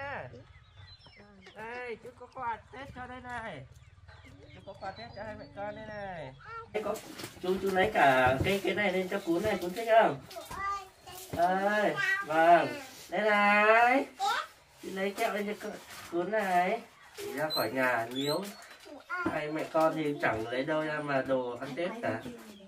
nhá. Đây, chú có quà Tết cho đây này. Chú có quà Tết cho hai mẹ con đây này. Đây có chú lấy cả cái này lên cho Cún này, Cún thích không? Đây, vâng. Đây này. Chú lấy kẹo lên cho Cún này. Đi ra khỏi nhà níu. Hai mẹ con thì chẳng lấy đâu ra mà đồ ăn Tết cả.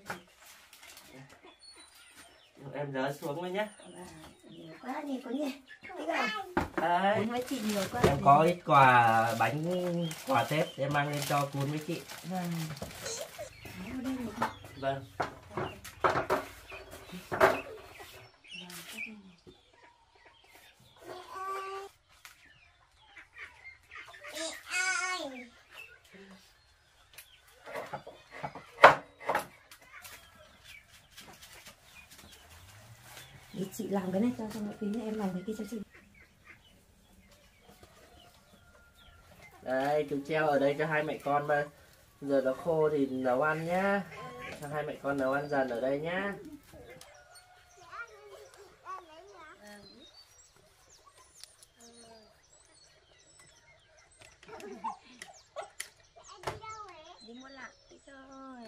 Em dỡ xuống thôi nhé. Quá gì có gì. Đấy. Chị nhiều quá. Em có ít quà bánh quà Tết em mang lên cho Cún với chị. Vâng. Chị làm cái này cho một tí nữa em làm cái kia cho chị. Đây, chú treo ở đây cho hai mẹ con mà. Giờ nó khô thì nấu ăn nhá. Cho hai mẹ con nấu ăn dần ở đây nhá. Đi mua lạc đi rồi.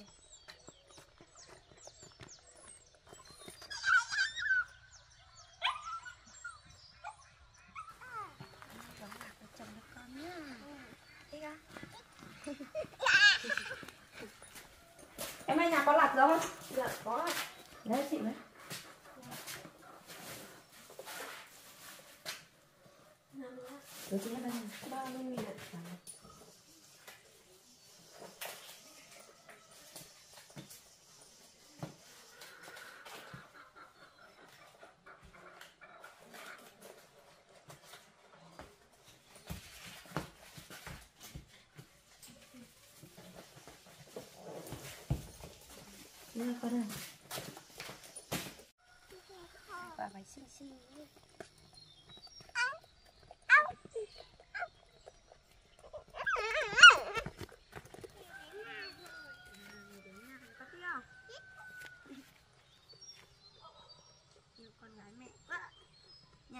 Em ơi, nhà có lạc không? Dạ có. Đấy chị đấy. Tôi chỉ là 30.000 ạ. Đây con ơi. Bà phải xinh xinh. Yêu con gái mẹ quá nha.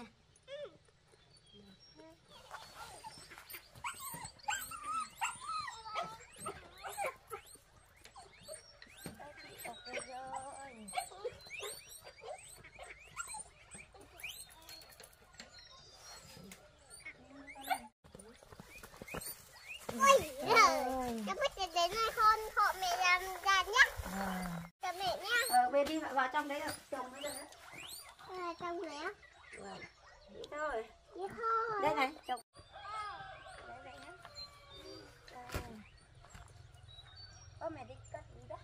Các bác đến đây con hộ mẹ làm ra nhé. Cho mẹ nhé. Về đi vào trong đấy chồng bây giờ đấy. Trong này á. Đi thôi. Đi thôi. Đây này chồng. Đấy vậy nhé. Ô mẹ đi cắt đi đó.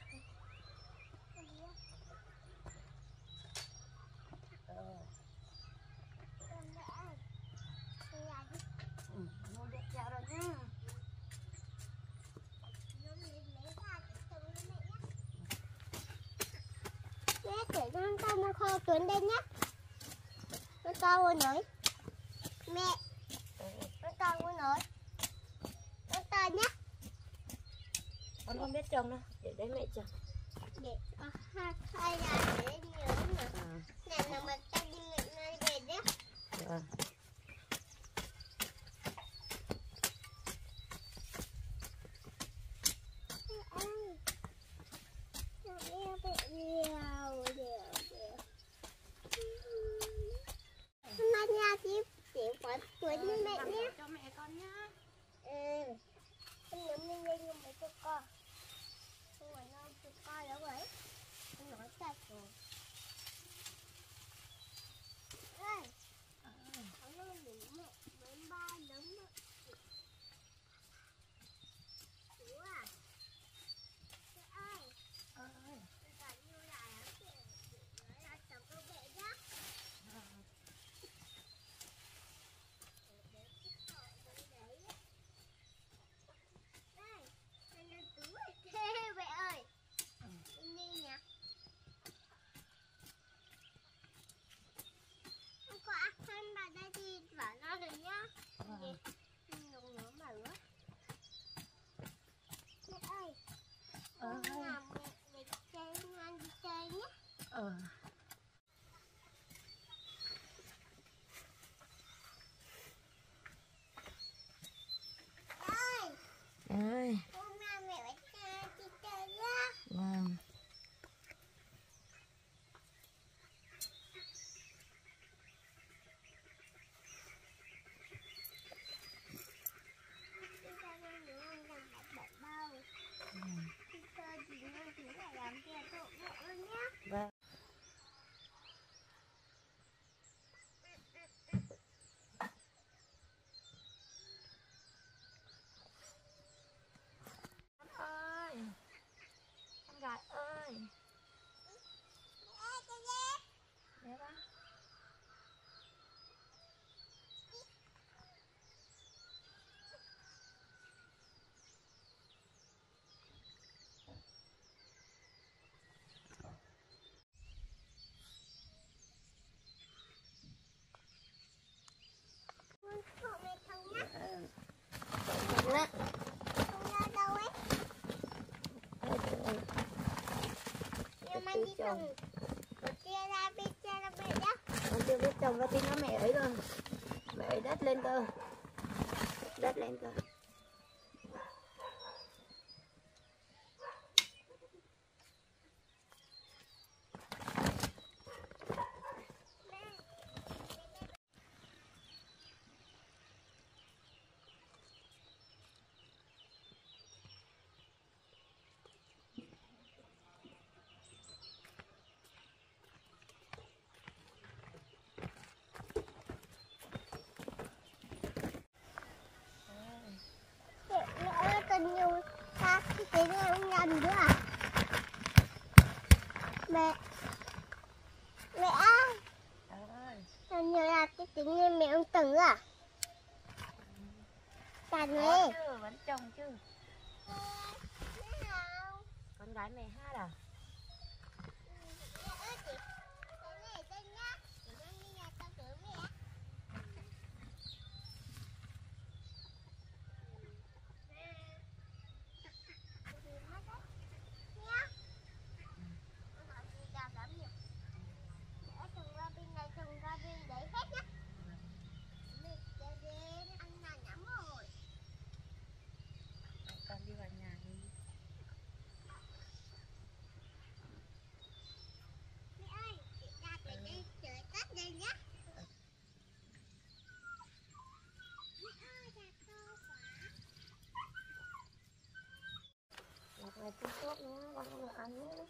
Mua đẹp chào rồi nhá. Để con mua kho tuấn đây nhé. Con to luôn nói. Mẹ. Con to luôn nói. Con to nhé. Con không biết chồng đâu, để đấy mẹ chồng. Để hai là để nhớ nữa. Này là mình ta đi nơi về nhé. Tuấn với mẹ nhé. Cho mẹ con nhá. Con nhớ mình lên nhưng mấy cho con. Không phải đâu cho con đâu ấy. Con nói sạch rồi. Ê. Con nói mình mẹ với ba đấm mẹ. Chú à. Chú ơi. Tôi phải yêu lại á. Nói là chồng cô vệ nhá. Vậy ơi. Đi nhỉ. Không có ác thân vào đây thì bảo nó được nhá. Dùng nó mà ướt. Mẹ ơi. Con làm mẹ chơi ngon đi chơi nhé. chồng. Chia ra bên đó. Con chưa biết chồng ra tin nó mẹ ấy rồi. Mẹ ấy đất lên cơ. Đất lên cơ. Mẹ ơi, cần nhiều ta cái này không nhầm nữa à? Mẹ ơi, cần nhiều là cái tính này mẹ không tưởng à? Cần Có này. chứ, vẫn chồng chứ. Con gái mẹ hát à? Con đi vào nhà đi. Một ngày Trung Quốc nữa, con không được ăn nữa.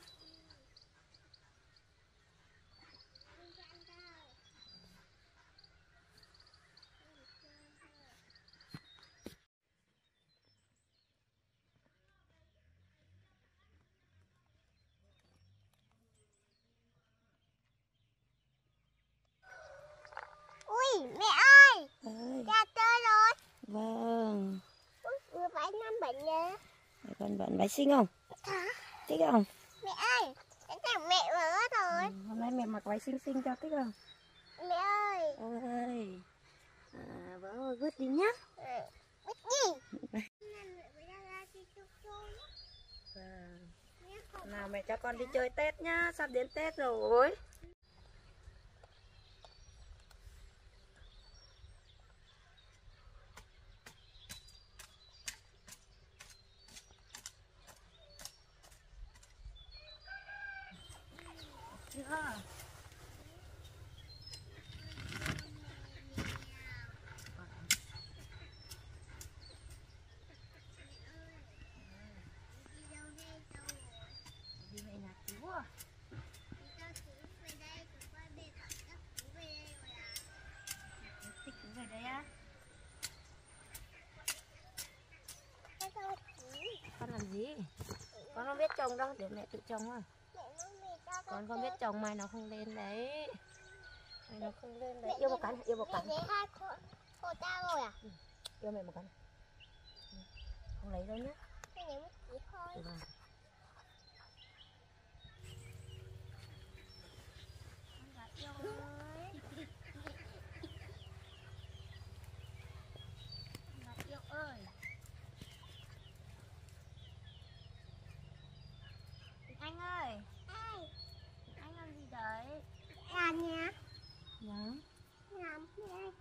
Ui, mẹ ơi, Ơi, ra chơi rồi. vâng. Vừa phải năm bệnh nhé. Con bận váy xinh không? Thích không? Mẹ ơi, cái thằng mẹ vỡ rồi. Hôm nay mẹ mặc váy xinh xinh cho thích không? Mẹ ơi. Ơi, vỡ ơi, vứt đi nhá. Bích gì? Vâng. Nào mẹ cho con đi chơi Tết nhá, sắp đến Tết rồi. Chưa. Đi về nhà chú à? Thích chú về đây á? Con làm gì? Con không biết trồng đâu, để mẹ tự trồng à. Con không biết trồng mai nó không lên đấy. Mai nó không lên đấy. Yêu một cái này, yêu một cái này. Hai cô ta rồi à? Yêu mẹ một cái này. Không lấy đâu nhé. Cái này chỉ thôi. Vâng. Yêu ơi. Anh ơi, Ai? anh làm gì đấy? Làm nha. Vâng. Làm gì đây?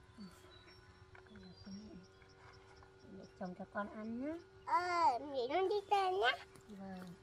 Mẹ trồng cho con ăn nhé. Vậy nó đi tên nhá. Vâng.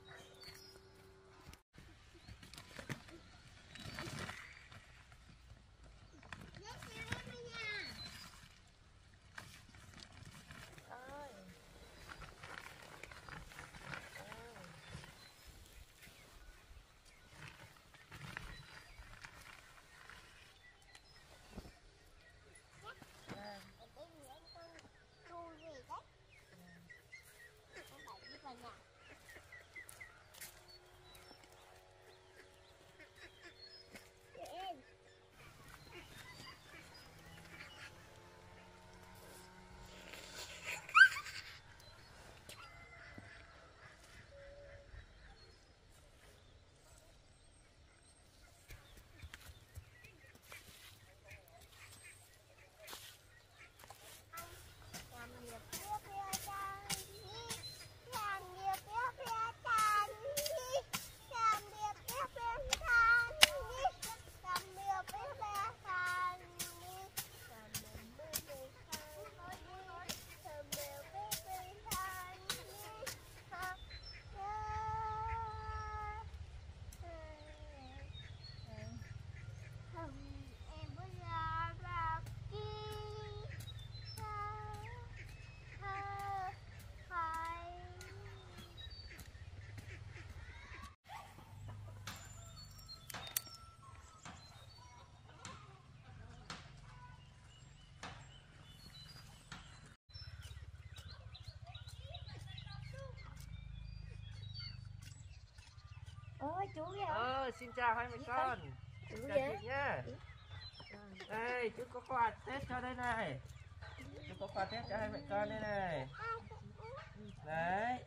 ôi chú kìa. Xin chào hai mẹ con. Chú Chào kìa. chị nhá. Đây, chú có quà Tết cho đây này. Chú có quà Tết cho hai mẹ con đây này. Đấy.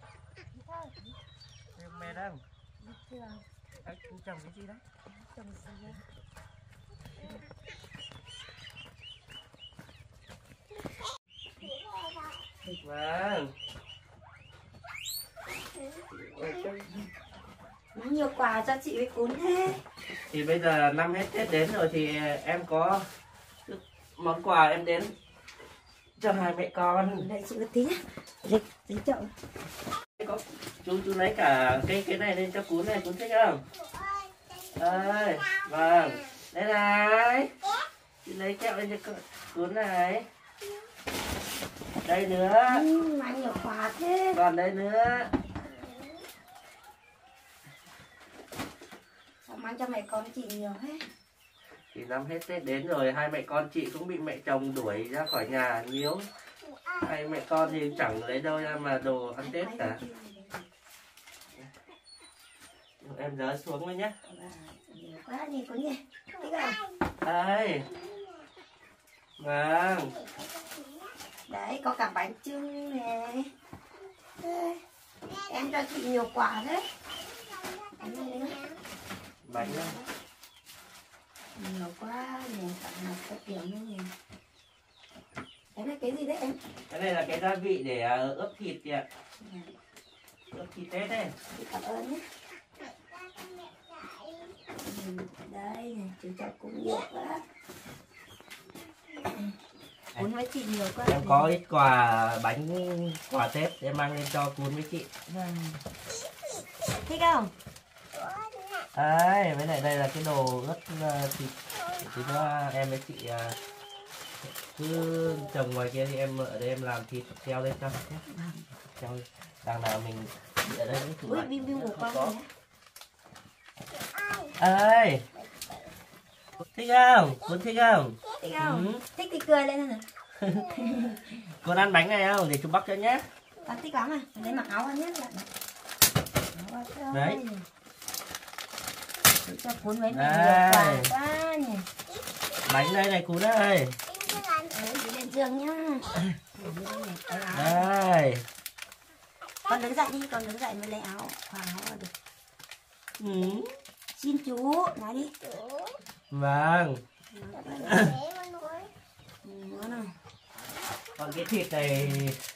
Mẹ đâu? Chú trồng cái gì đấy? Trồng gì vậy? Vâng. Nhiều quà cho chị với cún thế. Thì bây giờ năm hết Tết đến rồi thì em có món quà em đến cho hai mẹ con. Đợi chị một tí nhá. Lấy chậu. Có chú lấy cả cái này lên cho cún này, cún thích không? Ơi, vâng. Đây này. Chị lấy kẹo lên cho cún này. Đây nữa. Mà nhiều quà thế. Còn đây nữa. Sao mang cho mẹ con chị nhiều hết. Thì năm hết Tết đến rồi, hai mẹ con chị cũng bị mẹ chồng đuổi ra khỏi nhà nhiều. Hai mẹ con thì chẳng lấy đâu ra mà đồ ăn Tết cả. Em dỡ xuống thôi nhé. Nhiều quá nhìn có nhỉ. Thích không? Đây. Vâng. Đấy có cả bánh chưng này. Em cho chị nhiều quà đấy. Bánh đó. Nhiều quá nè, tặng một cái kiểu như này. Cái này cái gì đấy em? Cái này là cái gia vị để ướp thịt kìa. Ướp thịt Tết đấy. Chị cảm ơn nhé. Đây này, chú cho cũng nhiều quá. Cún với chị nhiều quá. Em có ít quà bánh quà Tết em mang lên cho cún với chị. Thích không? Đấy, với lại đây là cái đồ ướp thịt. Thì cho em với chị cứ trồng ngoài kia thì em ở đây em làm thịt treo lên cho. Treo đằng nào mình ở đây những tủ lạnh. Bim bim của con này. Ơi. Thích không? Cún thích không? Thích không? Thích thì cười lên này. Con ăn bánh này không? Để chú bắc cho nhé. Con thích lắm à? Lấy mặc áo vào nhé. Đấy. Để cho cuốn mấy này nhiều quà quá nhỉ. Bánh đây này Cún ơi. Đi lên giường nhá. Đây. Con đứng dậy đi, con đứng dậy mới lấy áo. Khoác áo vào được. Ừ. Xin chú, nói đi. Vâng. Nó nào. Còn cái thịt này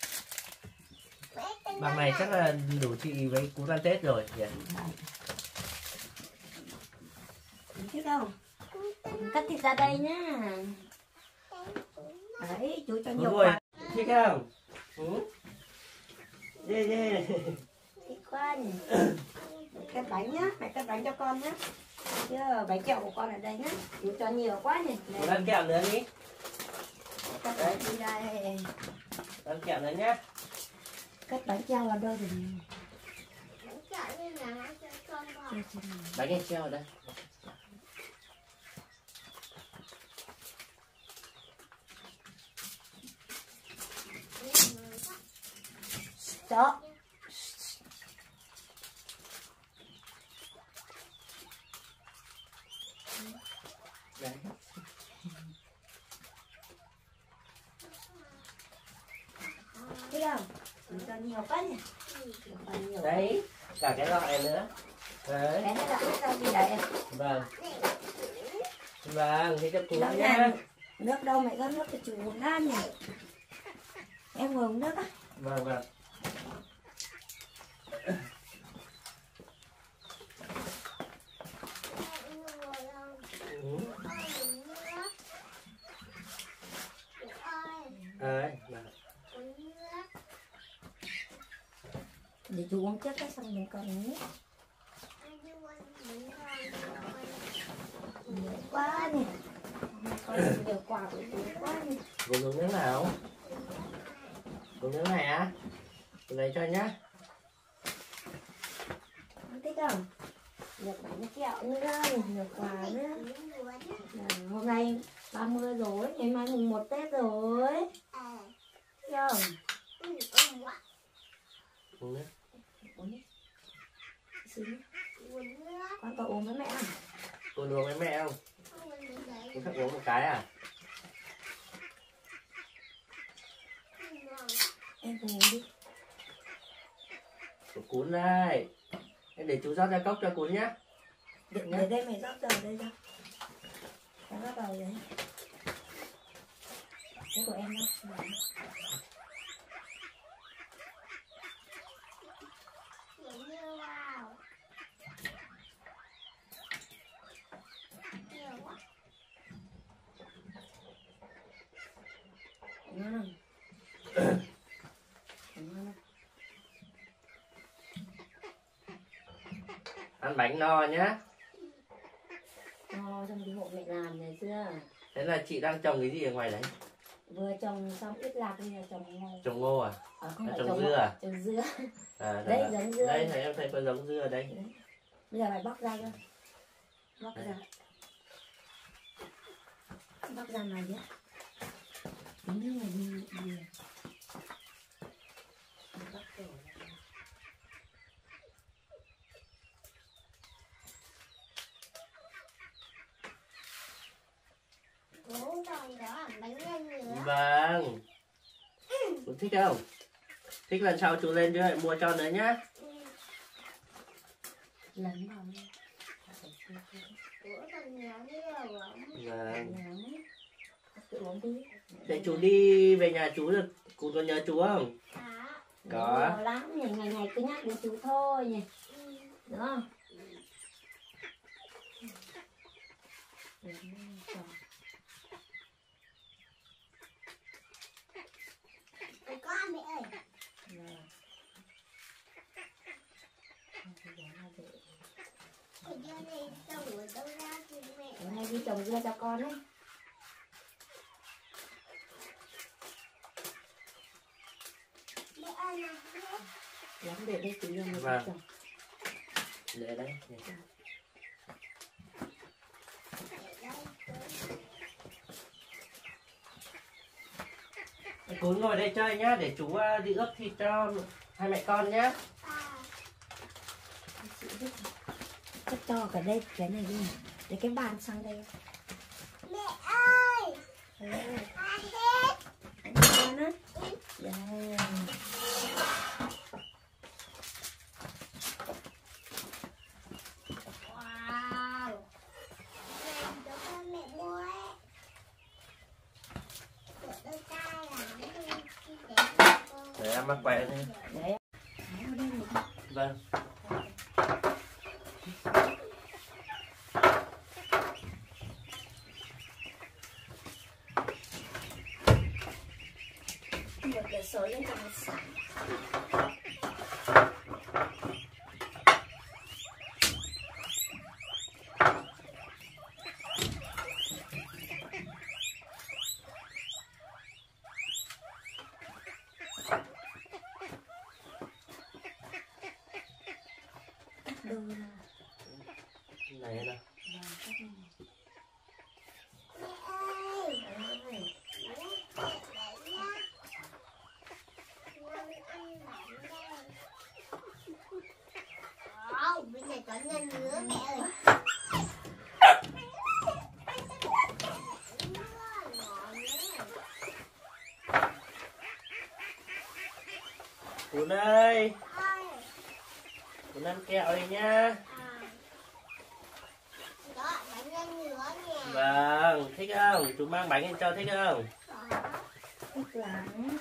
bằng này chắc là đủ chị với Cún ăn Tết rồi nhỉ? Thích không? Cắt thịt ra đây nhá. Đấy, chú cho nhiều quà. Thích không? Ừ. Yeah, yeah. Thích quá nhỉ. Cắt bánh nhá, mẹ cắt bánh cho con nhá. Chưa, bánh kẹo của con ở đây nhá. Chú cho nhiều quá nhỉ. Cún ăn kẹo nữa đi. Cắt bánh đi đây. Ăn kẹo nữa nhá. Cắt bánh treo vào đâu rồi? Bánh này treo ở đây. Đó. Đấy. Thích không? Chú cho nhiều quá nhỉ. Đấy, cả cái loại nữa. Đấy. Cái này là cái rau gì đấy em? Vâng. Vâng, thế cho Cún Đâu nhá. này? Nước đâu mẹ có nước cho chú uống ăn nhỉ? Em ngồi uống nước á? Vâng, vâng. Đấy, vâng. Để chú uống trước cái xong mình còn uống nước. Nhiều quá nhỉ. Con nhiều quà của chú quá nhỉ. Cùng uống nước nào? Uống nước này á? Tôi lấy cho nhá. Con thích không? Nhiều bánh kẹo nữa, nhiều quà nữa. Hôm nay 30 rồi, ngày mai mùng 1 Tết rồi. Thấy không? Uống nước. Uống đi. Xin. Uống một cái à? Em cùng uống đi. Cún đây. Để chú rót ra cốc cho cún nhá. Để đây mày rót vào đây ra. Em rót vào đấy. Cái của em đó. Ăn bánh no nhá. Trong cái hộ mẹ làm này chưa? Thế là chị đang trồng cái gì ở ngoài đấy? Vừa trồng xong ít lạc bây giờ trồng ngô. Trồng ngô à? Không phải trồng dưa à? Trồng dưa. Đấy, giống dưa. Đây thấy em thấy có giống dưa đây. Đấy. Bây giờ phải bóc ra cơ. Bóc ra. Bóc ra này nhé. Đúng như này đi. Bóc rồi. Vâng. Chú thích không? Thích lần sau chú lên cho mua cho nữa nhá. Lấn vào đi. Vâng. Tự uống đi. Thế chú đi về nhà chú được, chú có nhớ chú không? Có. Nhiều lắm, ngày ngày cứ nhắc đến chú thôi nhỉ. Đúng không? Có mẹ ơi. Hôm nay đi trồng dưa cho con ấy. Lắm để đây tí rồi Vâng. trồng. Để đấy. Cún ngồi đây chơi nhá, để chú đi ướp thịt cho hai mẹ con nhá. Chắc cho cả đây cái này đi. Để cái bàn sang đây. Mẹ ơi. Ăn hết. Ăn con á. Đây. Wow. Mẹ cho mẹ mua ấy. Để em mắc quẹt đi. Đấy. Vâng. Một cái số lên cho một sẵn. Này nè. Bây giờ có nhân nữa mẹ ơi. Cún ơi. Cún ăn kẹo đi nhá. Đó, bánh nhân nữa nè. Vâng, thích không? Chú mang bánh lên cho thích không? Thích lắm.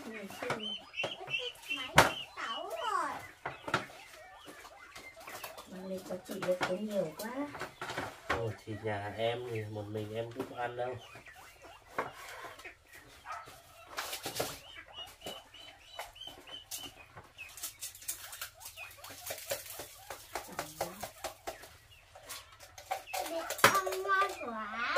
Máy tẩu rồi. Mang lên cho chị được cũng nhiều quá. Ồ, thì nhà em thì một mình em cũng không ăn đâu. Con ngon quá.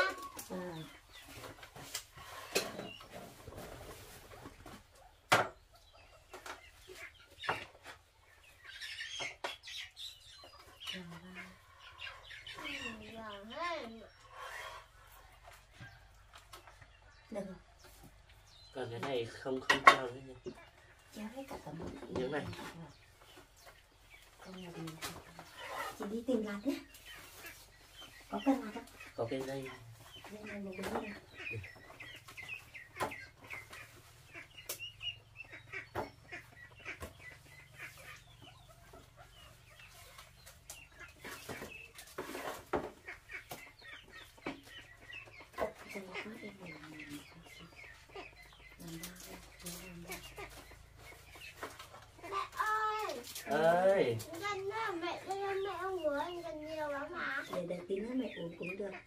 Được rồi. Còn cái này không treo hết nhỉ? Treo hết cả tấm. Những này. Không là gì. Chị đi tìm lạc nhé. Có cần lạc không? Có cái dây. Ơi. Gần đó, mẹ ông vừa anh gần nhiều lắm mà. Để tí nữa mẹ uống cũng được.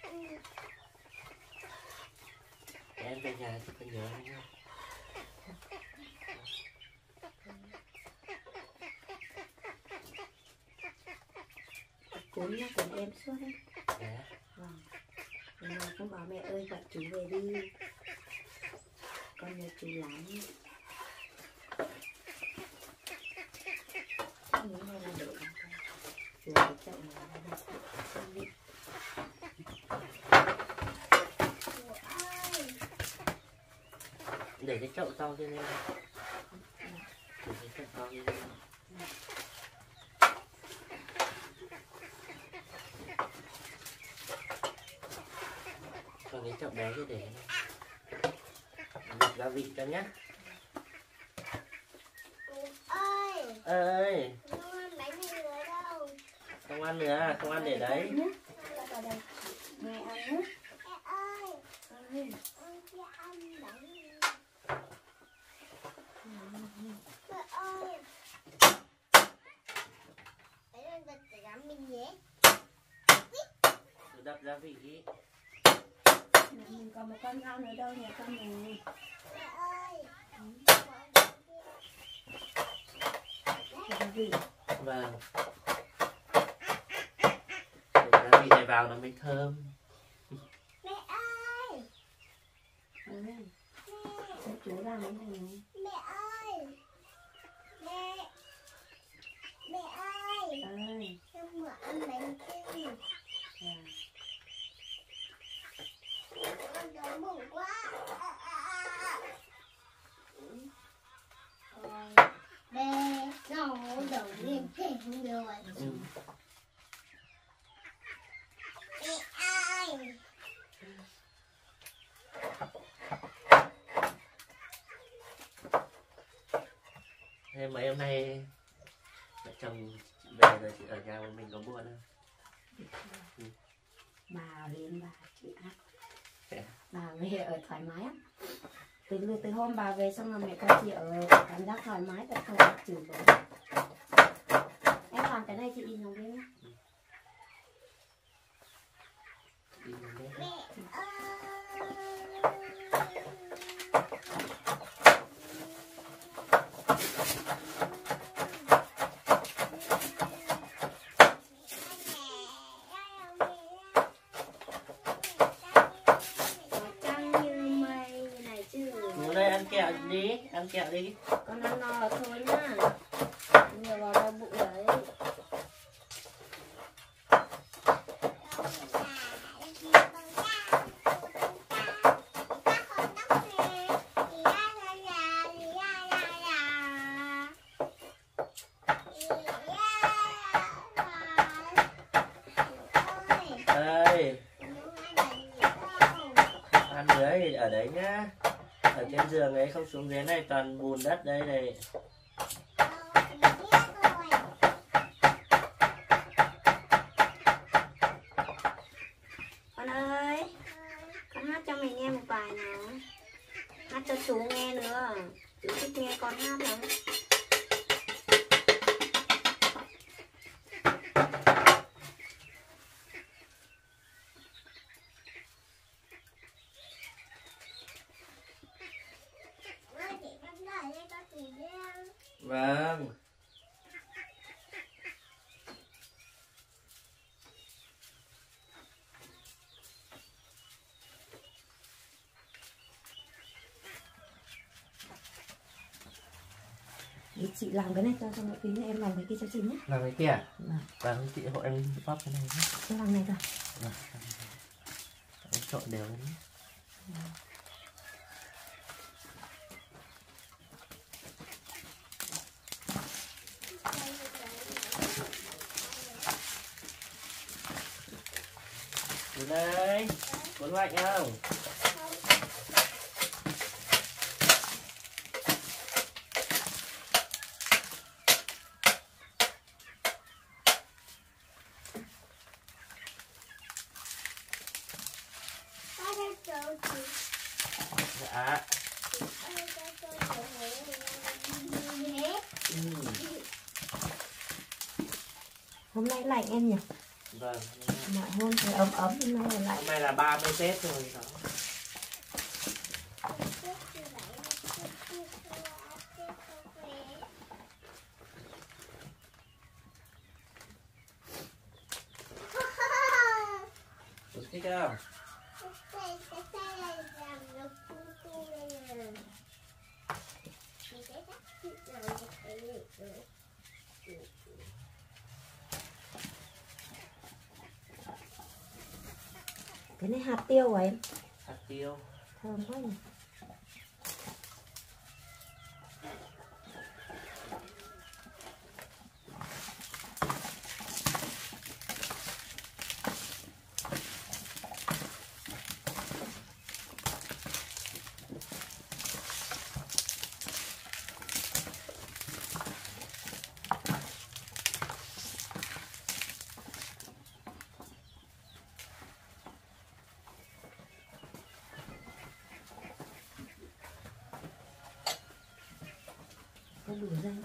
Em về nhà thì phải nhớ nha. Cuốn là cuốn em suốt đấy. Dạ. Vâng. Nên là con bảo mẹ ơi gọi chú về đi. Con nhớ chú lắm. Những này là để làm con. Rồi cái chậu này là để con đi. Để cái chậu to kia lên. Để cái chậu to kia lên. Còn cái chậu bé kia để vịt gia vị cho nhé. Ơi. Không ăn bánh này nữa đâu. Không ăn nữa, không ăn để đấy. Mẹ ăn nữa. Mẹ ơi. Con chưa ăn bánh này. Mẹ ơi. Đấy là vật để gắm mình nhé. Cứ đập gia vị đi. Mình còn một con rau nữa đâu nhà con này. Mẹ ơi. Gia vị. Vâng. Để gia vị này vào nó mới thơm. Mẹ ơi. Mẹ. Chú làm cái này. Mẹ ơi. Mẹ. Mẹ ơi. Ơi. Em vừa ăn bánh chưng. Con đói bụng quá. Bê, nó đầu lên thỉnh rồi. Mẹ ơi. Thế mấy hôm nay mẹ chồng về rồi chị ở nhà một mình có buồn không? Bà đến bà chị ác. Bà về ở thoải mái á. Từ hôm bà về xong rồi mẹ con chị ở cảm giác thoải mái tại không bị chửi bới. Em làm cái này chị đi nấu đi nhé. Mẹ ơi. Ăn kẹo đi. Con ăn no thôi nhá. Nhiều vào đau bụng đấy. Ơi. Ăn dưới ở đấy nhá. Ở trên giường ấy không xuống dưới này toàn bùn đất đây này. Con ơi, con hát cho mình nghe một bài nào. Hát cho chú nghe nữa. Chú thích nghe con hát lắm. Vâng. Để chị làm cái này cho một tí nữa em làm cái kia cho chị nhé. Làm cái kia à? Vâng, chị hộ em bóp cái này nhé. Tôi làm này rồi. Vâng. Em trộn đều lên nhé. Đây. Cuốn lạnh không? Dạ. Hôm nay lạnh em nhỉ? Vâng. Mọi hôm thì ấm ấm, hôm nay là lạnh. Hôm nay là 30 Tết rồi đó. Thích không? Cái này hạt tiêu của em. Hạt tiêu. Thơm quá nhỉ. Có đủ dây.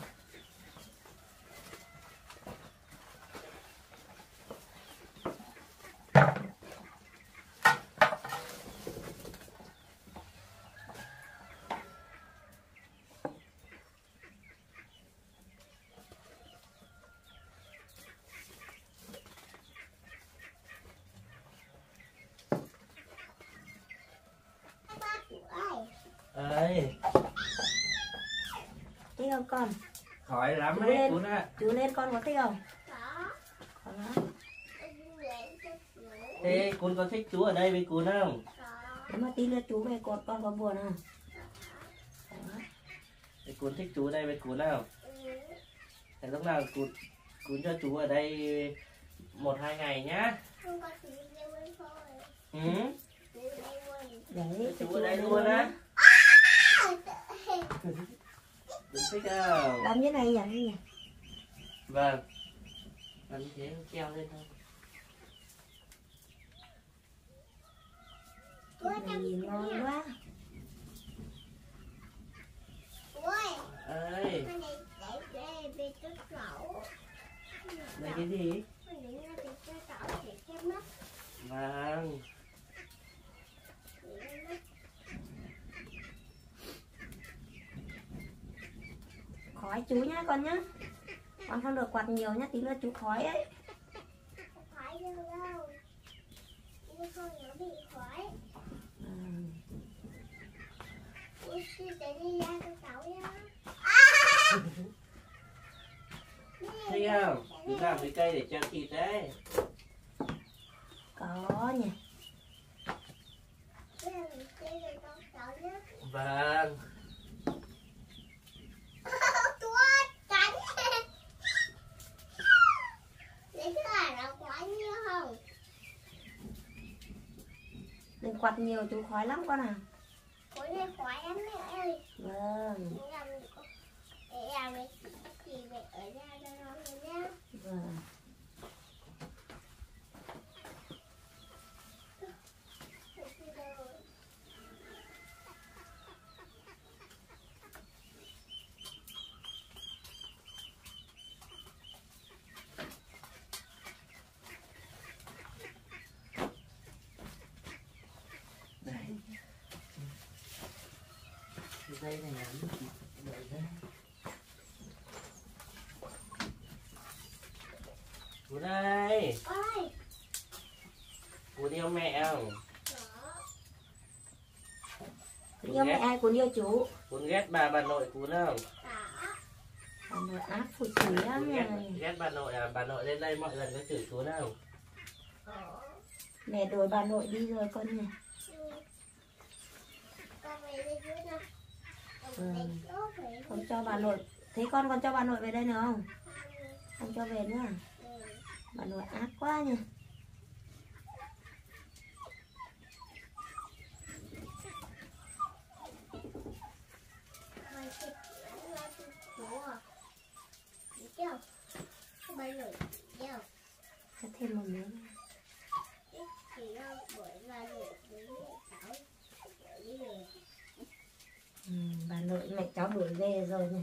Ơi. Thích không con? Khỏi lắm Chú đấy lên. Cuốn ạ. Chú lên con có thích không? Có lắm. Thế Cuốn có thích chú ở đây với Cuốn không? Nếu mà tí nữa chú về cột con có buồn không? Đó. Thế Cuốn thích chú ở đây với Cuốn không? Thế lúc nào Cuốn cho chú ở đây 1-2 ngày nhá. Ừ. Đấy, Chú ở đây luôn á. Đúng thích không? làm như này nhỉ? Nhỉ? Vâng. Làm như thế treo lên thôi. Cái này nhìn ngon quá. Ơi. Đây cái gì? Vâng. Khói chú nhá con nhá. Con không được quạt nhiều nhá, tí nữa chú khói ấy. Thấy không? Chú làm cái cây để cho thịt đấy. Có nhỉ. Vâng. Đừng quạt nhiều chú khói lắm con à. Khói này khói lắm mẹ ơi. Vâng. Để làm cái gì vậy ở ra cho nó nhá. Vâng. Dây này là nước đợi ra. Cuốn ơi. Ơi. Cuốn yêu mẹ không? Yêu mẹ ai cũng yêu chú. Cuốn ghét bà nội Cuốn không? Bà nội ác phụ chửi lắm này. Ghét bà nội à? Bà nội lên đây mọi lần có chửi Cuốn không? Mẹ đuổi bà nội đi rồi con nhỉ. Không cho bà nội. Thế con còn cho bà nội về đây nữa không? Không cho về nữa à? Bà nội ác quá nhỉ. gửi về rồi này.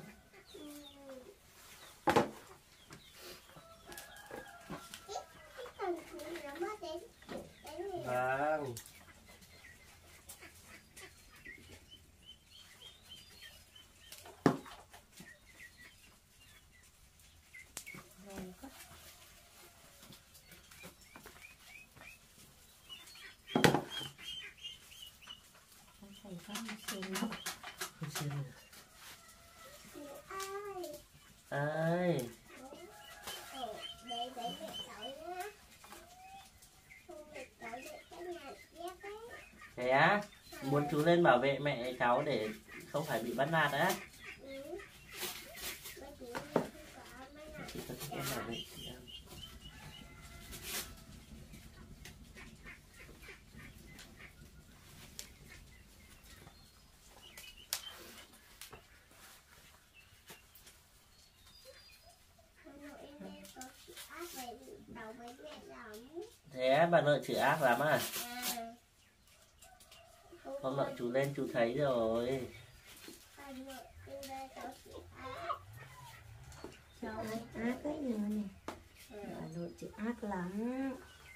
Vâng. Ai thế á, muốn chú lên bảo vệ mẹ cháu để không phải bị bắt nạt á. Chị có thích em bảo vệ chị không? Thế bà nội chữ ác lắm à? Hôm nọ chú lên chú thấy rồi. Cháu ác ấy nữa này. Bà nội chữ ác lắm.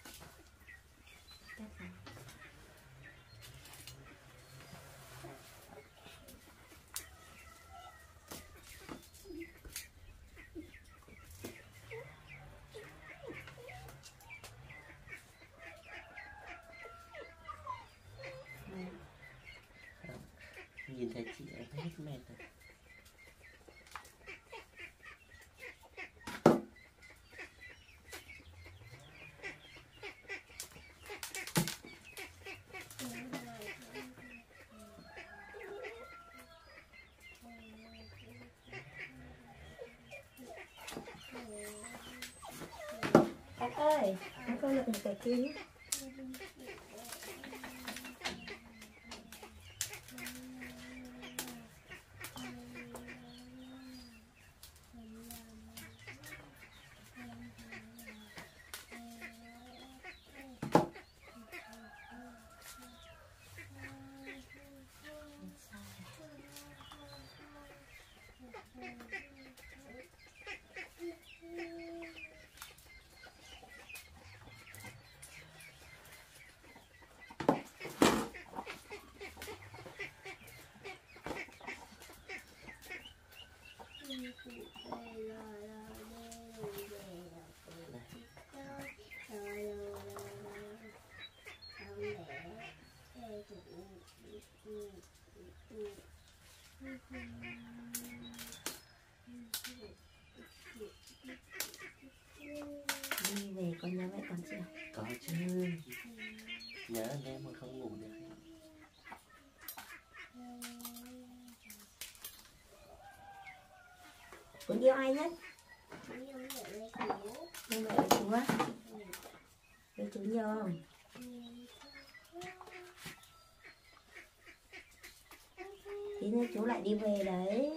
Nhìn thấy chị em hết mệt rồi. Ác ơi, lực một cái kia nhé. Đi về con nhớ mẹ con chưa? Có chứ. Nhớ anh em mà không ngủ được. Con yêu ai nhất? Yêu mẹ chú á? Yêu chú nhiều không? Tí nữa chú lại đi về đấy.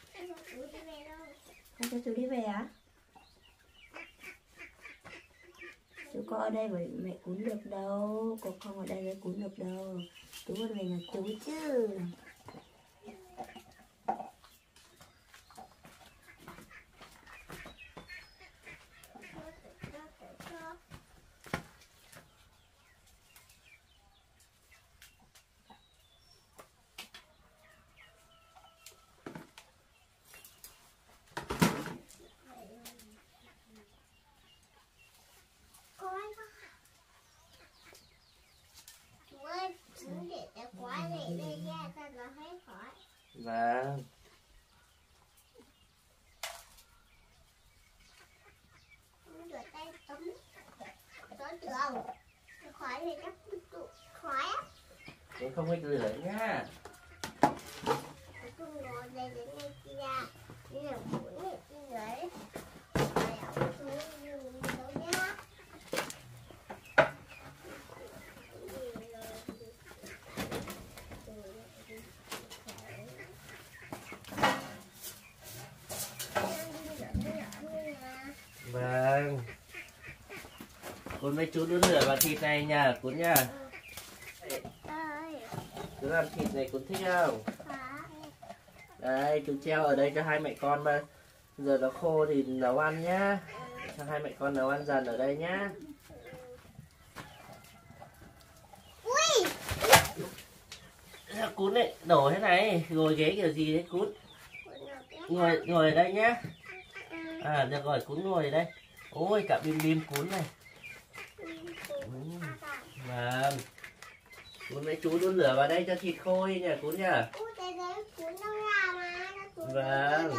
Không cho chú đi về á? Chú có ở đây với mẹ cún được đâu. Cô không ở đây với cún được đâu. Chú vẫn về nhà chú chứ. Vâng. Rửa tay tắm có được không? Khỏi thì chắc khỏi á. Thế không phải rửa nhá. Tôi ngồi đây để nghe kia. Đi làm cuốn này đi lấy. Rồi ổng xuống dùng đâu nhá. Vâng. Cuốn mấy chú đun lửa vào thịt này nha, cuốn nha. Chú làm thịt này cuốn thích không? Đây, chú treo ở đây cho hai mẹ con mà giờ nó khô thì nấu ăn nhá. Cho hai mẹ con nấu ăn dần ở đây nhá. Ui. Sao Cún này đổ thế này, ngồi ghế kiểu gì đấy Cún? Ngồi ở đây nhá. À, được rồi, Cún ngồi ở đây. Ôi, cả bim bim Cún này. Vâng. Cún với chú đun lửa vào đây cho thịt khô đi nhỉ Cún nhỉ? Vâng.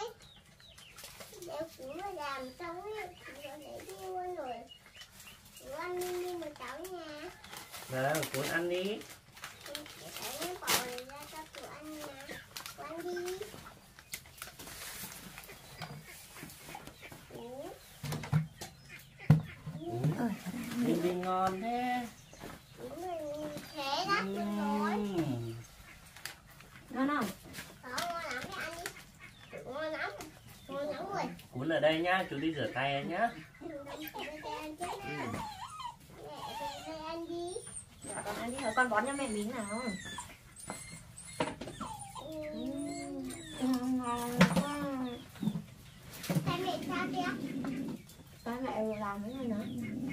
Vâng, Cún ăn đi. Bim bim ngon thế. Ngon không? Cún ở đây nhá, chú đi rửa tay nhá. Con ăn đi thôi, con bón cho mẹ miếng nào. Ngon quá. Ba mẹ làm cái này nữa.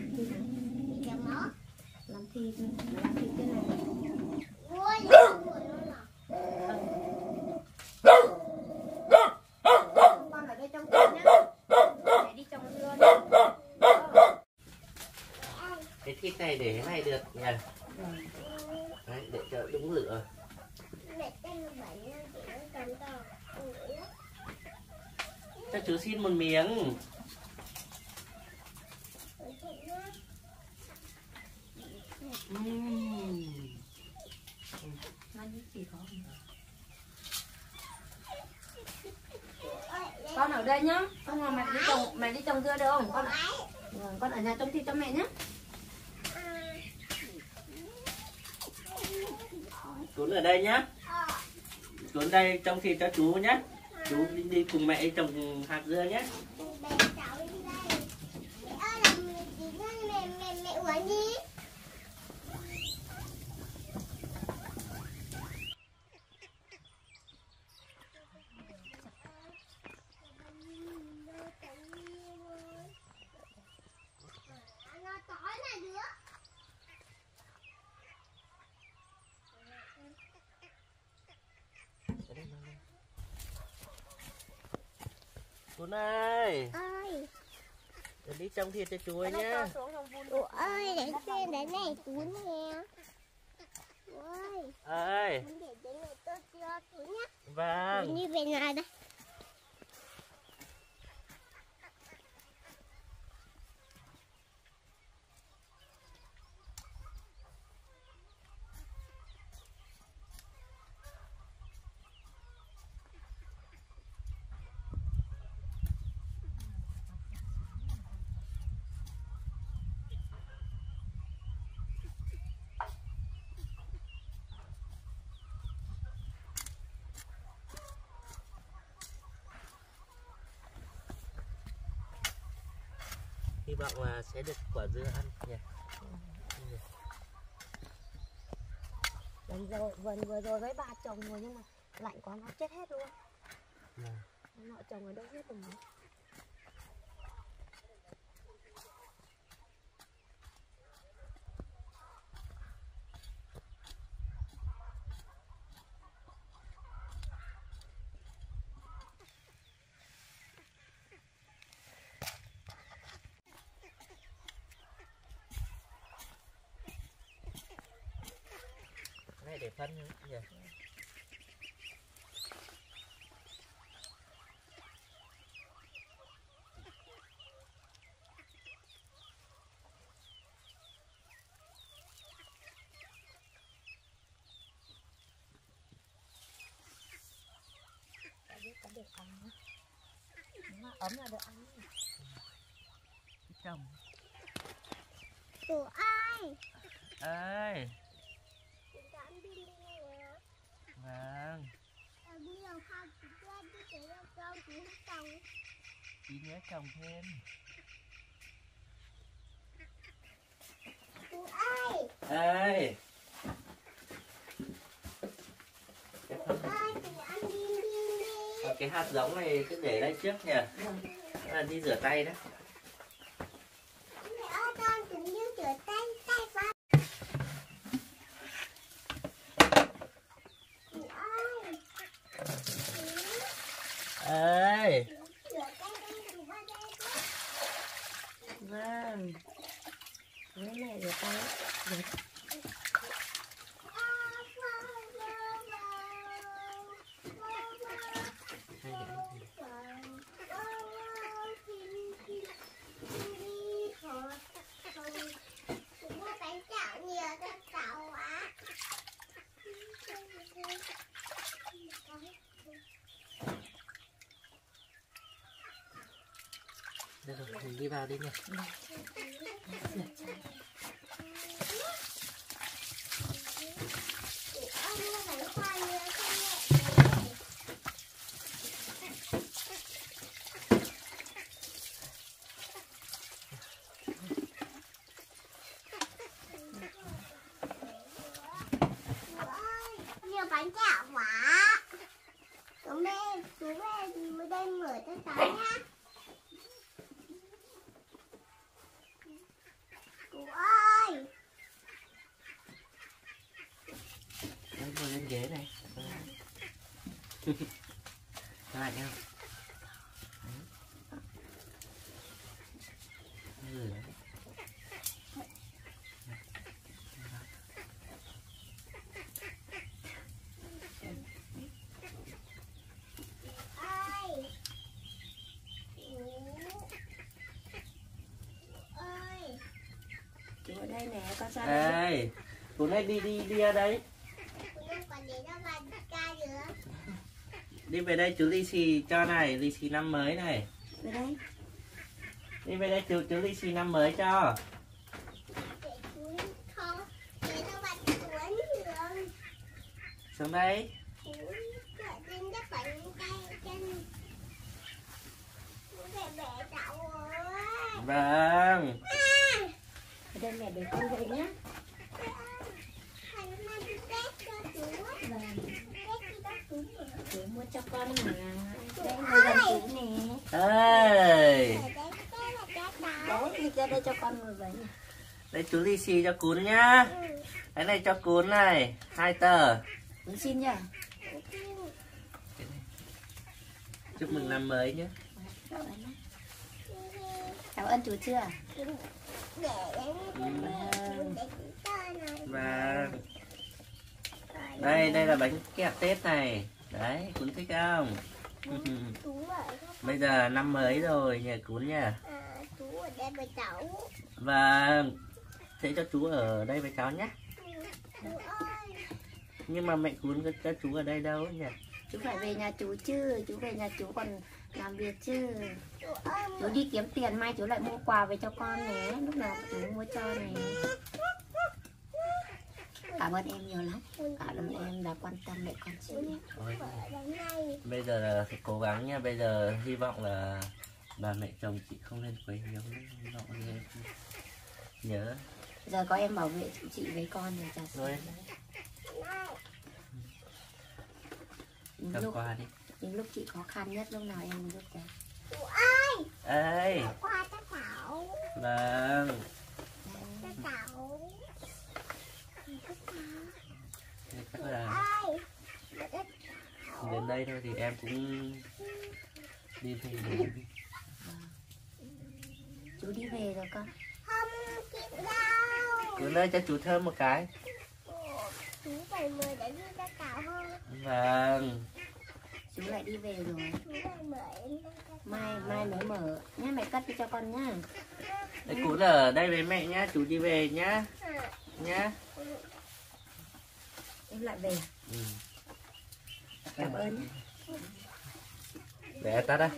Làm thịt cái này. Con ở đây trong vườn nhá. Mẹ đi trồng dưa nhá. Cái thịt này để thế này được nhỉ? Đấy, để cho đúng lửa. Cho chú xin một miếng. Con ở đây nhá. Con ngồi mẹ đi trồng dưa được không? Con ở nhà trồng thịt cho mẹ nhé. Cún ở đây nhá. Cún đây trồng thịt cho chú nhé. Chú đi cùng mẹ trồng hạt dưa nhé. Cún ơi, để đi trồng thịt cho chú ấy nhá. Ủa ơi, để xem để này Cún nè. Ôi, Ơi, để này tôi cho Cún nhá. vâng. Đi về nhà đây. Hy vọng là sẽ được quả dưa ăn nhỉ. Vườn vừa rồi với ba trồng rồi nhưng mà lạnh quá nó chết hết luôn. Nó trồng ở đâu hết rồi. Này để phân nhỉ. Có được ăn nữa. Nó ấm là được ăn. Trồng. Của ai? Ơi. Ăn đi nè. Vâng. Bây giờ không chỉ cho đi để cho chị trồng. Tí nữa trồng thêm. Của ai? Ơi. Của ai? Chị ăn đi đi. cái hạt giống này cứ để đây trước nhỉ. Vâng. Là đi rửa tay đó. Mẹ ơi, con tự nhiên rửa tay con. Chị ơi. Ơi. Rửa tay con từ qua đây chứ. Vâng. Với mẹ rửa tay. Rửa. Được rồi, mình đi vào đi nha. Nhiều bánh kẹo quá. Chú mẹ đây mở cho cháu nhá. Chú ơi. Đấy, ngồi lên ghế này. Các bạn nhau. Chú ở đây nè, con ra đây. Đây, cô này đi ra đây. Đi về đây chú lì xì cho này, lì xì năm mới này. Về đây. Đi về đây chú lì xì năm mới cho. Xuống đây. Vâng. Ở đây mẹ để con về nhá. Vâng. Chú mua cho con mà. Đây ngồi gần chú nè. Ơi. Đấy, thì ra đây cho con ngồi vậy nè. Đây chú lì xì cho cún nhá. Cái này cho cún này, 2 tờ. Chú xin nhá. Chúc mừng năm mới nhé. Cảm ơn chú chưa? Và đây là bánh kẹo Tết này. Đấy, cún thích không? Bây giờ năm mới rồi nhờ cún nha. Chú ở đây với cháu. Và sẽ cho chú ở đây với cháu nhé. Chú ơi. Nhưng mà mẹ cún có cho chú ở đây đâu nhỉ? Chú phải về nhà chú chứ, chú về nhà chú còn làm việc chứ. Chú ơi. Chú đi kiếm tiền, mai chú lại mua quà về cho con nè. Lúc nào chú mua cho này. Cảm ơn em nhiều lắm. Cảm ơn em đã quan tâm mẹ con chị nhé. Bây giờ là phải cố gắng nha. Bây giờ hy vọng là bà mẹ chồng chị không nên quấy nhiễu. Hy vọng như em nhớ. Giờ có em bảo vệ chị với con rồi chả Rồi. Cầm lúc, qua đi. những lúc chị khó khăn nhất lúc nào em giúp cho. Chú ơi. Ê. Qua cho cháu. Vâng. Cho cháu. Chắc là đến đây thôi thì em cũng đi về rồi. Chú đi về rồi con. Không kịp đâu. Cứ nơi cho chú thơm một cái. Chú phải mời để đi cho cháu không? Vâng. Chú lại đi về rồi. Chú phải mời em cho cháu. Mai mới mở nhá, mẹ cắt đi cho con nhá. Đấy, cún ở đây với mẹ nhá, chú đi về nhá. Nhá. Em lại về. Ừ. Cảm ơn nhé. Để tắt đây.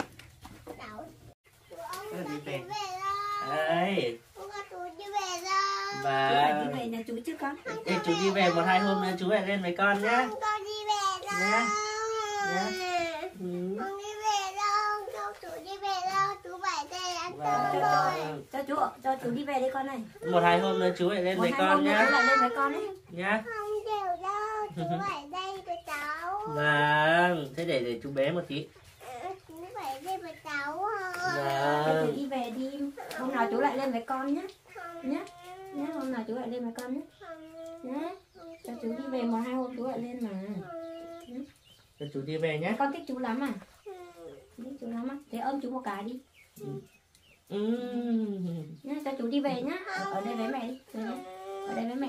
Chú ơi, Đi về. rồi. Đây. Chú đi về rồi. Chú Và phải đi về nhà chú chứ con. để chú đi về 1-2 hôm nữa chú lại lên với con nhá. Không, con đi về rồi. Nhá. Nhá. Ừ. Con đi về đâu. Chú đi về đâu. Chú phải về ăn Vâng. cơm rồi. Cho chú đi về đi con này. 1-2 hôm nữa chú lại lên với 1-2 con hôm nữa chú nhá. lại lên với con ấy. Nhá. Không đều đâu. Chú phải đây với cháu. Vâng, thế để chú bé một tí. Phải đi với cháu. Thế thì đi về đi. Hôm nào chú lại lên với con nhé. Nhé. Nhé, hôm nào chú lại lên với con nhé. Nhé. Cho chú đi về 1-2 hôm chú lại lên mà. Nhé. Cho chú đi về nhé. Con thích chú lắm à? Thích chú lắm à? Thế ôm chú một cái đi. Nhé, cho chú đi về nhá. Ở đây với mẹ đi. Ở đây với mẹ.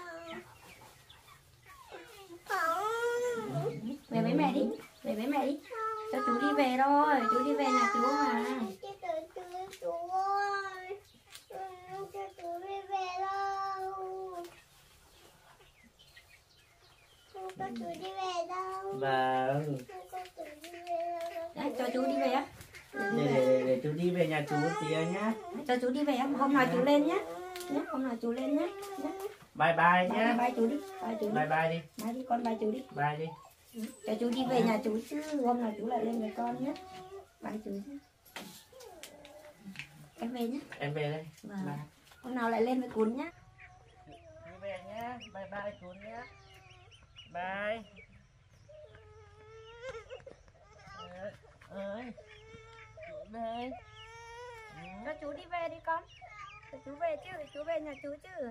Về với mẹ đi. Về với mẹ đi. Cho chú đi về thôi. Chú đi về nhà chú mà. Chú ơi. Cho chú đi về đâu. Không có chú đi về đâu. Vâng. Không có chú đi về đâu. Đấy, cho chú đi về á. Để chú đi về nhà chú một tí nhá. Cho chú đi về á. Hôm nào chú lên nhá. Nhé, hôm nào chú lên nhá. Bye bye nhá. Bye chú đi. Bye chú đi. Bye đi. Bye đi con, bye chú đi. Bye đi. Cho chú đi về nhà chú chứ. Hôm nào chú lại lên với con nhé. Bye chú nhé. Em về nhé. Em về đây. Vâng. Bye. Hôm nào lại lên với cún nhé. Đi về nhá. Bye bye chú nhá. Bye. Ơi. Chú đây. Cho chú đi về đi con. Cho chú về chứ, chú về nhà chú chứ.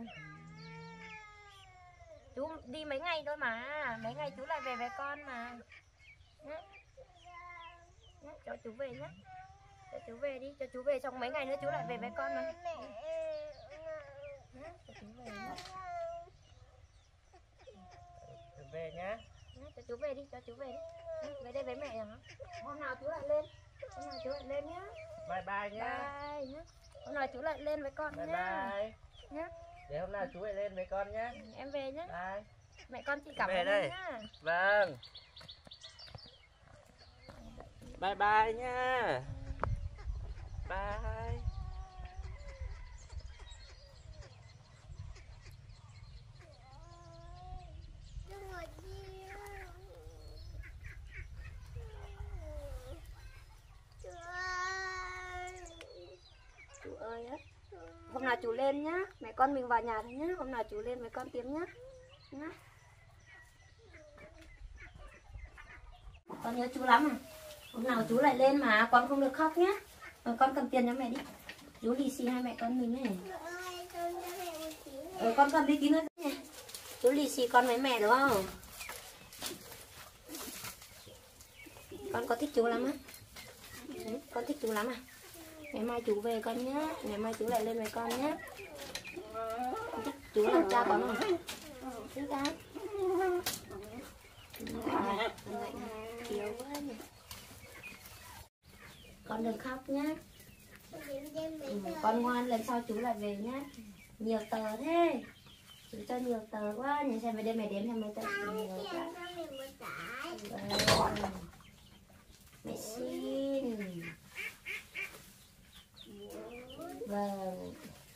Chú đi mấy ngày thôi mà. Mấy ngày chú lại về với con mà. Nhé. Nhé, cho chú về nhé. Cho chú về đi, cho chú về xong mấy ngày nữa chú lại về với con mà. Nhé, cho chú về nhé. Chú về nhá. Nhé, cho chú về đi, cho chú về đi. Nhé, về đây với mẹ hả? Hôm nào chú lại lên. Hôm nào chú lại lên nhé. Bye bye nhá. Bye nhé. Hôm nào chú lại lên với con Bye nhé. bye. Nhé. Để hôm nào chú lại lên với con nhá. Em về nhé. Bye. Mẹ con chị cảm Về ơn đây. em nhá. Vâng. Bye bye nha. Bye. Chú ơi á. Hôm nào chú lên nhá. Mẹ con mình vào nhà thôi nhá. Hôm nào chú lên với con Tím nhá. Nhá. Con nhớ chú lắm à. Hôm nào chú lại lên mà con không được khóc nhá. Con cầm tiền cho mẹ đi. Chú lì xì hai mẹ con mình này. Con cầm đi tí nữa nhé. Chú lì xì con với mẹ đúng không? Con có thích chú lắm á? Con thích chú lắm à? Ngày mai chú về con nhé. Ngày mai chú lại lên với con nhé. Con thích chú làm cha con không? Thích á? Yếu quá nhỉ. Con đừng khóc nhé. Con ngoan, lần sau chú lại về nhé. Nhiều tờ thế. Chú cho nhiều tờ quá. Nhìn xem về đêm mày đếm xem mấy tờ nhiều quá. Mẹ xin. Vâng.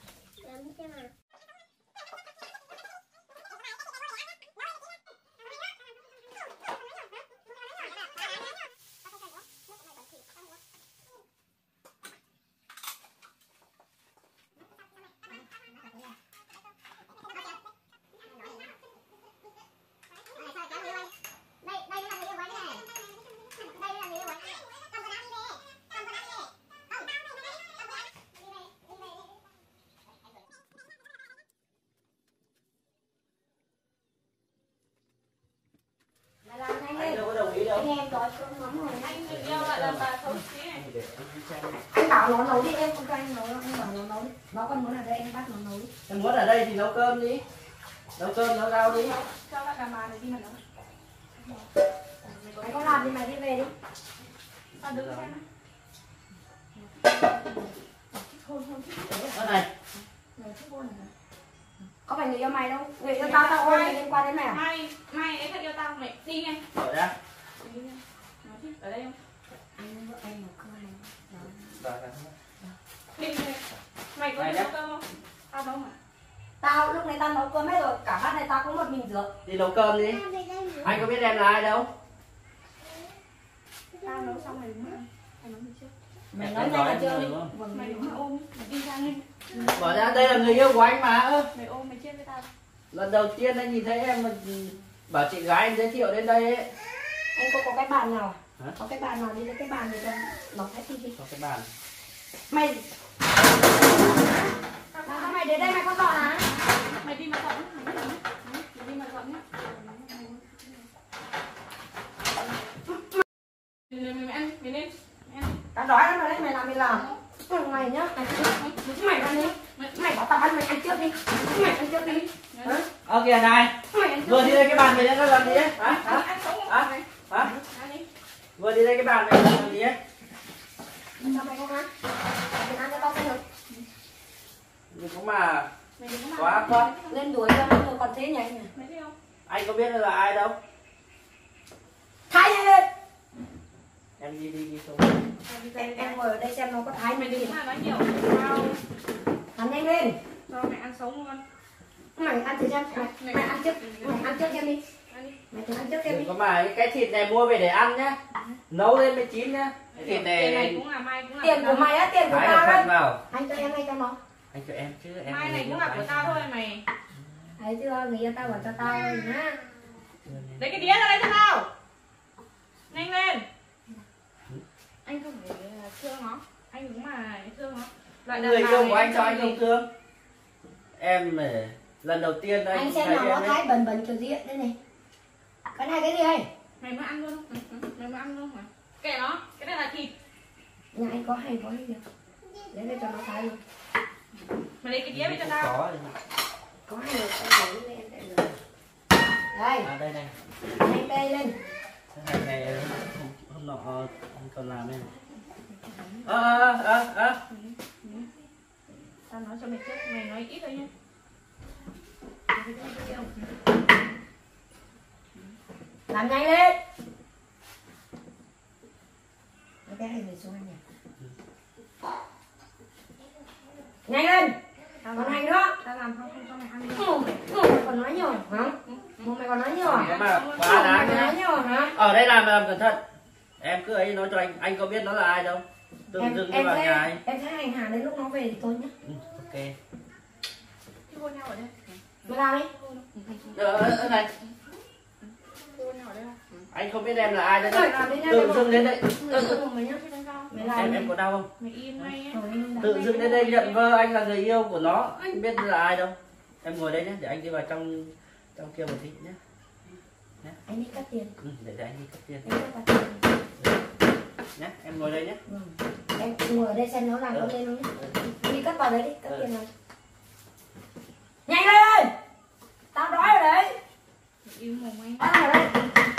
Anh đâu có đồng ý đâu. Anh em đói cơm lắm rồi. Anh người yêu lại là bà xấu xí này. Anh bảo nó nấu đi, em không cho anh nấu đâu, anh bảo nó nấu đi. Nó còn muốn ở đây, anh bắt nó nấu đi. Em muốn ở đây thì nấu cơm đi. Nấu cơm, nấu rau đi. Cho lại cả bà này đi mà nấu. Mày có làm thì mày đi về đi. Bà đứng xem. Con này. Có phải người yêu mày đâu. Người yêu tao tao ôm mày liên quan đến mày à? Mai em phải yêu tao mày đi nghe. Ở ra. Đi nghe. Nói chứ, ở đây không? Anh vợ em nấu cơm này. Đi nghe. Mày có đi nấu cơm không? Tao nấu mà. Tao lúc này tao nấu cơm hết rồi, cả bát này tao cũng một mình rửa. Đi nấu cơm đi. Anh có biết em là ai đâu. Tao nấu xong mày đứng ăn. Mày nấu mình trước. Mày nói nhanh là chưa? Mày đứng mà ôm, mày đi ra nghe. Bỏ ra đây là người yêu của anh mà. Mày ôm mày chết với tao. Lần đầu tiên anh nhìn thấy em mà bảo chị gái anh giới thiệu đến đây ấy. Anh có cái bàn nào? Hả? Có cái bàn nào đi lấy cái bàn để cho nó thấy tivi. Có cái bàn. Mày mày đến đây mày không dọn hả? Mày đi mà dọn nhá. Mày đi mà dọn nhá. Mày ăn, mày lên. Tao đói lắm rồi đấy, mày làm gì làm? Mày nhá, mày ăn đi. Mày bảo tao ăn, mày ăn trước đi. Mày ăn trước đi. Ờ kìa này. Mày ăn trước Vừa đi. đi đây cái bàn này nó làm gì ấy? Hả? Ăn sống không? Hả? Hả? Ăn đi. Vừa đi đây cái bàn này làm gì ấy? Sao mày không ăn? Mày ăn cho tao xem được. Đừng có mà Mày đừng có mà. quá quá. Lên đuổi cho nó còn thế nhỉ? Mày thấy không? Anh có biết là ai đâu? Thái lên. Em đi không? Em ngồi ở đây xem nó có thái Mày mày đi. đừng mà nói nhiều. Tao Ăn nhanh lên. cho mày ăn sống luôn. Mày ăn thử xem. Mày ăn trước. Mày ăn trước xem đi. Ăn đi. Mày thử ăn trước xem đi. Đừng có mà cái thịt này mua về để ăn nhá. Nấu lên mới chín nhá. Cái thịt Tiền này này cũng là mai cũng là Tiền của mày á, tiền của thái tao là đấy. phần vào. Anh cho em hay cho nó? Anh cho em chứ em. mai này cũng là của tao thôi mày. Thấy chưa, người yêu tao bảo cho tao rồi nhá. Lấy cái đĩa ra đây cho tao. Nhanh lên. Anh không phải thương nó. Anh đúng mà thương nó. Người yêu của anh cho anh không thương. Em này, lần đầu tiên Anh xem thấy nào em nó ấy. thái bẩn bẩn kiểu gì ấy. Đây này. Cái này cái gì đây? Mày mới ăn luôn. Mày mới ăn luôn hả? Kệ nó. Cái này là thịt. Nhà anh có hay có hay được. Lấy đây cho nó thái luôn. Mày lấy cái đĩa về cho tao. Có. Có hay được, anh lấy lên đây rồi. Đây, À đây này. anh đây lên. Cái này hôm nọ anh còn làm đây. Tao nói cho mày trước. Mày nói ít thôi nhá. Làm nhanh lên. Cái hay người xuống anh nhỉ? Nhanh lên. Còn hành nữa. Tao làm không cho mày ăn đi. Mày còn nói nhiều hả? Mày còn nói nhiều Có hả? mà quá Mày đáng còn nói nhá. nhiều hả? Ở đây làm cẩn thận. Em cứ ấy nói cho anh có biết nó là ai đâu. Tự dưng đi vào nhà anh. em thấy hành hạ đến lúc nó về thì thôi nhá. Ok. Thì hôn nhau ở đây. Mày làm đi. Này. Thì hôn nhau ở đây không? Anh không biết em là ai đâu. Mày làm đi nha. Tự dưng đến đây. Mày nhá. Thì làm sao? Mày làm Em có đau không? Mày im ngay ấy. Tự dưng đến đây nhận vơ anh là người yêu của nó. Anh biết là ai đâu. Em ngồi đây nhé, để anh đi vào trong kia một tí nhé. Anh đi cắt tiền. Để anh đi cất tiền. Anh đi cắt tiền. Nhé, em ngồi đây nhé. Em ngồi ở đây xem nó làm có lên không nhé. Đi cất vào đấy đi, cất tiền này. Nhanh lên. Tao đói rồi đấy. Im mồm anh. Ăn vào đây.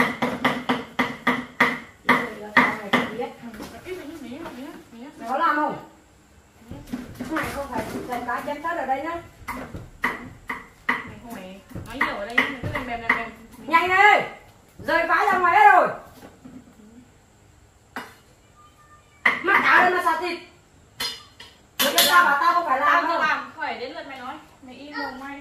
Tao này không biết. Mày có làm không? Mày không phải gần cá chém thớt ở đây nhá. Mày không phải nói nhiều ở đây. Mày cứ lên bèm. Nhanh lên. Rời phá ra ngoài hết rồi. Mắt áo lên mà xả thịt. Bây giờ tao bảo tao không phải Tao làm tự đâu. làm. Khỏi đến lượt mày nói. Mày im mồm mày.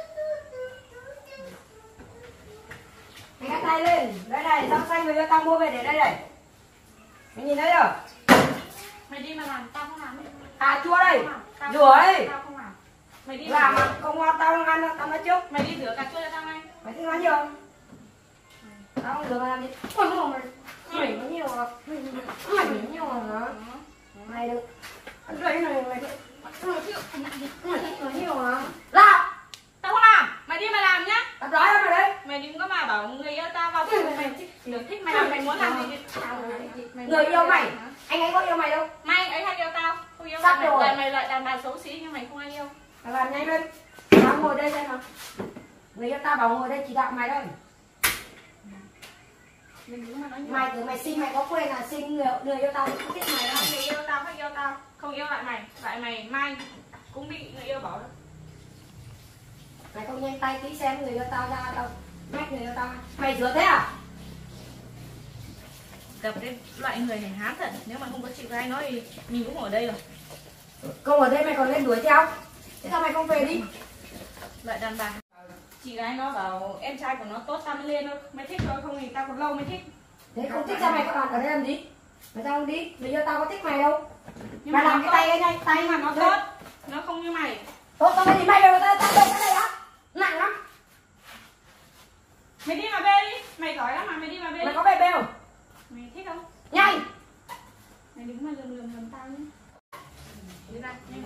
Mày cắt tay lên. Đây này, rau xanh người cho tao mua về để đây này. Mày nhìn thấy chưa? Mày đi mà làm. Tao không làm. À chua đây. Tao Rửa ấy. Tao không làm. Mày đi Làm mà không ngon tao không ăn đâu, tao nói trước. Mày đi rửa cà chua cho tao ngay. Mày thích nói nhiều không? Tao không được làm gì. Ôi mày. Mày nói nhiều à? Mày nói nhiều hả? Mày được. Ăn đây này mày. Mày thích nói nhiều hả? Làm. Tao không làm. Mày đi mày làm nhá. Tao đói lắm mày đấy. Mày đừng có mà bảo người yêu tao vào phòng mày được thích mày làm mày muốn làm gì thì Người yêu mày. Anh ấy có yêu mày đâu. mày ấy hay yêu tao không yêu Sắp mày rồi. mày lại đàn bà xấu xí nhưng mày không ai yêu. Mày làm nhanh lên. Tao ngồi đây xem nào. Người yêu tao bảo ngồi đây chỉ đạo mày đây. Mình đừng mà nói nhiều. Mày từ mày sinh mày có quên là sinh người yêu tao không thích mày đâu. Người yêu tao không yêu tao không yêu lại mày mai cũng bị người yêu bỏ đâu. Mày không nhanh tay kỹ xem người yêu tao ra đâu. Mách người yêu tao. Mày rửa thế à? Gặp cái loại người này hám thật, nếu mà không có chị với anh nói thì mình cũng ở đây rồi. Không ở đây mày còn lên đuổi theo. Thế sao mày không về đi? Loại đàn bà chị gái nó bảo em trai của nó tốt tao mới lên thôi, mày thích rồi không thì tao còn lâu mới thích. Thế không thích sao mày còn ở đây làm gì? Mày sao không đi? Người yêu tao có thích mày đâu. Nhưng Mày mà làm nó cái tốt. tay nhanh, tay Nhưng mà nó đây. tốt, nó không như mày. Tốt tao thì mày đều tao đây cái này á. Nặng lắm. Mày đi mà về đi, mày giỏi lắm mà mày đi mà bên. Mày có bê không? Mày thích không? Nhanh. Mày đứng mà lườm tao nhé. Đi ra, nhanh.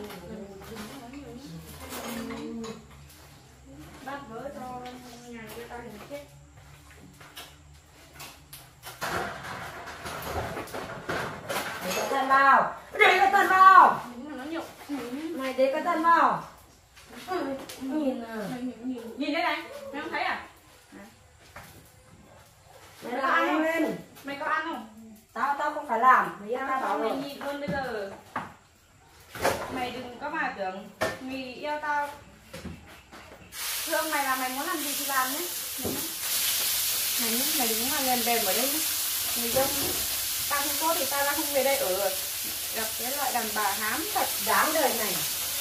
Bắt vỡ cho nhà người ta thì chết. Để cái thân vào. Để cái thân vào. Đứng mà nó nhục. Mày để cái thân vào. Nhìn à. Nhìn đây này, mày không thấy à? Mày đã ăn lên. Mày có ăn không? Tao không phải làm. Mày Tao bảo bảo mày rồi. nhịn luôn bây giờ. Mày đừng có mà tưởng mày yêu tao. Thương mày là mày muốn làm gì thì làm nhé. Mày đừng mà lên đềm ở đây nhé. Mày dông. Tao không có thì tao ra không về đây ở. Gặp cái loại đàn bà hám thật. Đáng đời này.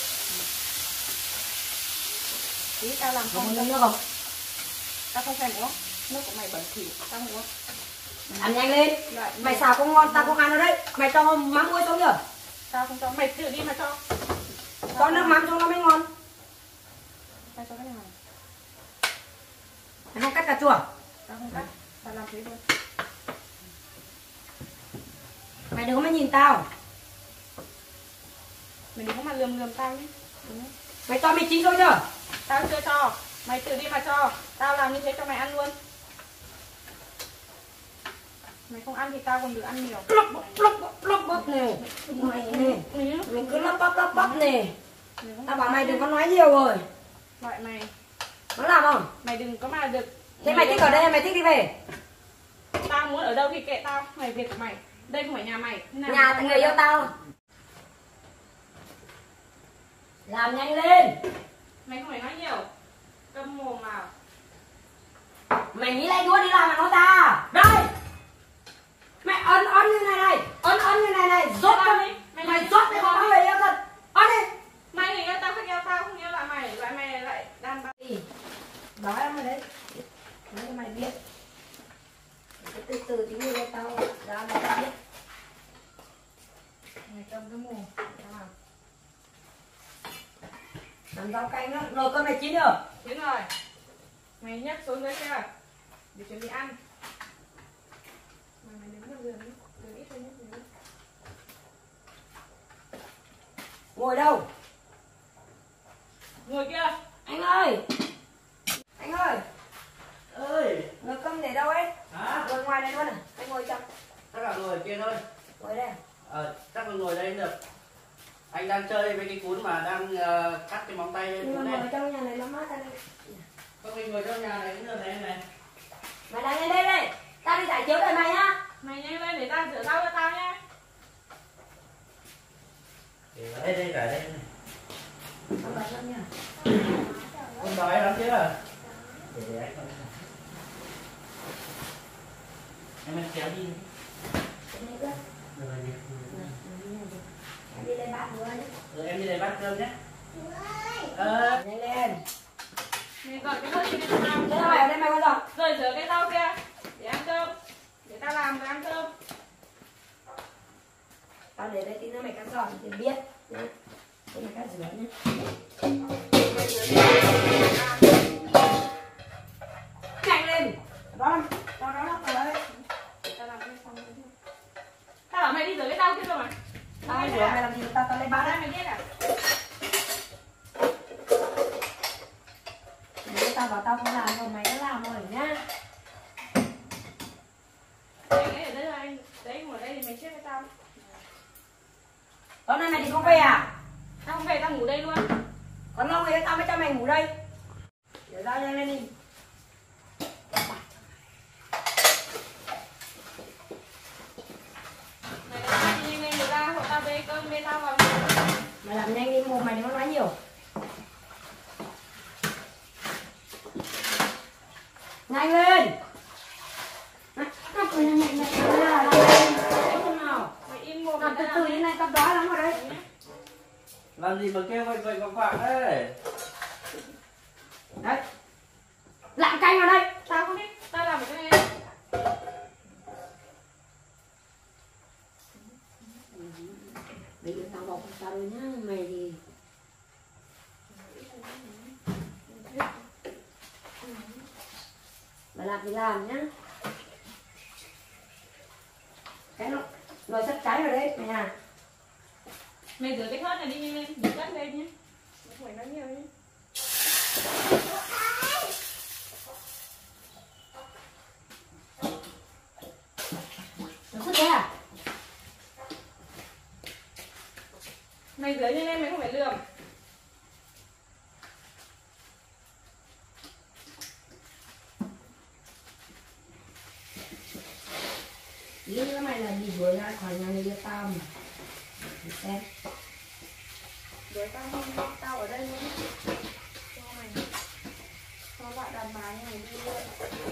Tí tao làm Không không uống nước không? tao không thèm uống. Nước của mày bẩn thỉu, tao không uống. Ăn nhanh lên. Loại Mày xào không ngon, tao không ăn ở đây. Mày cho mắm muối xuống chưa? tao không cho, mày tự đi mà cho. Cho nước mắm xuống nó mới ngon. Tao cho cái này. Mày không cắt cà chua. Tao không cắt, tao làm thế thôi. Mày đừng có mà nhìn tao. Mày đừng có mà lườm tao nhé. Mày cho mì chính xuống chưa? Tao chưa cho, mày tự đi mà cho. Tao làm như thế cho mày ăn luôn. Mày không ăn thì tao còn được ăn nhiều. Lốc bốc nè. Mày nè. Mày cứ lốc bốc nè. Tao bảo mày đừng có nói nhiều rồi. Loại mày, Nó làm không? mày đừng có mà được. Thế mày thích ở đây hay mày thích đi về? Tao muốn ở đâu thì kệ tao, mày việc của mày. Đây không phải nhà mày. Nhà người yêu tao. Làm nhanh lên. Mày không phải nói nhiều. Câm mồm vào. Mày nghĩ lấy đũa đi làm mà nói ta. Đây. Mày ấn như này này. Ấn như này này. Rốt Tao cho đi. mày rốt mày không có người yêu thật. Ấn đi. Mày thì yêu tao không yêu tao, không yêu lại mày. Lại mày lại đàn bà. Gì? Nói em ở đấy. Nói cho mày biết. Cái từ từ tí nữa tao ra mày biết. Mày cầm cái mồm. Làm rau canh á. Nồi cơm này chín chưa? Chín rồi. Mày nhấc xuống dưới kia. Để chuẩn bị ăn. Mày đứng vào giường đi. Giường ít thôi nhé. Ngồi đâu? Ngồi kia. Anh ơi. Anh ơi. Ơi. Nồi cơm để đâu ấy? Hả? Ngồi ngoài này luôn à? Anh ngồi trong. Chắc là ngồi kia thôi. Ngồi đây. Chắc là ngồi đây được. Anh đang chơi với cái cuốn mà đang cắt cái móng tay lên Nhưng cuốn mà ngồi này. trong nhà này nó mát anh. Không, mình ngồi trong nhà này cũng được này này. Mày đang lên đây đây. Tao đi giải chiếu đời mày nhá. Mày nhanh lên để tao rửa rau cho tao nhé. Để ở đây cả đây này. Tao bật lên nha. Con đói lắm chứ à? Để anh không. Em kéo đi. Cái này cơ. Rồi đi. Em đi lên bát nữa đi. Rồi em đi lấy bát cơm nhé. Nhanh lên. Mày gọi cái hơi kia cho tao. Thế mày ở đây mày có rồi. Rồi rửa cái rau kia. Để ăn cơm. Để tao làm rồi ăn cơm. Tao để đây tí nữa mày cắt giòn thì biết. Thế mày cắt rửa nhé. Nhanh lên. Đó là đấy. Tao làm cái xong rồi. Tao bảo mày đi rửa cái rau kia rồi mà. Tao rửa mày làm gì tao lên bát Đây đấy. mày biết à? Nếu tao bảo tao không làm rồi mày cứ làm rồi nhá. Anh ấy ở đây là anh. Đấy ngồi đây thì mày chết với tao. Tối nay mày thì không về à? Tao không về tao ngủ đây luôn. Còn lâu thì tao mới cho mày ngủ đây. Để ra nhanh lên đi. Mày làm nhanh lên rồi ra hộ tao bê cơm bê tao vào. Mày làm nhanh đi mồm mày đừng có nói nhiều. Nhanh lên. Mày im mồm Làm mày từ ra từ như này tao đói lắm rồi đấy. Làm gì mà kêu vậy còn quạng đấy. Đấy. Lạng canh vào đây. Tao không biết, tao làm một cái này. Bây giờ tao bọc tao rồi nhá. Mày thì mày làm thì làm nhá. Cái nồi sắp cháy rồi đấy mẹ à. Mày rửa cái thớt này đi nhanh lên, rửa cắt lên nhé. Không phải nói nhiều nhé. Nó sức thế à? Mày rửa nhanh lên, mày không phải lườm. Ý cái mày là gì vừa ra khỏi nhà người yêu tao mà. Để xem. Rửa tao không, tao ở đây luôn. Cho mày. Cho bạn đàn bà như mày đi luôn.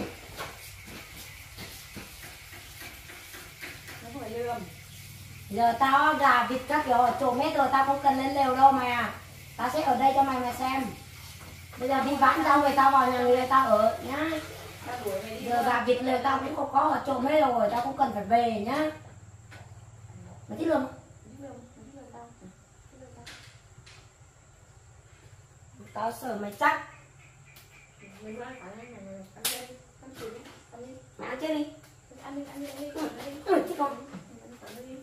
Nó không phải lườm. Giờ tao gà vịt các kiểu ở chỗ hết rồi, tao không cần lên lều đâu mày à. Tao sẽ ở đây cho mày xem. Bây giờ đi vãn xong rồi tao vào nhà người tao ở nhá. Tao đuổi mày đi. Giờ gà vịt lều tao cũng không có ở chỗ hết rồi, tao không cần phải về nhá. Mày thích lương không? Tao sợ mày chắc. Mày ăn phải nhanh này, ăn lên, ăn thử đi, ăn đi. Mày ăn chết đi. Ăn đi, ăn đi, ăn đi, ăn đi. Chứ con. Ăn đi.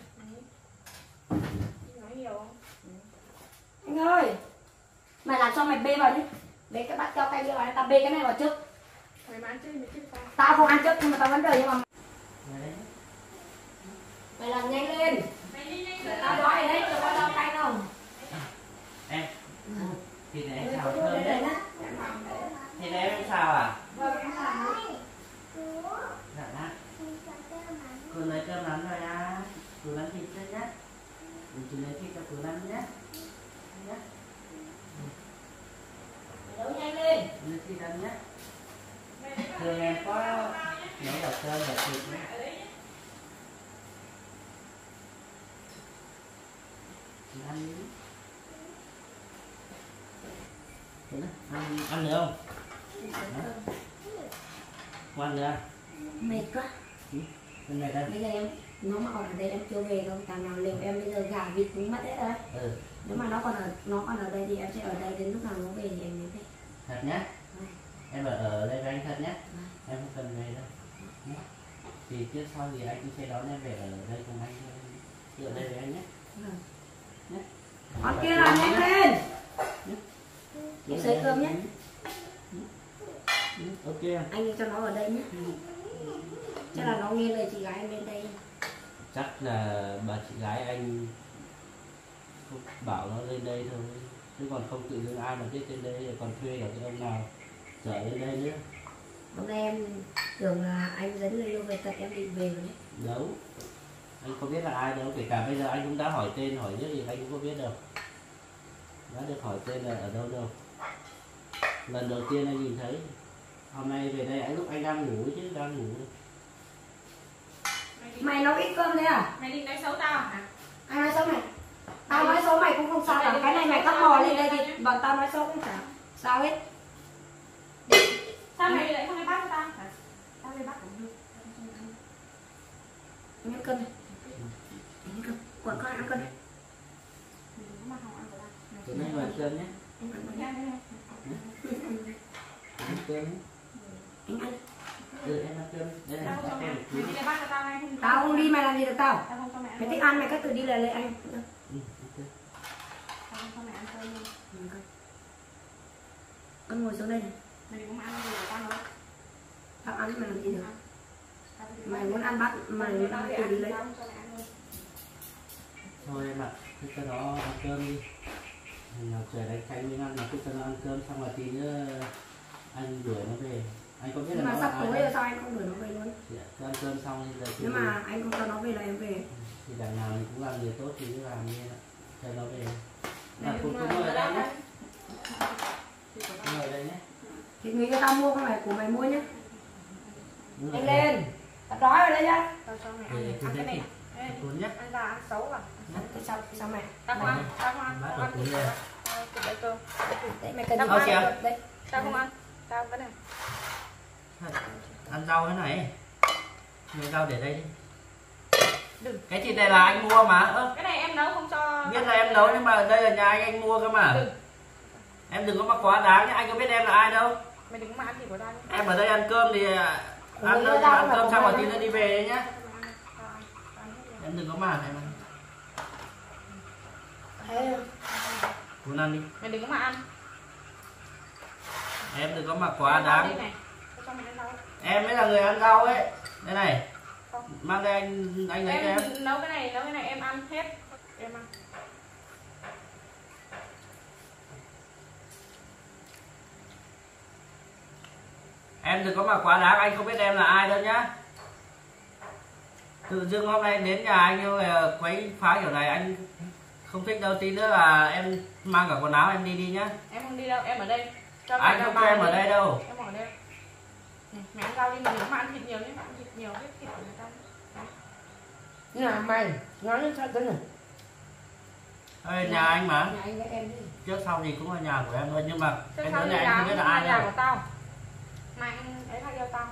Nói nhiều không? Anh ơi, mày làm sao mày bê vào đi. Bê cái bát cho cay vào, tao bê cái này vào trước. Mày mà ăn chứ, mày chứ tao. Tao không ăn trước nhưng mà tao vẫn đợi nhưng mà mày làm nhanh lên. Mày đi nhanh lên. Tao đói đấy, chưa có rau cay đâu. Em thịt này em Mày xào có đưa thơm đến đấy. đây nhá. Thịt này em xào à? Vâng, em làm đấy. Dạ đã. Cô lấy cơm nắm rồi à? Cô nắm thịt lên nhá. Chị lấy thịt cho cô nắm nhá. Nhá. Mày nấu nhanh lên. Lấy thịt ăn nhá. Thường em có nấu đậu cơm và thịt nhá. Chị ăn đi. Ăn nữa không? Ăn nữa. Mệt quá. Bên này đây. Bây giờ em nó mà còn ở đây em chưa về đâu, thằng nào liệu em bây giờ gà vịt cũng mất hết rồi. Nếu mà nó còn ở đây thì em sẽ ở đây đến lúc nào nó về thì em mới về. Thật nhá. Em ở đây với anh thật nhé. Em không cần về đâu nhé. Thì trước sau thì anh cũng sẽ đón em về ở đây cùng anh thôi. Ở đây với anh nhé. Nhé. Con kia làm nhanh lên. Đi xới cơm nhé. Ok. Anh cho nó ở đây nhé. Chắc là nó nghe lời chị gái em lên đây. Chắc là bà chị gái anh bảo nó lên đây thôi. Chứ còn không tự dưng ai mà biết trên đây còn thuê được cái ông nào chở lên đây nữa. Hôm nay em tưởng là anh dẫn người yêu về tận em định về rồi đấy. Đâu. Anh không biết là ai đâu. Kể cả bây giờ anh cũng đã hỏi tên hỏi nước thì anh cũng không biết đâu. Đã được hỏi tên là ở đâu đâu. Lần đầu tiên anh nhìn thấy. Hôm nay về đây lúc anh đang ngủ chứ đang ngủ. Mày nấu ít cơm thế à? Mày định nói xấu tao hả? Ai nói xấu mày? Tao nói xấu mày cũng không sao cả. Cái này mày cắt bò lên đây thì bọn tao nói xấu cũng chả sao hết. Sao mày lại không đi bắt cho tao hả? Tao đi bắt cũng được. Ăn cơm này. Ăn cơm. Quả con ăn cơm này. Tụi nó ăn cơm nhé. Anh ăn. Ăn cơm nhé. Anh ăn. Em ăn cơm. Đây này. Mày đi bắt cho tao ngay không? Tao không đi, mày làm gì được tao? Tao không cho mày ăn. Mày thích ăn mày cứ tự đi là lấy anh. Tao không cho mày ăn cơm luôn. Con ngồi xuống đây này. Mày đừng có ăn gì của tao nữa. Tao ăn mày làm gì được? Mày muốn ăn bắt mày tự đi lấy. Thôi em ạ, cứ cho nó ăn cơm đi. Nào trời đánh canh với ăn mà cứ cho nó ăn cơm xong rồi tí nữa anh đuổi nó về. Anh có biết là Nhưng mà nó sắp là ai tối đâu. rồi sao anh không đuổi nó về luôn? Cứ ăn cơm xong thì giờ Nếu mà anh không cho nó về là em về. thì đằng nào mình cũng làm người tốt thì cứ làm như vậy. Cho nó về. Mày Cũng đừng ngồi ở đây nhé. mà Ngồi ở đây nhé. Thì người cho tao mua không phải của mày mua nhé. Đúng rồi. Nhanh lên. Tao đói rồi đấy nhá. tao cho mày Để ăn cứ cái thế này. thì cuốn nhé. Ăn ra ăn xấu à? Thế sao mày? Tao không ăn, tao không ăn. Bát Tao vào ăn cuốn thịt lên. thịt lấy cơm. Đấy mày cần Tao gì không ăn ăn. đấy. Tao không ăn. Tao cái này. Ăn rau thế này. Lấy rau để đây đi. Đừng. Cái thịt này là anh mua mà. Cái này em nấu không cho. Biết là em nấu nhưng mà đây là nhà anh mua cơ mà. Đừng. Em đừng có mắc quá đáng nhé, anh có biết em là ai đâu. Mày đừng có mà ăn thịt của tao nhé. Em ở đây ăn cơm thì ăn Ủa, cơm tao xong không rồi phải tí nữa đi về nhá. Em đừng có mà em ăn. Cuốn ăn đi. Mày đừng có mà ăn. Em đừng có mà quá đáng. Cho mày ăn rau. Em mới là người ăn rau ấy. Đây này. Không. Mang đây anh lấy cho em. Nấu cái này em ăn hết. Em ăn. Em đừng có mà quá đáng, anh không biết em là ai đâu nhá. Tự dưng hôm nay đến nhà anh nhưng mà quấy phá kiểu này anh không thích đâu. Tí nữa là em mang cả quần áo em đi nhá. Em không đi đâu, em ở đây. Cho Anh không cho em ở đây đâu. Em ở đây. Mày ăn rau đi, mày đừng mà ăn thịt nhiều nhé, ăn thịt nhiều hết thịt của người ta. Nhà mày nói đến sao tính rồi. Ê, nhà anh mà. Nhà anh với em đi. Trước sau gì cũng là nhà của em thôi nhưng mà Chứ cái sao đứa thì này anh không biết là ai nhà đâu. của tao. Mày anh ấy thay cho tao.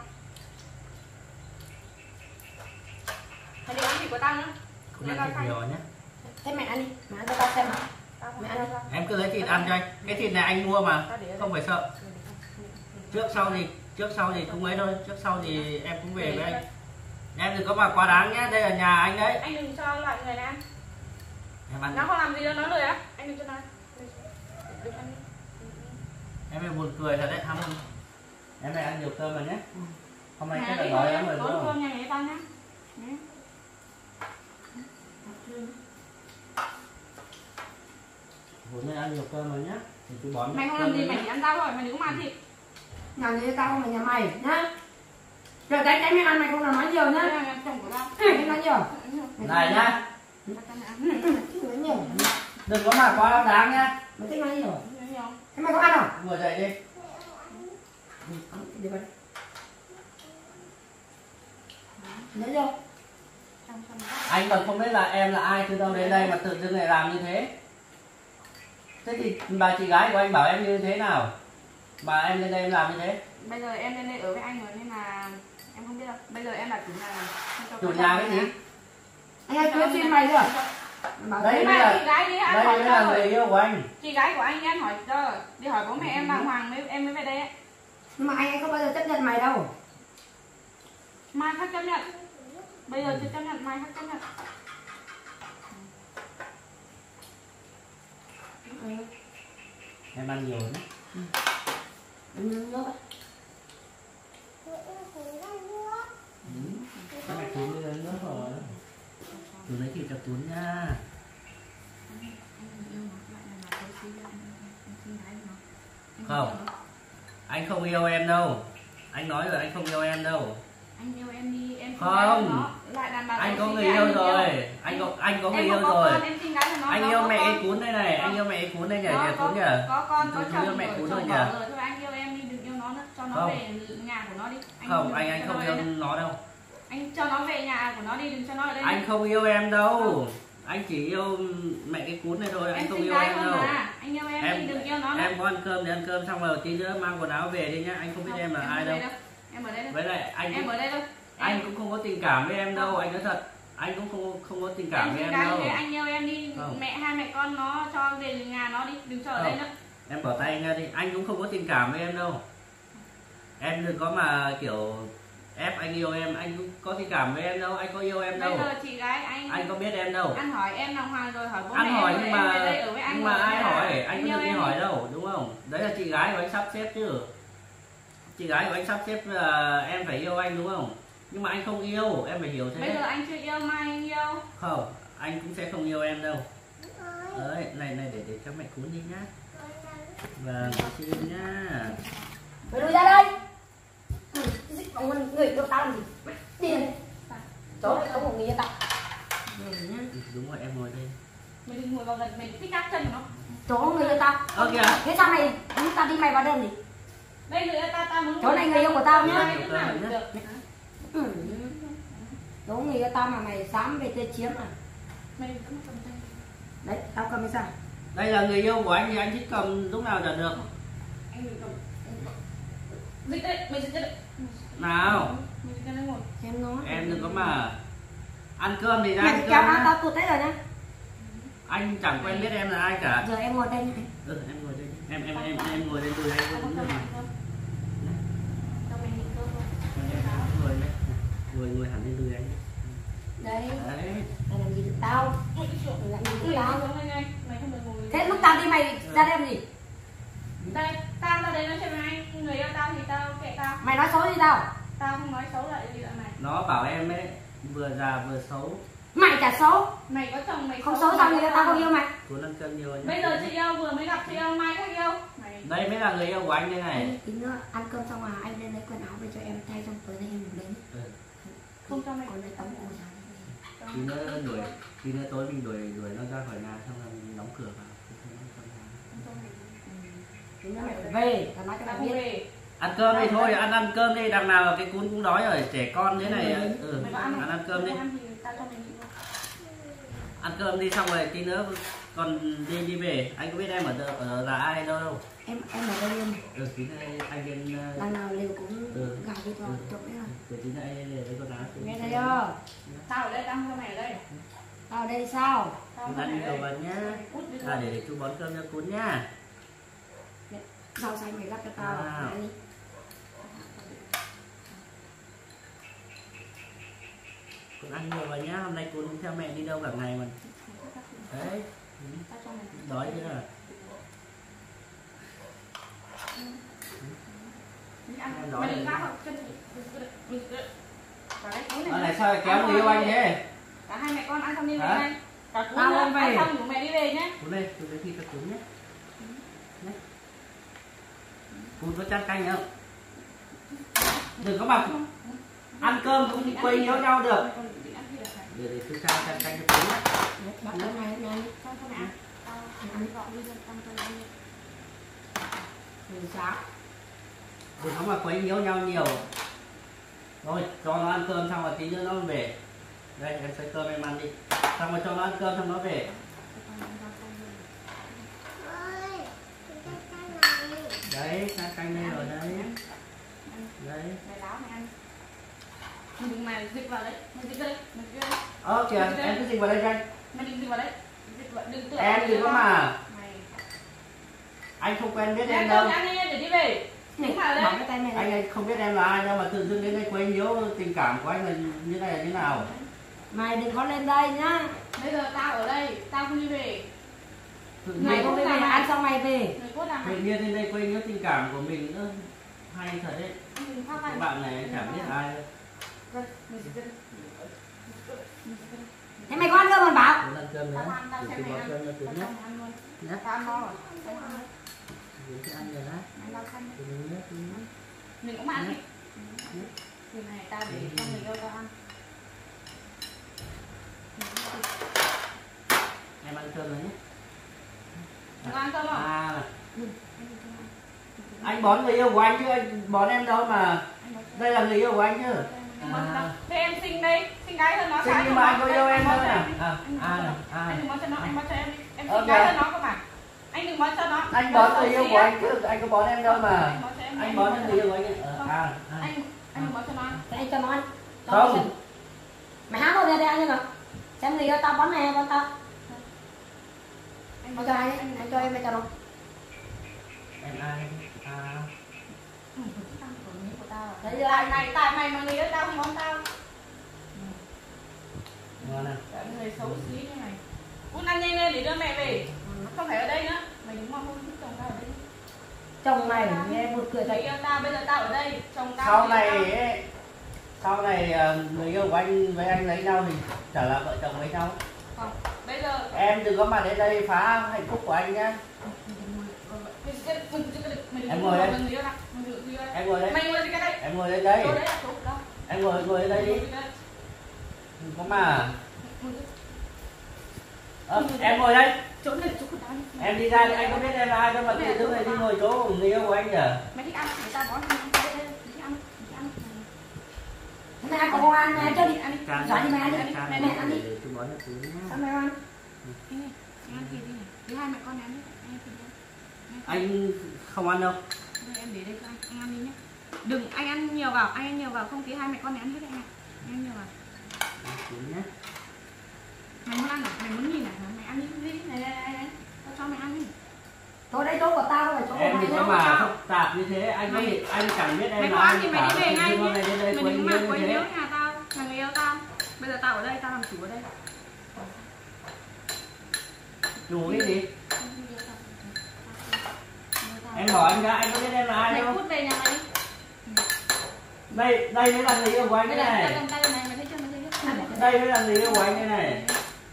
Mày đừng ăn thịt của tao nữa. Cũng là thịt nhiều nhé. Thế mẹ ăn đi, mẹ ăn cho tao xem. Tao không Mẹ ăn ăn đi. đâu. Em cứ lấy thịt ăn cho anh. Cái thịt này anh mua mà, không phải sợ. Trước sau gì cũng ấy thôi, trước sau gì em cũng về với anh. Em đừng có mà quá đáng nhé, đây là nhà anh đấy. Anh đừng cho loại người này ăn. Em ăn. Nó không làm gì đâu, nó lười á. Anh đừng cho nó ăn. Đừng ăn đi. Em em buồn cười thật đấy, ham không? Em này ăn nhiều cơm rồi nhé. Hôm nay Mà chắc là đi đói thôi, lắm rồi đúng bón không? cơm nhà người ta nhá. Hôm nay ăn nhiều cơm rồi nhé. Thì cứ bón Mày không cơm làm gì, nhé. mày chỉ ăn rau thôi, mày đừng có mà ăn thịt. Nhà người tao không phải nhà mày nhá. Rồi cái mày ăn mày không là nói nhiều nhá. Đây là chồng của tao. Không nói nhiều. Này nhá, Nói nhiều. đừng có mà quá đáng nhá. Mày thích nói nhiều. Nhiều. Thế mày có ăn không? Ngồi dậy đi. Đi vào. Nói vô. Anh còn không biết là em là ai từ đâu đến đây mà tự dưng lại làm như thế. Thế thì bà chị gái của anh bảo em như thế nào? Bà em lên đây em làm như thế. Bây giờ em lên đây ở với anh rồi nên là em không biết đâu. Bây giờ em là chủ nhà. Chủ nhà cái gì? Anh ơi, chưa xin mày rồi. Đây mới Chị gái đi, anh hỏi là người cho. yêu của anh. Chị gái của anh hỏi cho. Đi hỏi bố mẹ em đàng hoàng em mới về đây ấy. Nhưng mà anh không bao giờ chấp nhận mày đâu. Mai khác chấp nhận. Bây giờ chưa chấp nhận, mai khác chấp nhận. Em ăn nhiều nhé. Nước. Các mẹ Tuấn đi lấy nước rồi. Tuấn lấy thịt cho Tuấn nha. Không, anh không yêu em đâu. Anh nói rồi anh không yêu em đâu. Anh yêu em đi, em Không. lại đàn bà. Anh có người yêu rồi. Anh có người yêu rồi. Em xin gái của nó. Anh yêu mẹ ấy Cuốn đây này, anh yêu mẹ ấy Cuốn đây nhỉ, nhà Cuốn nhỉ. Có con, có Chú chồng yêu mẹ Cuốn rồi chồng nhỉ. bỏ rồi, thôi anh yêu em đi, đừng yêu nó nữa, cho nó Không. về nhà của nó đi. Không, anh không yêu nó đâu. Anh cho nó về nhà của nó đi, đừng cho nó ở đây. Anh không yêu em đâu. Anh chỉ yêu mẹ cái Cuốn này thôi, anh Em không xin yêu gái em con đâu. mà, anh yêu em đi, đừng yêu nó nữa. Em có ăn cơm thì ăn cơm xong rồi tí nữa mang quần áo về đi nhá, anh không biết em là ai đâu. Em ở đây thôi. Với lại anh Em ở đây thôi. anh cũng không có tình cảm với em đâu, anh nói thật. Anh cũng không có tình cảm với em đâu. Anh yêu em đi, Không. hai mẹ con nó cho về nhà nó đi, đừng cho ở đây nữa. Em bỏ tay anh ra đi, anh cũng không có tình cảm với em đâu. Em đừng có mà kiểu ép anh yêu em, anh cũng có tình cảm với em đâu, anh có yêu em đâu. Bây giờ chị gái Anh có biết em đâu. anh hỏi em đàng hoàng rồi, hỏi bố Anh mẹ hỏi em nhưng rồi, mà em về đây ở với anh nhưng mà rồi. ai hỏi, anh Anh có yêu được đi em hỏi đi. đâu, đúng không? Đấy là chị gái của anh sắp xếp chứ. Chị gái của anh sắp xếp là em phải yêu anh đúng không? Nhưng mà anh không yêu, em phải hiểu thế. Bây giờ anh chưa yêu, mai anh yêu. Không, anh cũng sẽ không yêu em đâu. Đấy, này để cho mẹ Cuốn đi nhá. Vâng, xin nhá. Mày đuổi ra đây. Dích vào người của tao làm gì? Đi đây. Chó này không có nghĩa tao. Đúng rồi, em ngồi đây. Mày đừng ngồi vào gần, mày thích cắt chân của nó. Chó người cho tao. Kìa. Thế sao mày tao đi mày vào đây gì? Đây người ta muốn. Chó này người yêu của tao nhá. Ai cũng làm được. Chó người yêu tao mà mày dám về chơi chiếm à? Mày đừng có cầm tay. Đấy, tao cầm cái sao? Đây là người yêu của anh thì anh thích cầm lúc nào là được. Anh đừng cầm. Dịch đấy, mày dịch đấy. Nào, Mày dịch ra đây ngồi. Em nói. em đừng có mà ăn cơm thì ra Mày ăn kéo cơm áo nhá. tao tụt đấy rồi nhá. Anh chẳng quen biết em là ai cả. Giờ em ngồi đây nhá. Em ngồi đây. Em ngồi đây tôi anh Ăn cũng cơm, được mà. ăn cơm. Cho mày nhịn cơm luôn. Ngồi đây. Ngồi hẳn lên đùi anh. Đây, Đấy. mày làm gì được tao? Mày làm gì được tao? Mày không được ngồi. Thế lúc tao đi mày ra đây làm gì? Đây, tao ra đây nói chuyện với anh, người yêu tao thì tao kệ tao. Mày nói xấu gì tao? Tao không nói xấu lại gì lại mày. Nó bảo em ấy vừa già vừa xấu. Mày chả xấu. Mày có chồng mày Không xấu sao người yêu tao không yêu mày? Cuốn ăn cơm nhiều. Bây giờ chị yêu vừa mới gặp chị yêu mai khác yêu. Mày Đây mới là người yêu của anh đây này. Tí nữa ăn cơm xong à anh lên lấy quần áo về cho em thay xong tối nay em đến. không cho mày. Còn lấy tống ô ra. Tí nữa tối mình đuổi nó ra khỏi nhà xong là mình đóng cửa vào. Tí nữa mày phải về, tao nói cho Tao mày không biết. về. Ăn cơm đi thôi, ăn cơm đi, đằng nào cái cuốn cũng đói rồi, trẻ con thế này. Mày có ăn không? Ăn cơm đi. Ăn thì tao cho mày nghỉ luôn. Ăn cơm đi xong rồi tí nữa còn đi về. Anh có biết em ở là ai đâu đâu. Em ở đây em. Tí nữa anh lên Lần nào liều cũng gào đi cho trộm đấy rồi. tí nữa anh lên lấy con áo. Nghe thấy chưa? Tao ở đây, tao không cho mày ở đây. Tao ở đây sao? Tao không Ăn mày đi ở cầu đây. vào nhá. Cút đi À thôi. để chú bón cơm cho cuốn nhá. Rau xanh mày gắp cho tao À. à? Đi. Cuốn ăn nhiều vào nhá, hôm nay cuốn theo mẹ đi đâu cả ngày mà. Đấy, Tao cho mày. đói chưa? Đi ăn. Mày đừng gắp chân chị. Vào đây, cuốn Ở này. này sao lại kéo người yêu anh thế? Cả hai mẹ con ăn xong đi về Hả? ngay. Cả cuốn Tao nữa, không về. ăn xong rủ mẹ đi về nhé. Cuốn đây, tôi giới thiệu cho cuốn nhé. Cuốn có chăn canh không? Đừng có mà ăn cơm cũng quay nhiễu nhau được. Để tôi sang chăn canh cho cuốn nhé. Bắt cái này này. Xong cho mẹ ăn. Tao ăn gọn đi cho tao cho mẹ. Thì sao? Đừng có mà quấy nhiễu nhau nhiều. Rồi, cho nó ăn cơm xong rồi tí nữa nó về. Đây, em xới cơm em ăn đi. Xong rồi cho nó ăn cơm xong nó về. ơi cái này Đấy, sang canh đây rồi đấy. Đấy. Mày láo mày ăn. Đừng mà dịch vào đấy. Mày dịch vào đấy. Mày dịch vào đấy. Ơ kìa, em cứ dịch vào đây cho anh. Mày đừng dịch vào đấy. Dịch vào đừng tự. Em đừng có mà. Mày. Anh không quen biết Em em đâu đâu. ăn đi để đi về. Đứng vào Bỏ đây. cái tay này Anh này. ấy không biết em là ai đâu mà tự dưng đến đây quấy nhiễu tình cảm của anh là như này là như nào. Mày đừng có lên đây nhá. Bây giờ tao ở đây, tao không đi về. Tự Mày nhiên, không đi về ăn xong mày về. Người cốt làm tự mày. nhiên đến đây quấy nhiễu tình cảm của mình nữa. Hay thật đấy. Đừng phát Các mày. bạn này chẳng biết ai đâu. Rồi, mày dịch vào đây. Thế mày có ăn cơm không Bảo? Muốn ăn cơm nữa. Tao ăn, tao Để xem tôi mày bón ăn. cơm cho Tao Tuấn nhé. ăn luôn. Nhé. Tao ăn no rồi. Tao ăn luôn. Tuấn sẽ ăn rồi đó. Mày lau khăn đi. Tuấn nhé. Mình cũng ăn đi. Thì này tao để cho người yêu tao ăn. Em ăn cơm rồi nhé. Mày có ăn cơm không? À, anh bón người yêu của anh chứ anh bón em đâu mà. Đây là người yêu của anh chứ. Thế em xinh đây, xinh gái hơn nó. Xinh nhưng mà anh có yêu em hơn à? Anh đừng bón cho nó, anh bón cho em đi. Em xinh Ok. gái hơn nó cơ mà. Anh đừng bón cho nó. Anh bón người yêu của anh chứ anh có bón em đâu mà. Anh bón cho em. Anh bón cho người yêu của anh ấy. Anh đừng bón cho nó. Thế anh cho nó ăn. Không. Mày há vào đây để ăn đi mà. Xem người yêu tao bón mày bón tao. Anh Anh bón cho cho ai? anh. Anh cho em hay cho nó? Em ai? Đấy chưa Tại anh? mày, tại mày mà người yêu tao không bón tao. Ngon à? Tại người xấu xí như này. Cút ăn nhanh lên để đưa mẹ về. Không phải ở đây nữa. Mày đừng mong không thích chồng tao ở đây. Chồng mày nghe buồn cười Người thật. yêu tao, bây giờ tao ở đây. Chồng tao. Sau người này yêu ấy, sau này người yêu của anh với anh lấy nhau thì chả là vợ chồng với nhau. tao. Không. Bây giờ Em đừng có mà đến đây phá hạnh phúc của anh nhá. Em ngồi đây. Em ngồi đây. Mày ngồi cái đây. Em ngồi lên đây. Chỗ đấy là chỗ đâu? Em ngồi lên đây đi. Đừng có mà. Em ngồi đây. Chỗ này là chỗ của tao đi. Em đi ra thì anh có biết em là ai đâu mà tự dưng lại đi ngồi chỗ của người yêu của anh nhỉ? Mày thích ăn để tao bón cho mày. Đây, đi ăn, đi ăn. Mày ăn có ăn mày cho đi. Ăn đi. Giỏi đi mày ăn đi. Mẹ ăn đi. Để tôi bón cho chú nhá. Sao mày ăn? Anh ăn thịt đi này. Đi hai mẹ con ăn đi. Anh ăn thịt đi. Anh không ăn đâu. Đây, em để đây cho anh ăn đi nhé. Đừng anh ăn nhiều vào, anh ăn nhiều vào không tí hai mẹ con này ăn hết anh ạ. Anh ăn nhiều vào. Chú nhé. Mày muốn ăn à? Mày muốn nhìn à? Mày ăn đi, này này. Tao cho mày ăn đi. Chỗ đây chỗ của tao không phải chỗ của Em mày đừng có đâu. mà phức tạp như thế, anh Mày- anh chẳng biết em Mày là có ai ăn thì cả. mày đi về ngay Tự dưng hôm nay nhé. đến đây Mày quấy đừng nhiễu mà như quấy thế. nhiễu nhà tao, là người yêu tao. Bây giờ tao ở đây tao làm chủ ở đây. Chủ cái gì? Em hỏi anh ra, anh có biết em là ai Mày không? cút về nhà mày đi. Đây mới là người yêu của anh Bây cái giờ này. cầm tay này, mày thấy chưa? Mày thấy chưa? Đây mới là người yêu của anh cái này.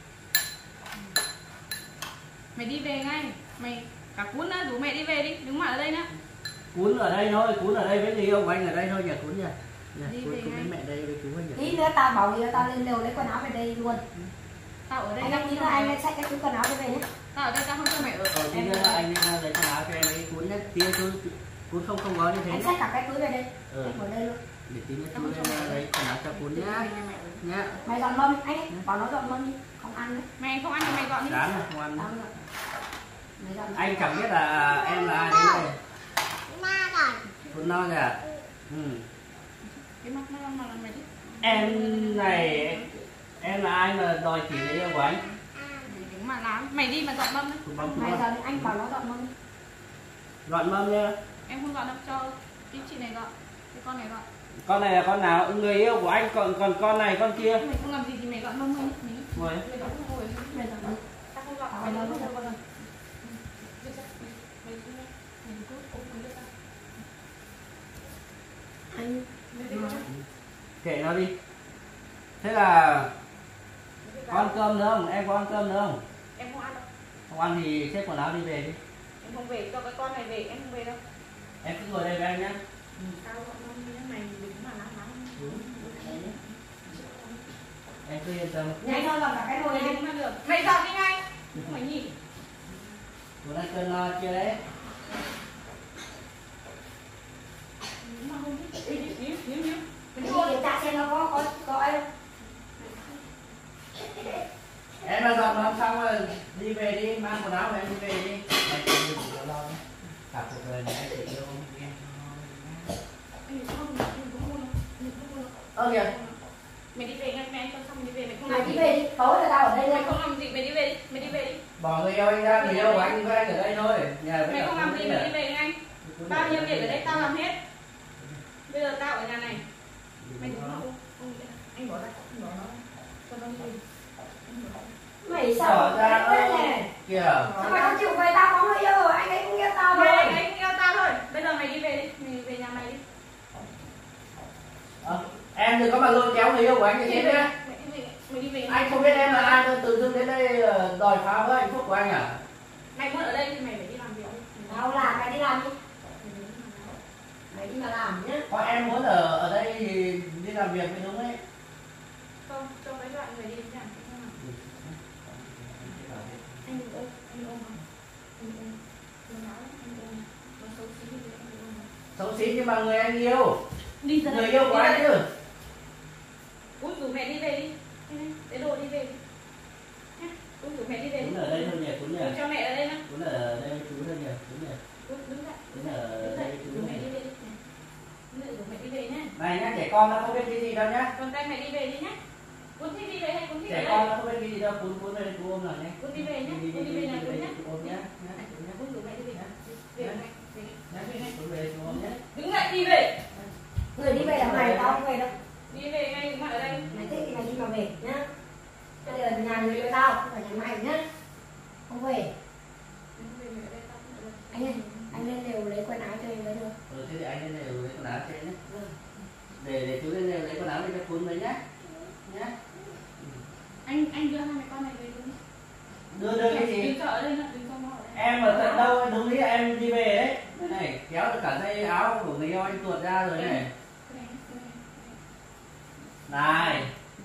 Mày đi về ngay. Mày cả Cuốn nữa, rủ mẹ đi về đi, đừng mà ở đây nữa. Cuốn ở đây thôi, Cuốn ở đây với người yêu của anh ở đây thôi nhỉ Cuốn nhỉ. Đi Cuốn về với ngay. mẹ đây với chú anh nhỉ. Tí nữa tao bảo người tao lên lều lấy quần áo về đây luôn. Tao ở đây Anh tao tí không nữa cho anh mày. lên xách cái túi quần áo đi về nhé. Tao ở đây tao không cho mày ở. Tí nữa anh lấy quần áo cho em ấy Cuốn nhé. Tí nữa Cuốn không có như thế. Anh xách cả cái túi về đây. Ừ. Anh ở đây luôn. Để tí nữa chú em lấy quần áo cho Cuốn nhá. Nhá. Mày dọn mâm anh bảo nó dọn mâm đi, không ăn nữa. Mày không ăn thì mày gọi đi. Rán không ăn. Tao dọn. Mày dọn. Anh chẳng biết là em là ai đấy này. Na rồi. Cuốn no rồi à? Ừ. Cái mắt nó mà làm mày thích. Em này em là ai mà đòi chỉ người yêu của anh? Mày đừng mà làm. Mày đi mà dọn mâm đấy. Cuốn bóng Mày cuốn dọn đi, anh bảo nó dọn mâm đi. Dọn mâm nhá. Em không gọi đâu, cho cái chị này gọi, cái con này gọi. Con này là con nào? Người yêu của anh còn con này con kia. Mày không làm gì thì mày gọi mâm thôi. Ngồi. Mày gọi không ngồi. Mày dọn mâm. Tao không gọi. Tao Mày nói không với gọi. tao. Anh Kệ nó đi. Thế là có ăn cơm nữa không? Em có ăn cơm nữa không? Em không ăn đâu. Không ăn thì xếp quần áo đi về đi. Em không về, cho cái con này về, em không về đâu. Em cứ ngồi đây với anh nhé. Tao gọi mâm đi, mày đừng mà làm lắm. Em cứ yên tâm. nhanh thôi dọn cả cái nồi Mày đi. không ăn được. Mày dọn đi ngay. Không phải nhìn. Muốn ăn cơm no chưa đấy? Mà không biết. Níu. Đi kiểm tra xem nó có ai không. Em mà dọn mâm xong rồi đi về đi, mang quần áo của em đi về đi. Em không được có lo nhé. Cả cuộc đời này anh chỉ yêu không em. Ơ kìa. Mày đi về ngay, mày cho xong mày đi về, mày không Mày làm đi gì. về đi, tối là tao ở đây Mày luôn. không làm gì, mày đi về đi, mày đi về đi. Bỏ người yêu anh ra, người yêu của anh với anh ở đây thôi. Nhà với Mày cả không làm Cuốn gì, đây mày đi này. về ngay. Bao nhiêu việc ở đây tao làm hết. Bây giờ tao ở nhà này. Mày đừng có anh bỏ ra, anh bỏ nó. Cho nó đi về. Mày Bỏ sao ra đấy này. kìa. Sao mày không chịu về, tao có người yêu rồi, anh ấy cũng yêu tao Mày rồi. đấy không yêu tao thôi. Bây giờ mày đi về đi, mày về nhà mày đi. Em đừng có mà lôi kéo người yêu của anh như thế nhé. Mày đi về. Anh không biết em là ai đâu, tự dưng đến đây đòi phá vỡ hạnh phúc của anh à? Mày muốn ở đây thì mày phải đi làm việc đi. Tao làm, mày đi làm đi. Mày đi mà làm nhá. Có em muốn ở đây thì đi làm việc mới đúng đấy. Không, cho mấy đoạn người đi nha. Anh ôm, anh ôm không? Anh ôm. Nó nói anh ôm. Nó xấu xí như thế anh ôm. Xấu xí nhưng mà người anh yêu. Đi ra đây. Người yêu của anh chứ. Út rủ mẹ đi về đi. Để đồ đi về đi. Nhá. Út rủ mẹ đi về đi. Cuốn ở đây thôi nhỉ, Cuốn nhỉ. Cho mẹ ở đây nhá. Cuốn ở đây với chú thôi nhỉ, Cuốn nhỉ. Út đứng dậy. Cuốn ở Đứng đây dậy. với chú Rủ thôi mẹ nhỉ. đi về đi. Đứng dậy rủ mẹ đi về nhá. Này nhá, trẻ con nó không biết cái gì đâu nhá. Còn tay mẹ đi về đi nhá. Út thích đi về hay Út thích ở Trẻ đây? con nó không biết cái gì đâu, Cuốn về đây chú ôm nào nhé. Út đi về nhá. Đi Út đi về nhà Út nhá. chú ôm nhá. Út rủ mẹ đi về. Về mẹ. Về. Nhá, Cuốn về chú ôm nhé. Đứng dậy đi về. Người đi về là mày, tao không về đâu. Đi về ngay đứng ở đây. Mày thích thì mày đi mà về nhá. Bây giờ nhà người yêu tao, không phải nhà mày nhá. Không về. Anh lên lều lấy quần áo cho em lấy được. Thế thì anh lên lều lấy quần áo cho em nhé. Để chú lên lều lấy quần áo để cho Cuốn với nhá. Nhá. Anh đưa hai mẹ con này về đúng. Đưa cái gì? Đừng sợ ở đây nữa, đừng cho nó ở đây. Em ở tận đâu đúng lý em đi về đấy. Đây này, kéo được cả dây áo của người yêu anh tuột ra rồi này. Này.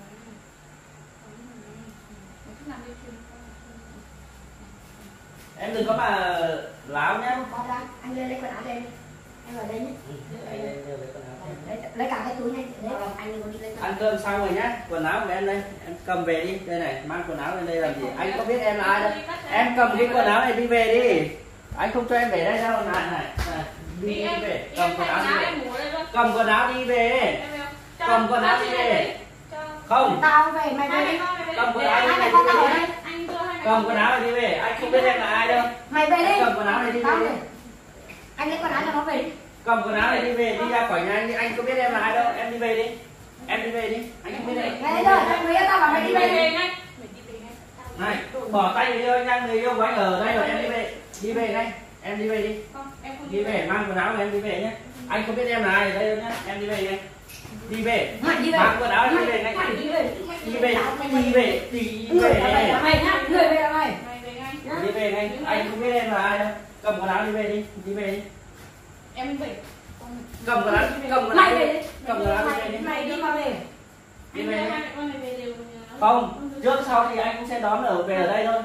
Em đừng có mà láo nhá. Con ra, anh lên lấy quần áo cho em đi. Em ở đây nhé. Anh lên lều lấy quần áo cho em. Lấy cả cái túi này, đấy anh còn đi lấy quần áo. Ăn cơm xong rồi nhá, quần áo của em đây, em cầm về đi, đây này, mang quần áo lên đây làm gì? Anh có biết em là ai đâu. Em cầm cái quần áo này đi về đi. Anh không cho em để đây đâu, này. Đi về, cầm quần áo đi về. Cầm quần áo đi về. Cầm quần áo đi về. Không. Tao về, mày về đi. Cầm quần áo Hai đi mẹ về. con tao ở đây. Cầm quần áo này đi về, anh không biết em là ai đâu. Mày về đi. Cầm quần áo này đi Tao về. về. Anh lấy quần áo cho nó về đi. Cầm quần áo này đi về, đi ra khỏi nhà anh có biết em là ai đâu, em đi về đi. Em đi về đi, anh không biết em. Về rồi, người yêu tao bảo mày đi về về ngay. Mày đi về ngay. Này, bỏ tay người yêu anh ra, người yêu của anh ở đây rồi, em đi về. Đi về ngay, em đi về đi. Không, em không Đi về, mang quần áo của em đi về nhé. Anh không biết em là ai ở đây đâu nhá, em đi về ngay. Đi về, mày đi về mang quần áo em đi về ngay. mày đi về Đi về, đi về, đi người về. về là mày nhá người về là mày Mày về ngay. Đi về ngay, anh không biết em là ai đâu. Cầm quần áo đi về đi về đi. Em về. Cầm quần áo, cầm quần áo mày đi. về đi Cầm quần áo đi về đi. mày đi mà về Đi Anh về về đi. hai mẹ con này về đều. Không, trước sau thì anh cũng sẽ đón về ở đây thôi.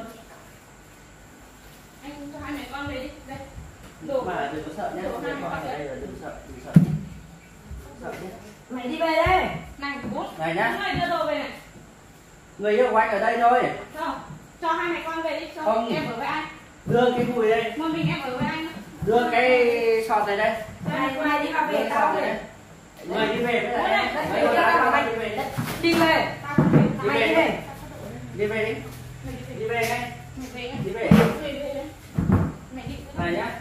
Anh cho hai mẹ con về đi. Đây. Đồ. Mà đừng có sợ nhé, đừng có ở đây rồi, đừng sợ nhé. Sợ nhé. mày đi về đây Này, bố. Này nhá. Này đưa đồ về này. Người yêu của anh ở đây thôi. Cho hai mẹ con về đi. Cho Không. em ở với anh. Đưa cái cùi đây, Một mình em ở với anh. đưa cái sọt này đây. mày đi mà Đưa về cái tao sọt này về đây. Người đi về với lại em. Đấy, Mấy con tao bảo đá mày đi về. đi về Tao không về. Đi mày về đi đi. về Đi về đi. Mày đi về. Đi về ngay. Mày về ngay. Đi về. Về về đấy. Mày đi. Này nhá.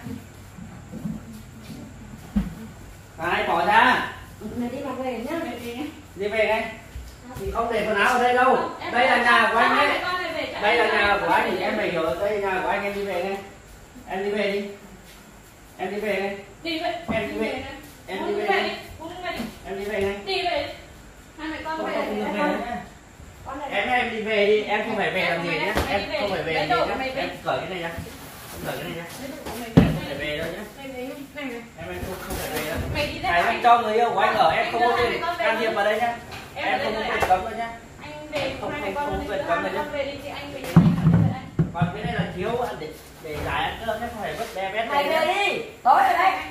Này bỏ ra. mày đi mà về nhá Mày về ngay. Đi về ngay. Không để quần áo ở đây đâu. Đây là nhà của anh đấy. Đây là nhà của anh thì em phải hiểu, đây là nhà của anh, em đi về ngay. Em đi về đi. Em đi về ngay. Đi về. Em đi về. Em đi về ngay. Em đi về ngay. Đi về. Hai mẹ con Không về. không Em về nhá. Em đi về đi, em không phải về làm gì nhá. Em không phải về làm gì nhá. Em cởi cái này ra. Em cởi cái này ra. Em không phải về đâu nhá. Em không phải về đâu. Mày đi Này anh cho người yêu của anh ở, em không có quyền can thiệp vào đây nhá. Em không có quyền cấm đâu nhá. Anh về Không, hai mẹ không, con không đi. về Hai cấm mẹ rồi nhá. con về đi thì anh về anh ở đây đây. Còn cái này là thiếu để giải ăn cơm nhé, không phải vứt bé bé mày này về nhá. đi tối ở đây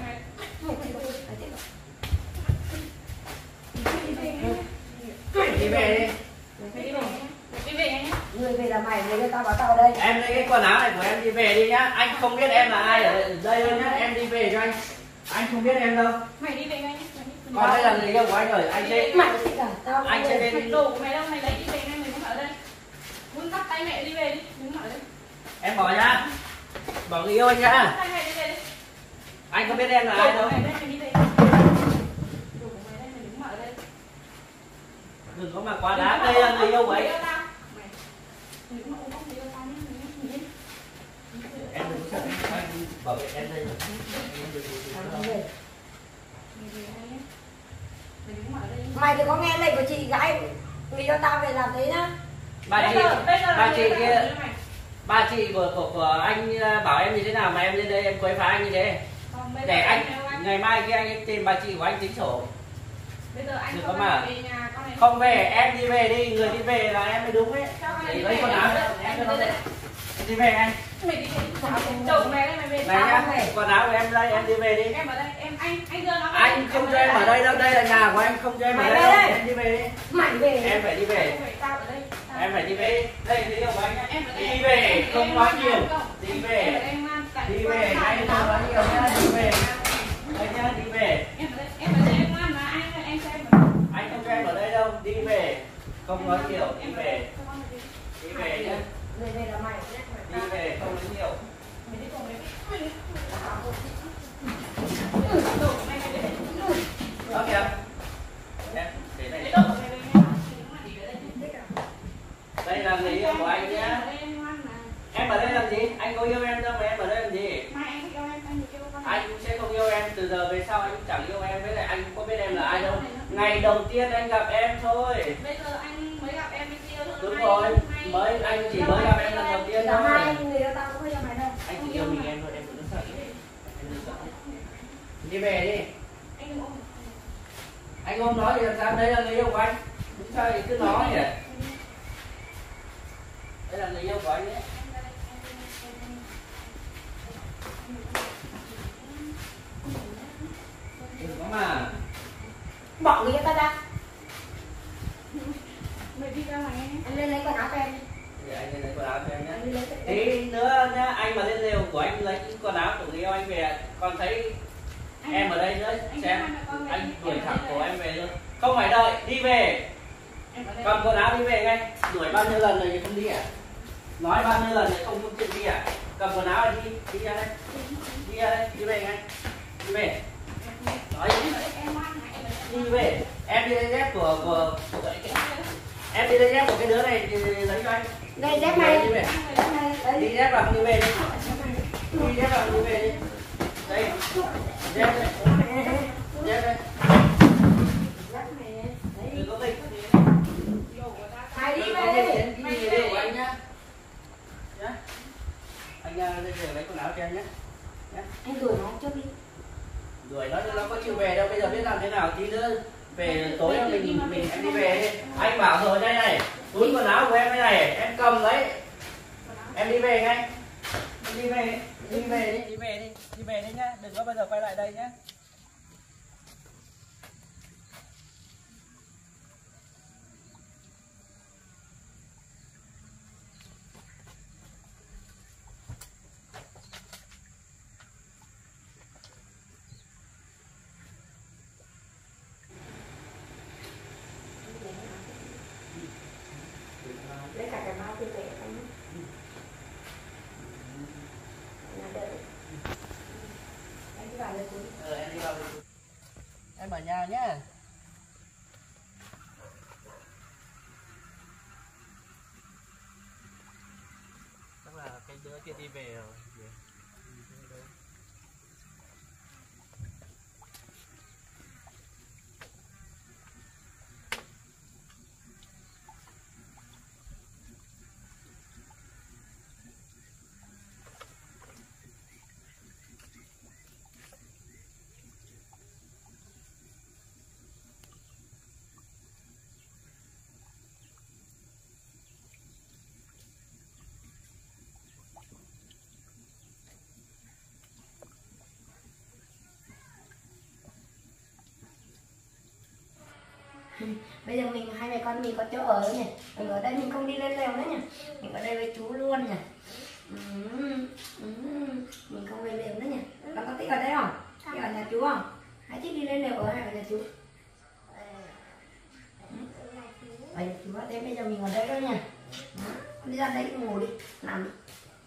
Đi về đi. Mày đi về. Đi về nhanh nhá. người về là mày người tao bảo tao ở đây Em lấy cái quần áo này của em đi về đi nhá. Anh không biết em là ai ở đây đâu nhá. Em đi về cho anh. Anh không biết em đâu. Mày đi về ngay nhá. Còn đây là người yêu của anh rồi. Anh sẽ mày thích à tao anh sẽ Mày lên. đồ của mày đâu, mày lấy đi về ngay, mày đứng ở đây. Muốn bắt tay mẹ đi về đi, đứng ở đây. Em bỏ nhá. Bỏ người yêu anh nhá. Bắt tay mẹ đi về đi. Anh không biết em là ai đâu. Đồ của mày đây, mày đi về. Đồ của mày đây, mày đứng ở đây. Đừng có mà quá đá. Đây là người yêu của anh. Mày đứng ở đây, mày tao nhá. Em đừng có sợ. Anh bảo vệ em đây rồi. tao về Mày về đây nhá. Mày đứng ở đây. mày thì có nghe lệnh của chị gái vì cho tao về làm thế nhá Bà chị kia, bà chị của anh bảo em như thế nào mà em lên đây em quấy phá anh như thế? Để anh ngày mai kia anh tìm bà chị của anh tính sổ. Bây giờ anh Đừng không có mà. về nhà con này. Không về, em đi về đi, người đi về là em mới đúng ấy. Để lấy quần áo nữa, em cho nó đây. Em đi về anh. Mày đi về. Đồ của mày đây, mày về. Này nhá, quần áo của em đây, em đi về đi. Em ở đây, anh đưa nó. Anh không cho em ở đây đâu, đây là nhà của anh, không cho em ở Mày đây về đâu. đây. Em đi về đi. mày về Em phải đi về. Tao ở đây. Em phải đi về. Đây người yêu của anh nhá. Đi về, không nói nhiều. Đi về. Đi về, anh không nói nhiều nhá, đi về. Đây nhá, đi về. Em ở đây em ngoan mà anh xem. Anh không cho em ở đây đâu, đi về. Không nói nhiều, đi về. Đi về nhá. người về là mày Đi về, không nói nhiều. Đó kìa. Em, để đây. Đây là người yêu của anh nhá. Em ở đây làm gì? Anh có yêu em đâu mà em ở đây làm gì? Anh cũng sẽ không yêu em, từ giờ về sau anh cũng chẳng yêu em, với lại anh cũng có biết em là ai đâu. Ngày đầu tiên anh gặp em thôi. Bây giờ anh mới gặp em yêu thôi. Đúng rồi, anh chỉ mới gặp em lần đầu tiên là thôi. hai người yêu tao không có cho mày đâu Anh chỉ yêu mình em thôi, em đừng sợ. Em đừng sợ. Đi về đi. Anh ôm nó thì làm sao? Đây là người yêu của anh. Đúng sao thì cứ nói nhỉ? Đây là người yêu của anh đấy. Đừng có mà. bỏ người yêu tao ra Mày đi ra ngoài nghe. anh lên lấy quần áo cho em đi. Để anh lên lấy quần áo cho em nhé. Anh đi lấy Tí nữa nhá, anh mà lên lều của anh lấy quần áo của người yêu anh về, còn thấy em ở đây nữa xem, anh đuổi thẳng của em về luôn. Không phải đợi, đi về. Cầm quần áo đi về ngay. Đuổi bao nhiêu lần rồi thì không đi à? Nói bao nhiêu lần thì không có chuyện đi à? Cầm quần áo đi, đi ra đây. Đi ra đây, đi về ngay. Đi về. Nói đi về. Em đi lên dép của Em đi đây nhé, một cái đứa này thì lấy cho anh. Đây dép này. Đi về. Đấy. Đi dép vào đi về đi. Đi dép vào đi về đi. Đây. Dép đây. Dép đây. Đừng có nghịch. Mày đi Đừng về có nghịch đi. đến cái gì đều của anh nhá. Nhá. Anh lên giường lấy quần áo cho anh nhé. Anh đuổi nó cho đi. Đuổi nó có chịu về đâu, bây giờ biết làm thế nào, tí nữa về tối mình em đi về đi. Anh bảo rồi đây này, túi quần áo của em đây này, em cầm lấy, em đi về ngay, em đi về đi, đi về đi nhá, đừng có bao giờ quay lại đây nhá. Lấy cả cái bao đi về anh. Anh đi vàoเลยคุณ Em đi vào đi. Em ở nhà nhá. Chắc là cái đứa kia đi về rồi. Bây giờ mình hai mẹ con mình có chỗ ở nhỉ, mình ở đây mình không đi lên lều nữa nhỉ, mình ở đây với chú luôn nhỉ. Mình không về lều nữa nhỉ. Con có thích ở đây không? Thích ở nhà chú không? Hãy thích đi lên lều ở hay ở nhà chú? Ở nhà chú. Thế bây giờ mình ở đây thôi nhỉ. Đi ra đây ngủ đi, nằm đi.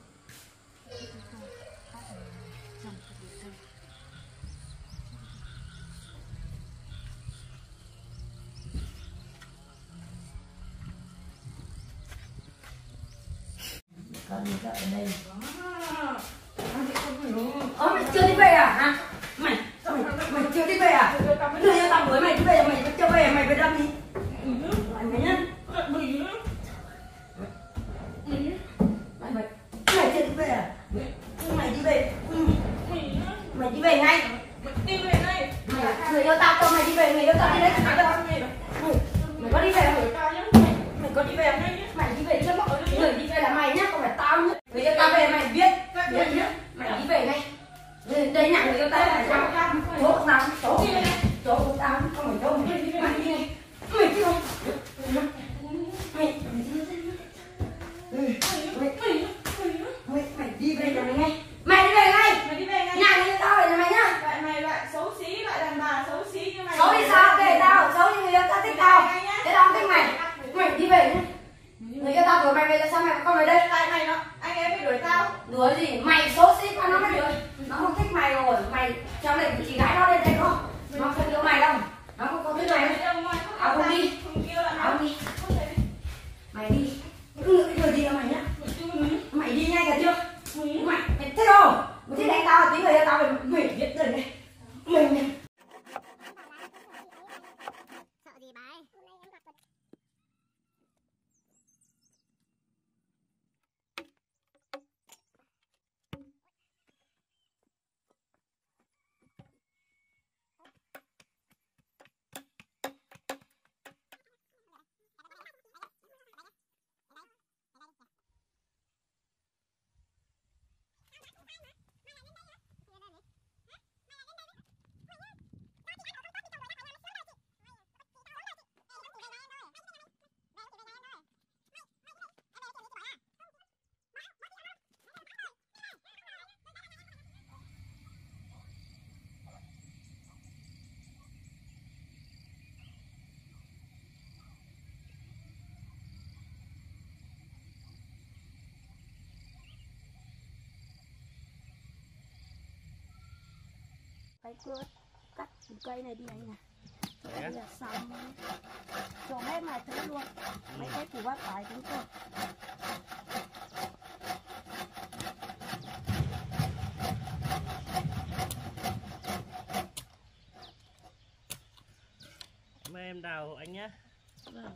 Con đi ở đây. Mày chưa đi về à? Hả? Mày chưa đi về à? Đưa cho tao với mày đi về, mày chưa về mày về làm gì? Mày nhá. Mày chưa đi về à? Mày đi về. Mày đi về ngay. Mày người yêu tao cho mày đi về, người yêu tao đi đấy. Mày có đi về không? Mày có đi về không? Mày đi về chứ, người đi về là mày nhá, không phải tao nhá. Người yêu tao về mày biết nhá. Mày đi về ngay. Đây nhà người yêu tao là sao? Chỗ nào? Chỗ tao không phải chỗ mày đi ngay. Mày đi không? Mày đi về nhà mày ngay. Mày đi về ngay. Nhà người yêu tao về nhà mày nhá. Loại xấu xí, loại đàn bà xấu xí như mày. Xấu thì sao? Kệ tao, xấu thì người yêu tao thích tao. Thế tao không thích mày. Mày đi về nhá. Người yêu tao đuổi mày về là sao mày không về đây? Tại mày nó, anh em bị đuổi tao. Đuổi gì? Mày xấu xí quá nó mới đuổi. Nó không thích mày rồi. Mày trong này chỉ gái nó lên đây không? Nó không yêu mày đâu. Nó không thích mày. Áo không đi. Áo đi. Mày đi. Người gì là mày nhá. Mày đi ngay cả chưa? Mày thích không? Mày thích đánh tao tí người yêu tao về mày biết rồi này. Mình sợ gì bà ấy? phải cưa cắt cây này đi anh nè. Đây là xong. Chỗ bếp này thế luôn. Mấy cái củ bắp cải cũng tốt. Mời em đào hộ anh nhé. Vâng.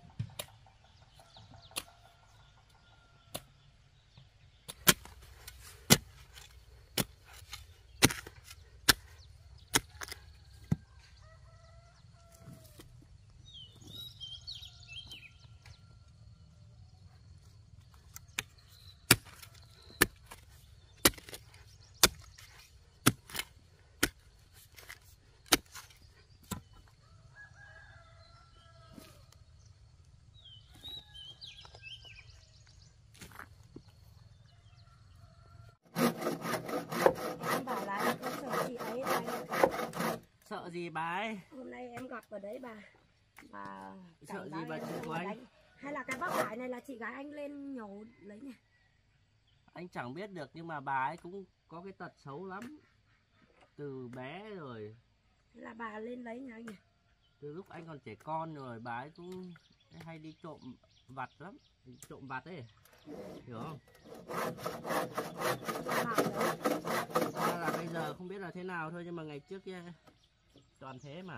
Em bảo là em không sợ chị ấy là em cả. Sợ gì bà ấy? Hôm nay em gặp ở đấy bà Sợ cảnh gì báo bà em chị của là anh? đánh. Hay là cái bắp cải này là chị gái anh lên nhổ lấy nhỉ? Anh chẳng biết được, nhưng mà bà ấy cũng có cái tật xấu lắm. Từ bé rồi, Hay là bà lên lấy nhà anh nhỉ? từ lúc anh còn trẻ con rồi bà ấy cũng hay đi trộm vặt lắm. Trộm vặt ấy, hiểu không? Bảo đấy. Ra là bây giờ không biết là thế nào thôi, nhưng mà ngày trước kia toàn thế mà.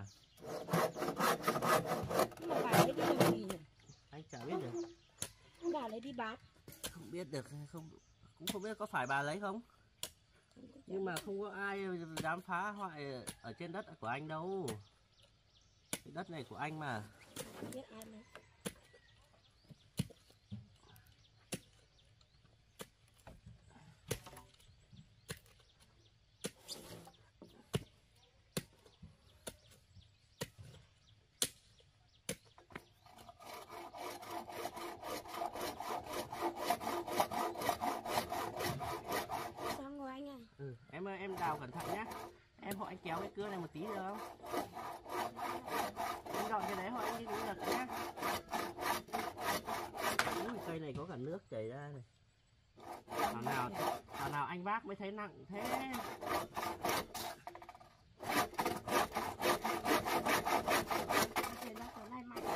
Nhưng mà bà lấy đi làm gì nhỉ? Anh chả biết được. Bà lấy đi bán. Không biết được, không cũng không biết có phải bà lấy không. Nhưng mà không có ai dám phá hoại ở trên đất của anh đâu. Cái đất này của anh mà. Không biết ai lấy. Xong rồi anh ơi. Em ơi, em đào cẩn thận nhá. Em hộ anh kéo cái cưa này một tí được không? Em dọn cái đấy hộ anh đi cũng được nhá. Cây này có cả nước chảy ra này. Thảo nào anh bác mới thấy nặng thế. Thì nó có này mạnh.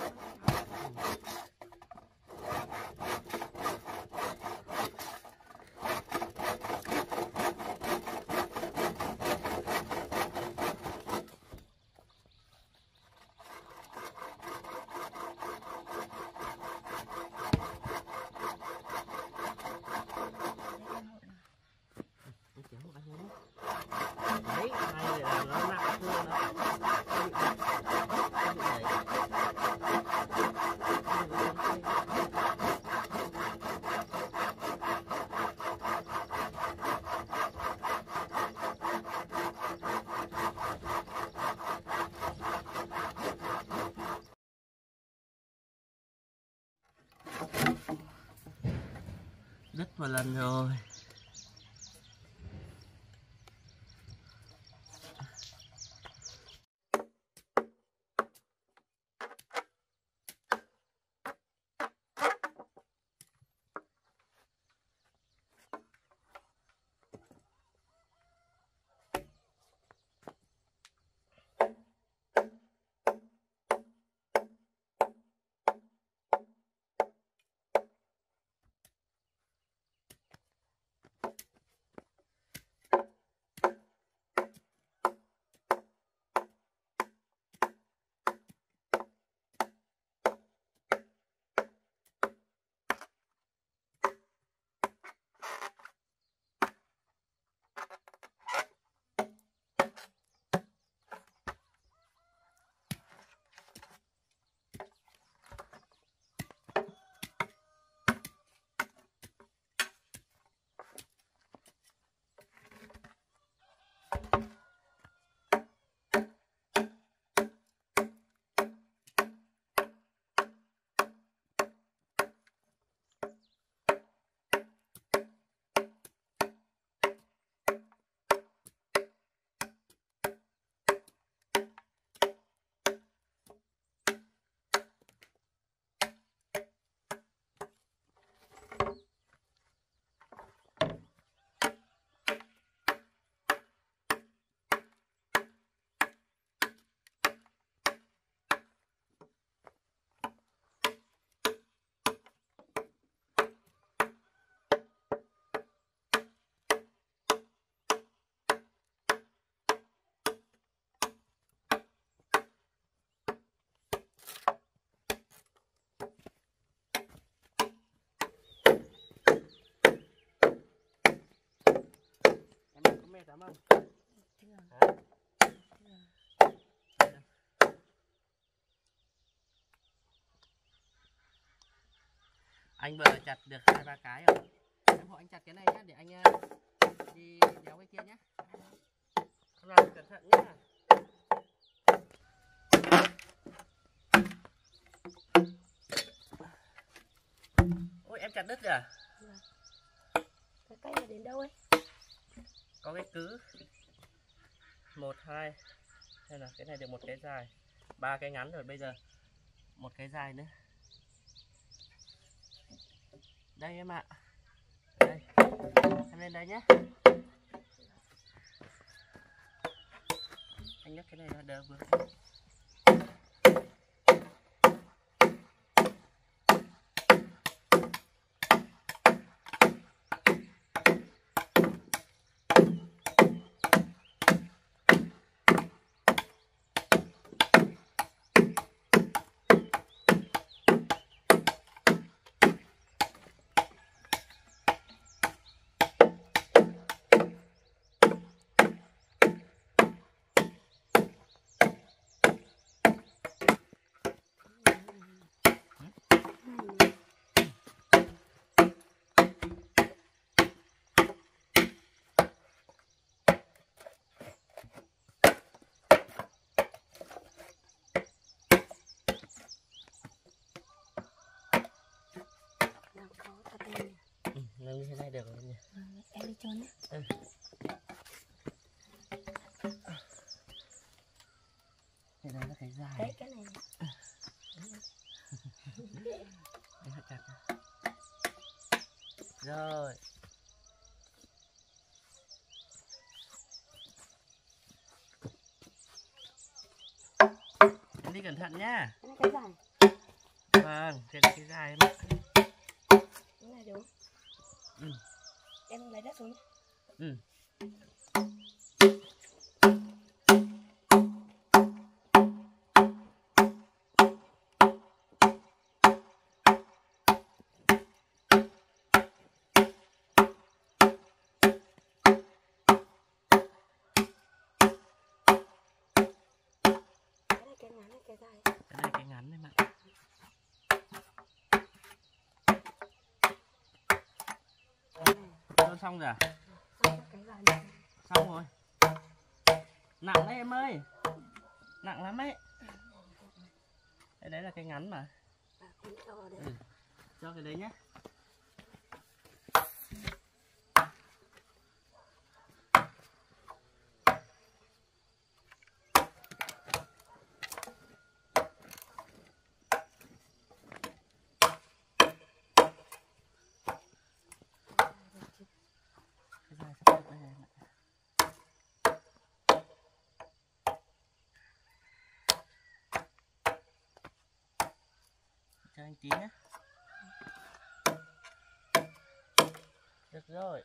Anh kéo hộ anh nhé. Đấy, này để làm nó nặng hơn đó. Đứt một lần rồi. không? Chưa. Hả? Chưa. Anh vừa chặt được 2-3 cái rồi. Em hộ anh chặt cái này nhá, để anh đi đéo cái kia nhé. Làm cẩn thận nhá. Ôi em chặt đứt rồi à? Cái cây này đến đâu ấy? Có cái cứ 1, 2 hay là cái này được 1 cái dài, 3 cái ngắn rồi, bây giờ 1 cái dài nữa. Đây em ạ. Đây. Em lên đây nhé. Anh nhấc cái này ra đỡ vừa. Làm khó thật này. Làm như thế này được rồi nhỉ. Em đi trốn nhé. Cái đấy là cái dài. Đấy cái này. Anh hãy chặt ra. Rồi. Em đi cẩn thận nhá. Cái này cái dài. Vâng, cái này cái dài em ạ. Cái này đúng. Ừ. Em lấy đất xuống nhé. Ừ. Cái ngắn này cái dài. Cái này cái ngắn em ạ. Thôi xong rồi à? Cái dài này. Xong rồi. Nặng đấy em ơi. Nặng lắm ấy. Cái đấy là cái ngắn mà. Con to đấy. Ừ. Cho cái đấy nhé. Cái dài sắp được đây này em ạ. Cho anh tí nhé. Được rồi.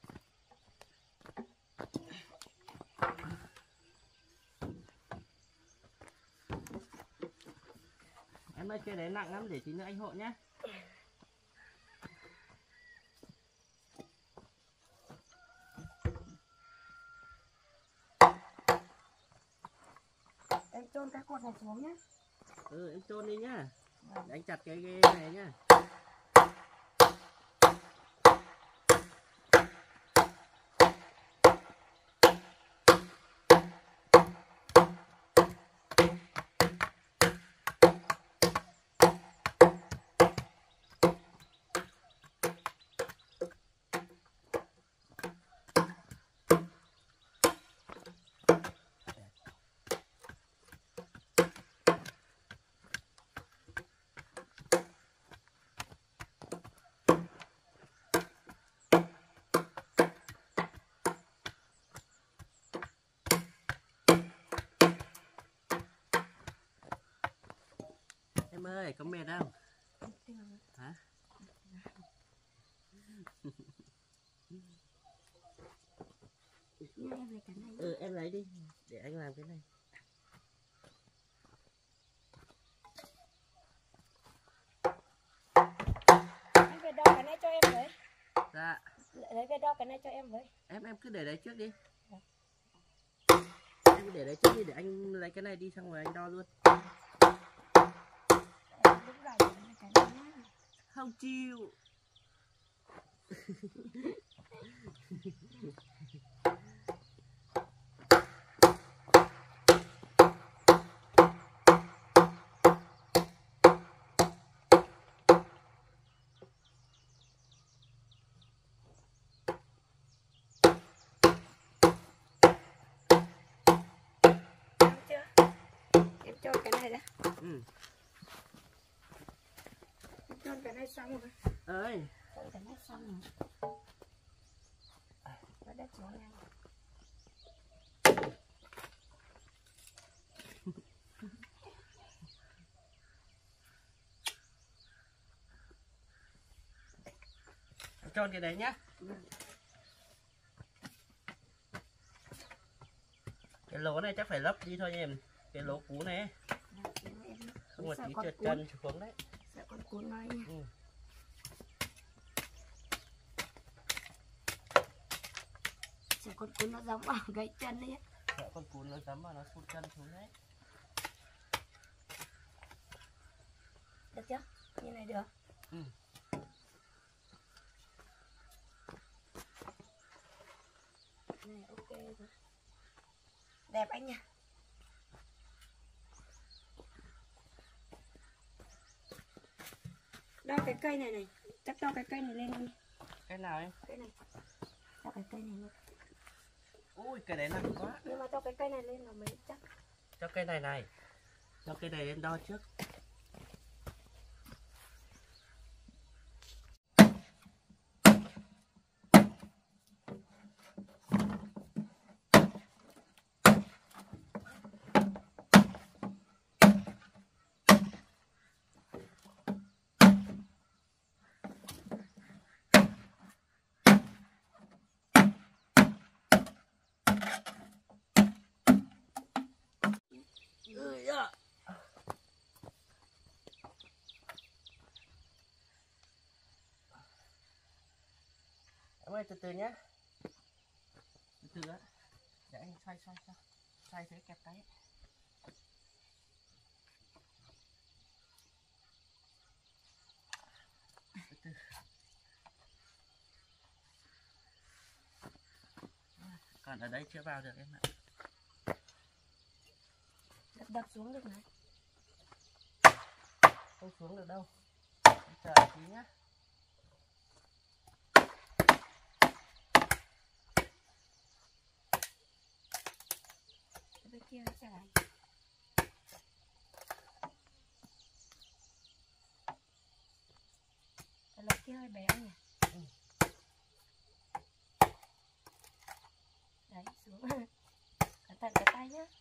Em ơi cái đấy nặng lắm, để tí nữa anh hộ nhé. Em chôn cái cột này xuống nhé. Ừ em chôn đi nhá. Để anh chặt cái này nhá. Em ơi có mệt không? Hả? Nha, em lấy cái này. Ừ em lấy đi, để anh làm cái này. Anh về đo cái này cho em với. Dạ. Lấy về đo cái này cho em với. Em cứ để đấy trước đi. Anh để đấy trước đi, để anh lấy cái này đi xong rồi anh đo luôn. Không chịu. Em cho cái này đã. Ừ. Em cho cái này xong rồi. Ơi. Cho cái này xong rồi. Nó đã chỗ này. Cho cái đấy nhá. Cái lỗ này chắc phải lấp đi thôi em. Cái lỗ cũ này không một tí trượt chân xuống đấy. Sợ con cuốn nó nha. Ừ. Sợ con cuốn nó giống vào gãy chân đi. Sợ con cún nó dám vào nó sụt chân xuống đấy. Được chưa? Như này được. Ừ. Này ok rồi. Đẹp anh nha. Đo cái cây này này. Chắc đo cái cây này lên đi. Cái nào em? Cái này. Đo cái cây này lên. Ui cái đấy nặng quá. Nhưng mà cho cái cây này lên là mới chắc. Cho cây này này. Cho cây này lên đo trước. Em ơi từ từ nhé. Từ từ á. Để anh xoay xoay thế kẹp cái. Từ từ. Còn ở đây chưa vào được em ạ. Đập xuống được này. Không xuống được đâu. Em chờ tí nhá. Bên kia sẽ lại. Cái lọc kia hơi bé nhỉ. Ừ. Đấy xuống. Cẩn thận cái tay nhá.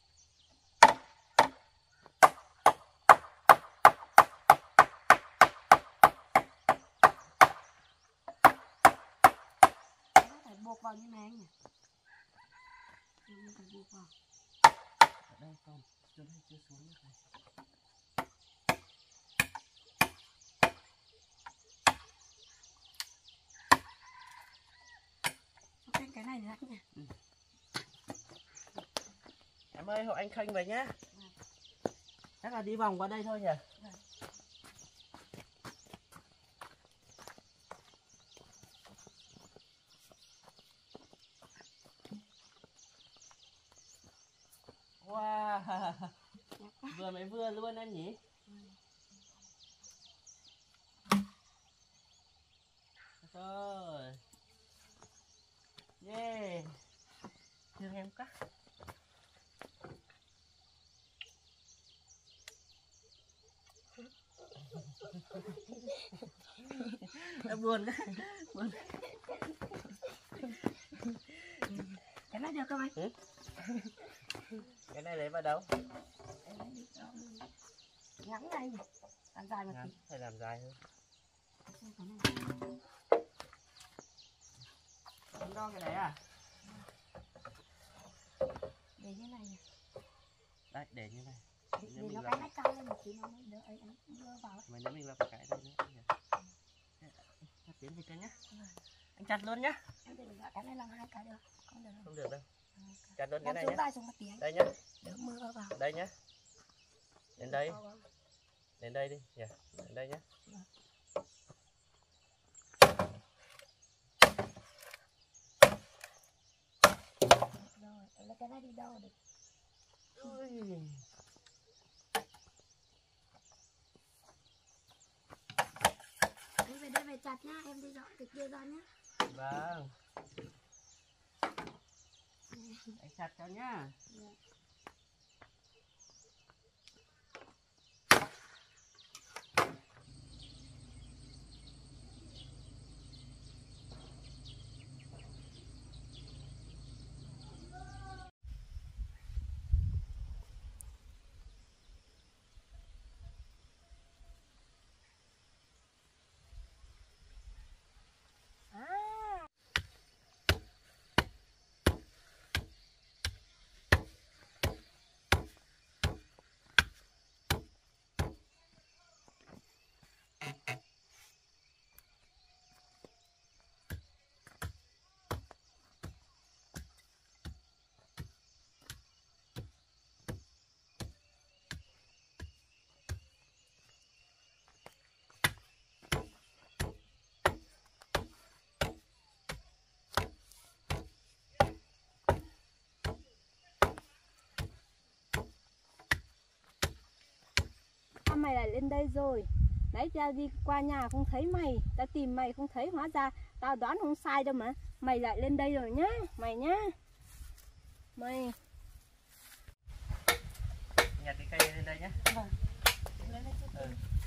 Phải buộc vào như này anh nhỉ. Mình phải buộc vào. Ở đây còn chưa xuống được này. Cho thêm cái này nữa nhỉ. Ừ. Em ơi hộ anh Khanh về nhá. Chắc là đi vòng qua đây thôi nhỉ. Wow. Vừa mới vừa luôn em nhỉ. Rồi. Yeah. Thương em quá. Em buồn quá. Buồn. Cái này được không anh? Ừ? Cái này lấy vào đâu? Ngắn này nhỉ. Làm dài một Ngắn, tí. phải làm dài hơn. Em đo cái đấy à? Để như này nhỉ. Đây, để như này. Để nó cái nách cao lên một tí nó mới đỡ ấy anh đưa vào. Mà nếu mình lắp cái đây nữa. Tiến thì cái nhá. Anh chặt luôn nhá. Em để cái này làm hai cái được. Không được đâu. Không được đâu. Chặt luôn cái này xuống nhé. tay xuống một tiếng. Đây nhá. Đỡ mưa vào. Đây nhá. Đến đây. Đến đây đi. Nhỉ. Đến đây nhé. Rồi, lấy cái này đi đâu được. Em về đây về chặt nhá, em đi dọn cái kia ra nhá. Vâng. Anh chặt cho nhá. Mày lại lên đây rồi. Nãy tao đi qua nhà không thấy mày, tao tìm mày không thấy, hóa ra tao đoán không sai đâu mà. Mày lại lên đây rồi nhá, mày nhá. Mày Nhặt cái cây lên đây nhé. Vâng. Lên đây chút.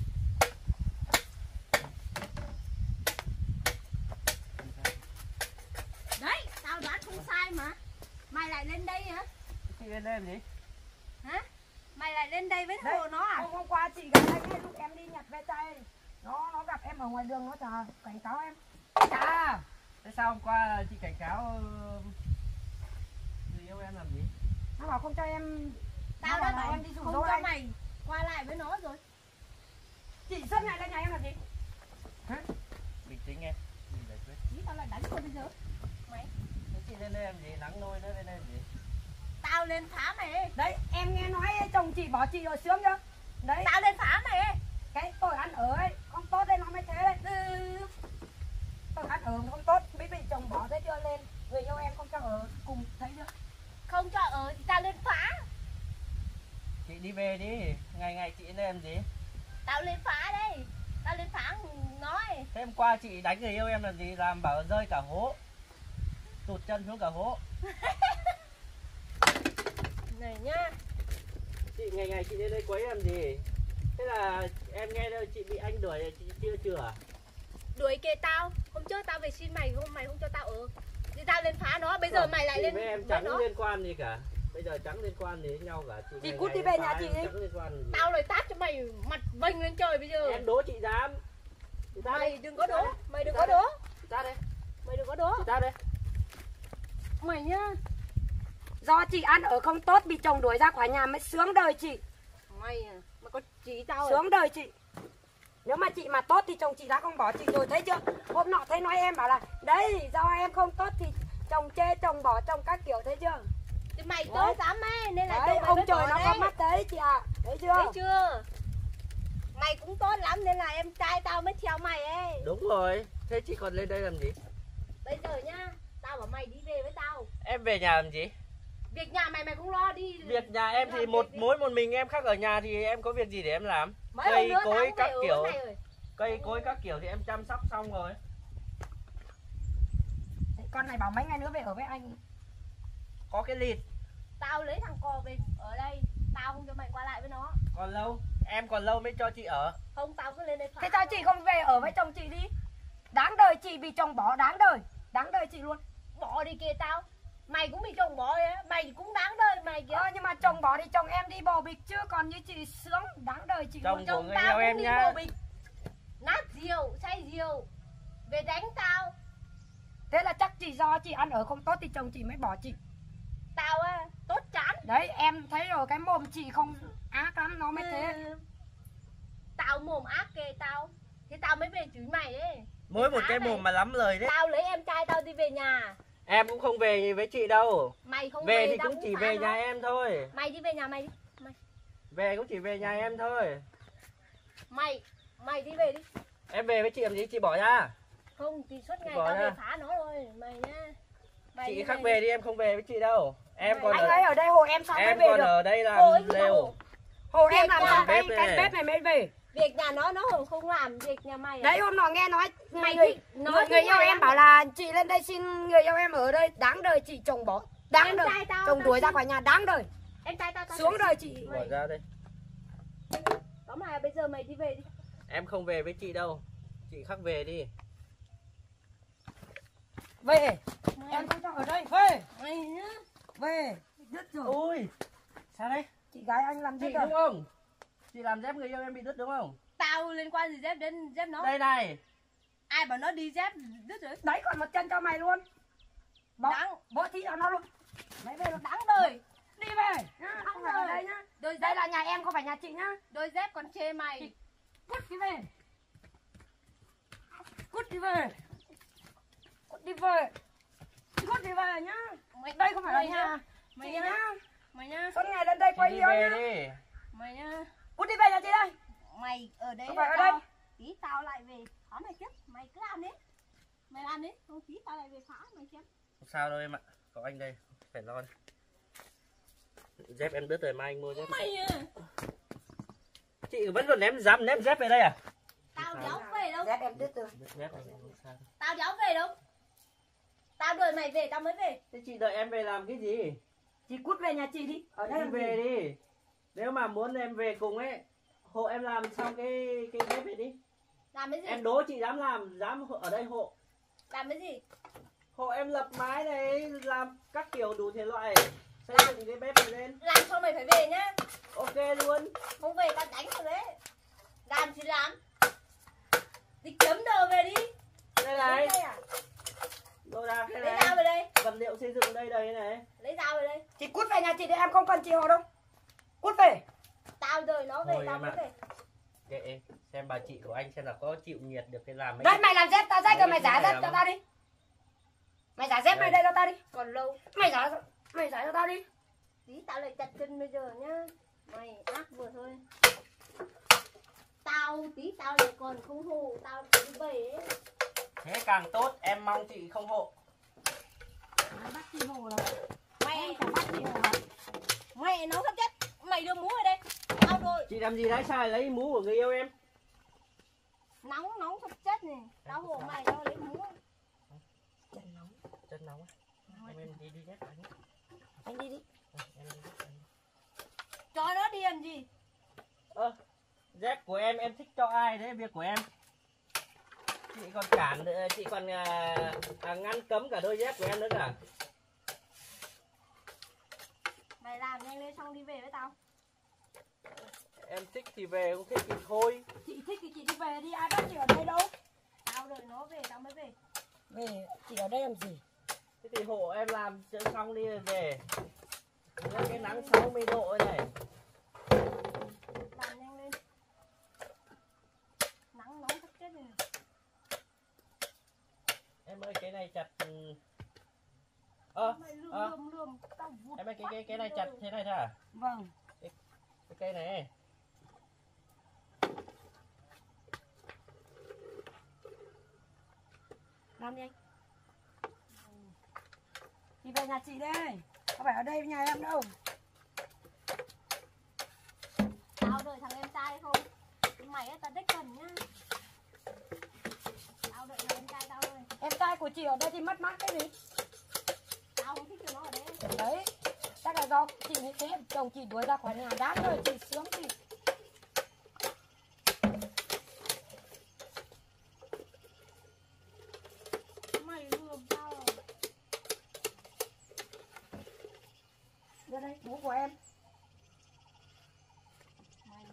đấy, tao đoán không sai mà. Mày lại lên đây hả? Chị lên đây làm gì? Hả? Mày lại lên đây với thằng nó à? Hôm qua chị gặp anh ấy lúc em đi nhặt ve chai. Nó gặp em ở ngoài đường nó chào cảnh cáo em. Chà. Thế sao hôm qua chị cảnh cáo người yêu em làm gì? Nó bảo không cho em. Tao nó đã bảo là bảo em đi rủ không dỗ cho anh. mày qua lại với nó rồi. Chị suốt ngày lên nhà em làm gì? Bình tĩnh em. Mình giải quyết. Ý tao lại đánh rồi bây giờ. Mày, Thế chị lên đây làm gì? Nắng nôi nữa lên đây làm gì? tao lên phá mày. Đấy em nghe nói chồng chị bỏ chị rồi sướng chưa? Đấy Tao lên phá mày. cái tôi ăn ở ấy không tốt đây nó mới thế đấy. Tôi ăn ở không tốt mới bị chồng bỏ thế chưa lên. Người yêu em không cho ở cùng thấy chưa? Không cho ở thì tao lên phá. Chị đi về đi. Ngày ngày chị lên đây làm gì? Tao lên phá đây. Tao lên phá nói. Thế hôm qua chị đánh người yêu em làm gì? Làm bảo rơi cả hố. Tụt chân xuống cả hố. Này nhá. Chị ngày ngày chị lên đây quấy làm gì? Thế là em nghe đâu chị bị anh đuổi chị chưa à? Đuổi kệ tao. Hôm trước tao về xin mày, mày không cho tao ở. Thì tao lên phá nó, bây giờ mày lại chị lên với em với chẳng nó. liên quan gì cả. Bây giờ chẳng liên quan gì đến nhau cả. Chị ngày cút ngày đi về lên nhà phá chị em đi. Chẳng liên quan gì. Tao lại tát cho mày mặt vênh lên trời bây giờ. Em đố chị dám. Chị ra Mày đây. đừng có đố, mày đừng Chị có ra đố. Chị ra đây. Mày đừng có đố. Chị ra đây. Mày nhá. Do chị ăn ở không tốt bị chồng đuổi ra khỏi nhà mới sướng đời chị. Mày à, mày có chỉ tao à? Sướng đời chị. Nếu mà chị mà tốt thì chồng chị đã không bỏ chị rồi thấy chưa? Hôm nọ thấy nói em bảo là đấy do em không tốt thì chồng chê chồng bỏ chồng các kiểu thấy chưa? Thì mày Đấy. tốt lắm ấy, nên là Đấy tụi mày ông mới trời bỏ nó có đấy. mắt đấy chị ạ. Thấy chưa? Thấy chưa? Mày cũng tốt lắm nên là em trai tao mới theo mày ấy. Đúng rồi. Thế chị còn lên đây làm gì? Bây giờ nhá, tao bảo mày đi về với tao. Em về nhà làm gì? Việc nhà mày cũng lo đi. Việc nhà em thì Làm một việc đi. mỗi một mình em khác ở nhà thì em có việc gì để em làm? Mấy hôm Cây nữa cối tao cũng các về ở kiểu. với mày rồi. Cây cối các kiểu thì em chăm sóc xong rồi. Con này bảo mấy ngày nữa về ở với anh. Có cái lịt. Tao lấy thằng cò về ở đây. Tao không cho mày qua lại với nó. Còn lâu. Em còn lâu mới cho chị ở. Không, tao cứ lên đây phá. Thế sao chị không về ở với chồng chị đi? Đáng đời chị bị chồng bỏ, đáng đời. Đáng đời chị luôn. Bỏ đi kìa tao. Mày cũng bị chồng bỏ ấy. Mày cũng đáng đời mày kìa. Nhưng mà chồng bỏ thì chồng em đi bò bịch chứ còn như chị sướng, đáng đời chị Chồng luôn. của người tao yêu cũng em đi nhá. bồ bịch. Nát rượu, say rượu. Về đánh tao. Thế là chắc chỉ do chị ăn ở không tốt thì chồng chị mới bỏ chị. Tao á, tốt chán. Đấy em thấy rồi, cái mồm chị không ác lắm nó mới thế. Tao mồm ác kề tao. Thế tao mới về chửi mày ấy. Mỗi một Phá cái mày. mồm mà lắm lời đấy. Tao lấy em trai tao đi về nhà. Em cũng không về với chị đâu. Mày không Về thì tao cũng chỉ phá về nó. nhà em thôi. Mày đi về nhà mày đi. Về cũng chỉ về nhà em thôi. Mày đi về đi. Em về với chị làm gì, chị bỏ ra. Không thì suốt ngày Bỏ tao ra. về phá nó rồi. Mày nhá. Mày Chị đi khác về đi, em không về với chị đâu. Em Mày- còn Anh ở, ơi ở đây hồ em sao mới em về còn được? ở đây làm Hồ ấy gì lều. đâu. Hồ em làm Việc sao nhà cái bếp cái này. bếp này mới về. Việc nhà nó không làm, việc nhà mày à? Đấy hôm nọ nghe nói Mày người, thích- nói người thích yêu mày em á. bảo là chị lên đây xin người yêu em ở đây, đáng đời chị chồng bỏ, đáng Em đời trai tao, chồng tao đuổi ra xin. khỏi nhà, đáng đời Em trai tao xuống đời chị. Bỏ ra đây. Tóm lại bây giờ mày đi về đi. Em không về với chị đâu. Chị khác về đi. Về em không cho ở đây, về Mày nhá. về đứt rồi. Ui, sao đấy? Chị gái anh làm Chị gì rồi? đúng không? Chị làm dép người yêu em bị đứt đúng không? Tao liên quan gì dép đến dép nó? Đây này. Ai bảo nó đi dép đứt rồi? Đấy còn một chân cho mày luôn, bỏ Đáng. bỏ tí cho nó luôn. Mày về Đáng đời. đi về nhá, không phải ở đây nhá, Đôi đây dép, là nhà em không phải nhà chị nhá. đôi dép còn chê mày. Cút đi về, cút đi về, cút đi về, cút đi về nhá. Mày Đây không phải là mày nhà Mày chị nhá. nhá. Mày nhá. Suốt ngày lên đây Chị quay đi yêu về nhá. đi. Mày nhá. Cút đi về nhà chị đây. Mày ở đấy Không phải là ở tao. đây. Tí tao lại về phá mày tiếp. Mày cứ làm đi. Mày làm đi. Không tí tao lại về phá mày xem. Không sao đâu em ạ. Có anh đây, phải lo đi. Dép em đứt rồi, mai anh mua dép. Mày à. Chị vẫn còn dám ném dép về đây à? Tao đéo về đâu. Dép em đứt rồi. Đứt dép này không sao. Tao đéo về đâu. Tao đợi mày về tao mới về. Thế chị đợi em về làm cái gì? Chị cút về nhà chị đi. Ở đây Đi làm về gì? đi. Nếu mà muốn em về cùng ấy, hộ em làm xong cái dép này đi. Làm cái gì? Em đố chị dám làm, dám ở đây hộ. Làm cái gì? Hộ em lập mái này, làm các kiểu đủ thể loại. Xây dựng cái bếp này lên. Làm xong mày phải về nhá. Ok luôn. Không về tao đánh rồi đấy. Làm thì làm. Đi chấm đồ về đi. Đây này, Đây à? đồ đạc đây Lấy này. dao về đây. Vật liệu xây dựng đây đây này. Lấy dao về đây. Chị cút về nhà chị đi, em không cần chị hộ đâu. Cút về. Tao đợi nó về Thôi tao em mới ạ. về. Kệ, xem bà chị của anh xem là có chịu nhiệt được cái làm mấy Đấy mày làm dép tao rách rồi, mày Mấy cái giả này dép là cho tao đi. Mày giả dép Đây. mày đây cho tao đi. Còn lâu. Mày giả cho tao đi. Tí tao lại chặt chân bây giờ nhá. Mày ác vừa thôi. Tao tí tao lại còn không hù. Tao chỉ bày ấy. Thế càng tốt, em mong chị không hộ. Mày bắt chị hộ rồi. Mày Chẳng bắt chị hộ rồi. mày nó thấp chết. Mày đưa mũ ở đây. Tao rồi. Chị làm gì đấy, sao lại lấy mũ của người yêu em? Nóng thấp chết này. Tao hộ mày tao lấy mũ. Chân nóng á. Em đi dép anh. Anh đi đi. Em đi dép anh. Cho nó đi làm gì? Dép của em thích cho ai đấy, việc của em. Chị còn cản, chị còn ngăn cấm cả đôi dép của em nữa cả. Mày làm nhanh lên xong đi về với tao. Em thích thì về, không thích thì thôi. Chị thích thì chị đi về đi, ai bắt chị ở đây đâu. Tao đợi nó về tao mới về. Về, chị ở đây làm gì? Thế thì hộ em làm cho xong đi rồi về. Nhớ cái nắng 60 độ này. Làm nhanh lên. Nắng nóng thấp chết này. Em ơi cái này chặt. Mày lườm tao vụt. Em ơi cái này chặt thế này thôi à? Vâng. Cái cây này. Làm đi anh. Đi về nhà chị đây. Không phải ở đây nhà em đâu. Tao đợi thằng em trai không? Mày á tao đếch cần nhá. Tao đợi thằng em trai tao thôi. Em trai của chị ở đây thì mất mát cái gì? Tao không thích cho nó ở đây. Đấy. Chắc là do chị như thế, chồng chị đuổi ra khỏi nhà, đáng rồi chị sướng chị. Mày lườm tao à? Đưa đây, mũ của em. Mày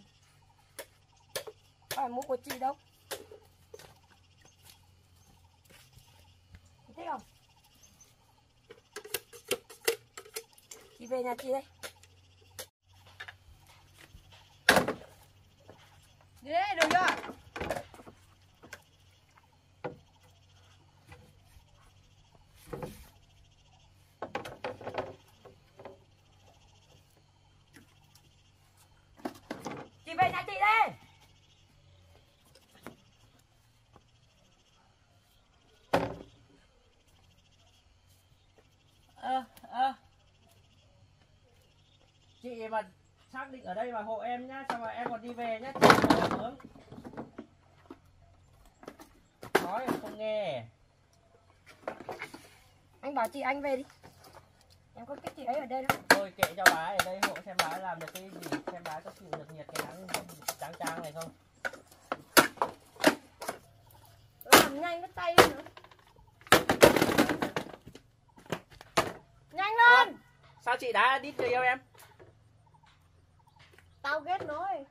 Phải mũ của chị đâu. Chị thích không? Chị về nhà chị đây. đi đây đừng cho. về nhà chị đi. Chị mà xác định ở đây mà hộ em nhá, xong rồi em còn đi về nhá, chị mà sớm. Nói em không nghe. Anh bảo chị anh về đi. Em có cái chị ấy ở đây đâu. Thôi kệ cho bà ấy ở đây hộ, xem bà ấy làm được cái gì, xem bà ấy có chịu được nhiệt cái nắng trắng trang này không. Làm nhanh cái tay lên nữa. Nhanh lên. Sao chị đá đít người yêu em? Tao ghét nó rồi.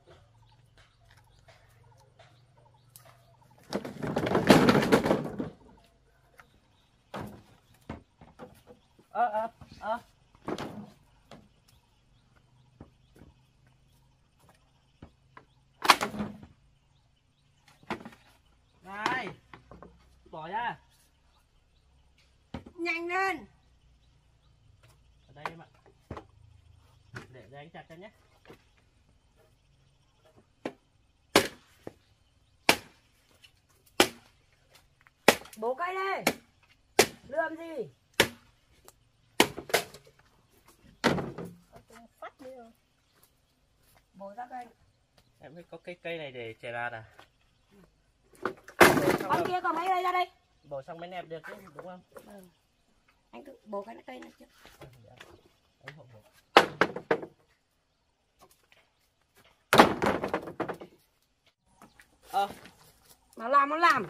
Này, bỏ ra. Nhanh lên. Ở đây em ạ. Để anh chặt cho nhé. Bố cây đây. Lượm gì? Phát đi rồi. Bố ra cây. Em biết có cái cây này để chè lạt à? Con kia còn mấy đây ra đây. Bổ xong mới nẹp được chứ, đúng không? Anh tự bố cái cây này trước. Anh hộ bổ. Nó làm.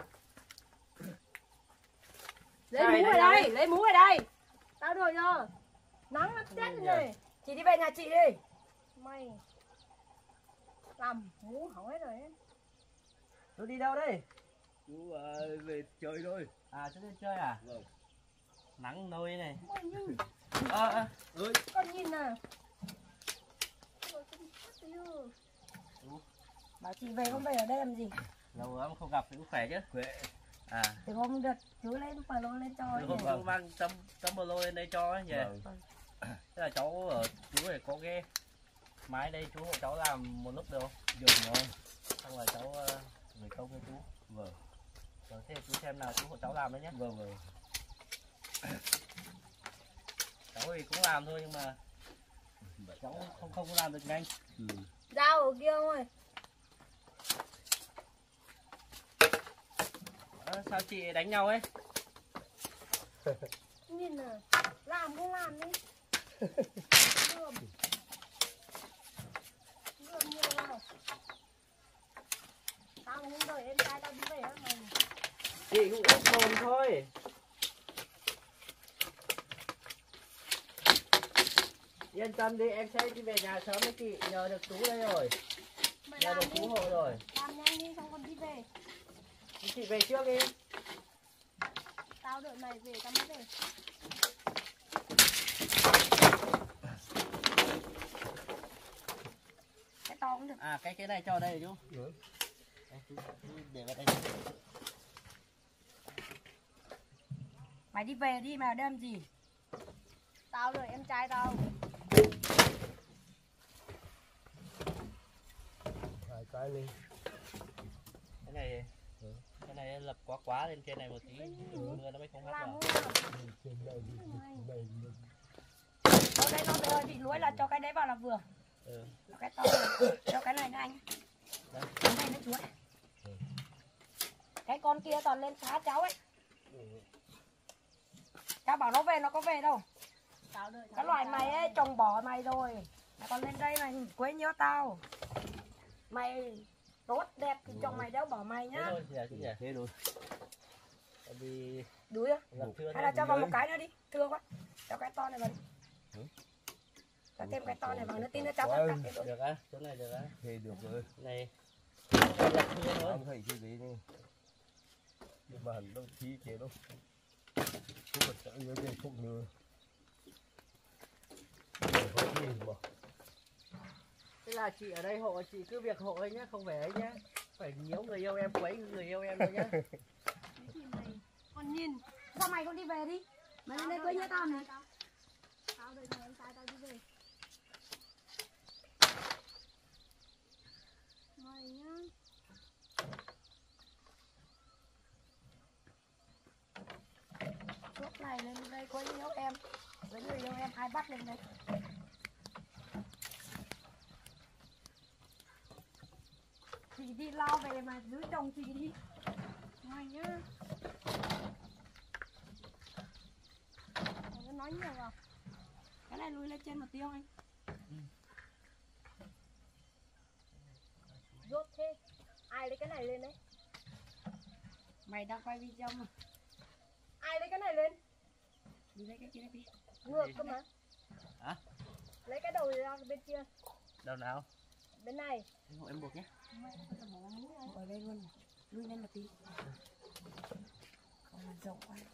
Lấy mũ ở đây, lấy mũ ở đây. Tao đuổi nhờ. Nắng nó chết rồi này. Chị đi về nhà chị đi. Mày làm mũ hỏng hết rồi ấy. Chú đi đâu đây? Chú về chơi thôi. À, chú đi chơi à? Vâng. Nắng nôi này. Mày nhìn, Ơi, con nhìn nè. Bảo chị về không về ở đây làm gì? Lâu lắm không gặp thì cũng khỏe chứ. khỏe. À, Từ hôm được chú lên phải lô lên cho ấy hôm nhỉ? chú mang tấm bơ lô lên đây cho ấy nhỉ? Vâng. Thế là cháu ở chú phải có cái máy đây, chú hộ cháu làm một lúc được không? Được rồi. Xong rồi cháu gửi công cho chú. Vâng. Rồi thế chú xem nào chú hộ cháu làm đấy nhé. Vâng vâng. Cháu thì cũng làm thôi nhưng mà cháu không làm được nhanh. Ừ. Dao ở kia ông ơi. Sao chị đánh nhau ấy? Nhìn nè. Làm không làm đi. Lượm. Lượm nhiều vào. Tao không đợi em trai tao đi về á mày. Chị cũng úp mồm thôi. Yên tâm đi, em sẽ đi về nhà sớm với chị, nhờ được chú đây rồi. Mày Nhờ làm được đi. chú hộ rồi. Làm nhanh đi xong con đi về. Chị về trước đi. Tao đợi mày về tao mới về. Cái to cũng được. À, cái này cho đây chú. Ừ. Đây, chú để vào đây. Mày đi về đi mà đem gì? Tao đợi em trai tao. Hai cái lên. Cái này cái này lập quá lên trên này một tí, mưa nó mới không hắt Làm vào. không làm. Trên đây đây. Ở đây nó bây chị lúa là cho cái đấy vào là vừa. Ừ. Cho cái to này. Cho cái này nữa anh. Đây. Cái này nó chúa. Cái con kia toàn lên phá cháu ấy. Cháu bảo nó về nó có về đâu. Tao đợi Cái loài mày ấy trồng bỏ mày rồi. Mày còn lên đây mày quấy nhớ tao. Mày tốt đẹp thì chồng mày đéo bỏ mày Thế nhá. thôi, dạ chú nhỉ. Thế rồi. Tại vì Đuổi á. lập thưa Hay là cho vào một cái nữa đi. Thưa quá. Cho cái to này vào đi. Cho thêm cái to này vào nữa tin nó cháu cắt cắt cái được á, chỗ này được á. Thế được rồi. Này lập thưa thôi. Không thấy cái gì đi. Nhưng mà nó khí chế đâu. Không phải sợ như thế không nữa. Thế là chị ở đây hộ, chị cứ việc hộ ấy nhá, không phải ấy nhá. Phải nhiễu người yêu em, quấy người yêu em thôi nhá. Con nhìn. Sao mày không đi về đi? Mày lên đây quấy nhớ tao này. Tao đợi em trai tao đi về. này lên đây quấy nhiễu em, với người yêu em ai bắt lên đây. Chị đi lo về mà giữ chồng chị đi. Mày nhá. Nó nói nhiều vào. Cái này lùi lên trên một tiêu anh. Rốt thế. Ai lấy cái này lên đấy? Mày đang quay video mà. Ai lấy cái này lên? Đi lấy cái kia đi. Ngược cơ mà. Hả? Lấy cái đầu ra bên kia. Đâu nào? Bên này. Hộ em buộc nhé. Ở đây luôn. Lùi lên một tí. Không làm rộng quá.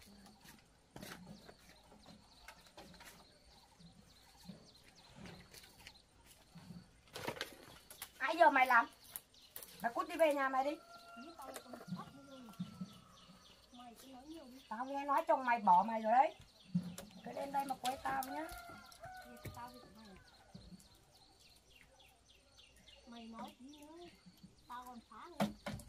Ai giờ mày làm? Mày cút đi về nhà mày đi. Tao nghe nói chồng mày bỏ mày rồi đấy. Cứ lên đây mà quấy tao nhá. Mày nói tí nữa. Tao còn phá nữa.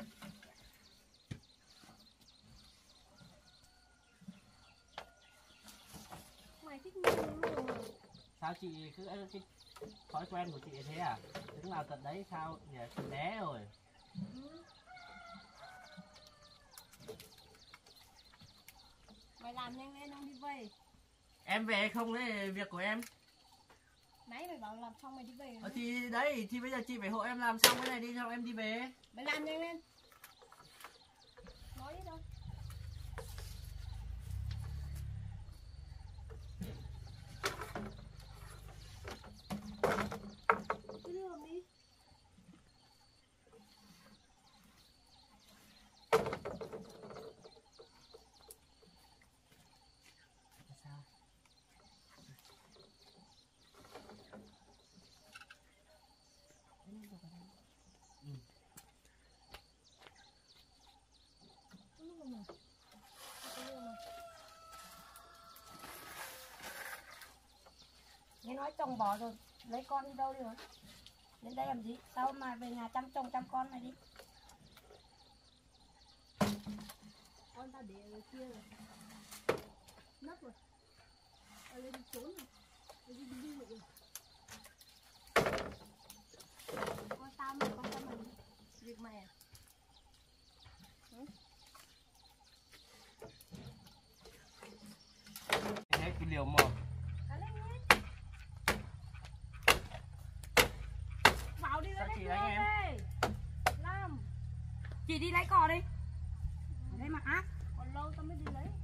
Mày thích nhiều luôn mà. Sao chị cứ cái thói quen của chị thế à? Đứng nào tận đấy sao nhỉ? Chị bé rồi. Mày làm nhanh lên không đi về. Em về không đấy việc của em. Nãy mày bảo làm xong mày đi về. Thì đấy, thì bây giờ chị phải hộ em làm xong cái này đi xong em đi về. Mày làm nhanh lên. Nói đi đâu. Cứ đưa làm đi. Sao? Nghe nói chồng bỏ rồi, lấy con đi đâu đi rồi? Đến đây làm gì? Sao mà về nhà chăm chồng chăm con này đi? Con ta để ở kia rồi. Nấp rồi. Ở đây đi trốn rồi. Ở đây đi rồi. Con tao mà việc mày à? Thế cái liều một. Cá lên nhé. Vào đi lấy Sao chị cái đánh em? đi. Làm. Chị đi lấy cò đi. Ở đây mà ác. Còn lâu tao mới đi lấy.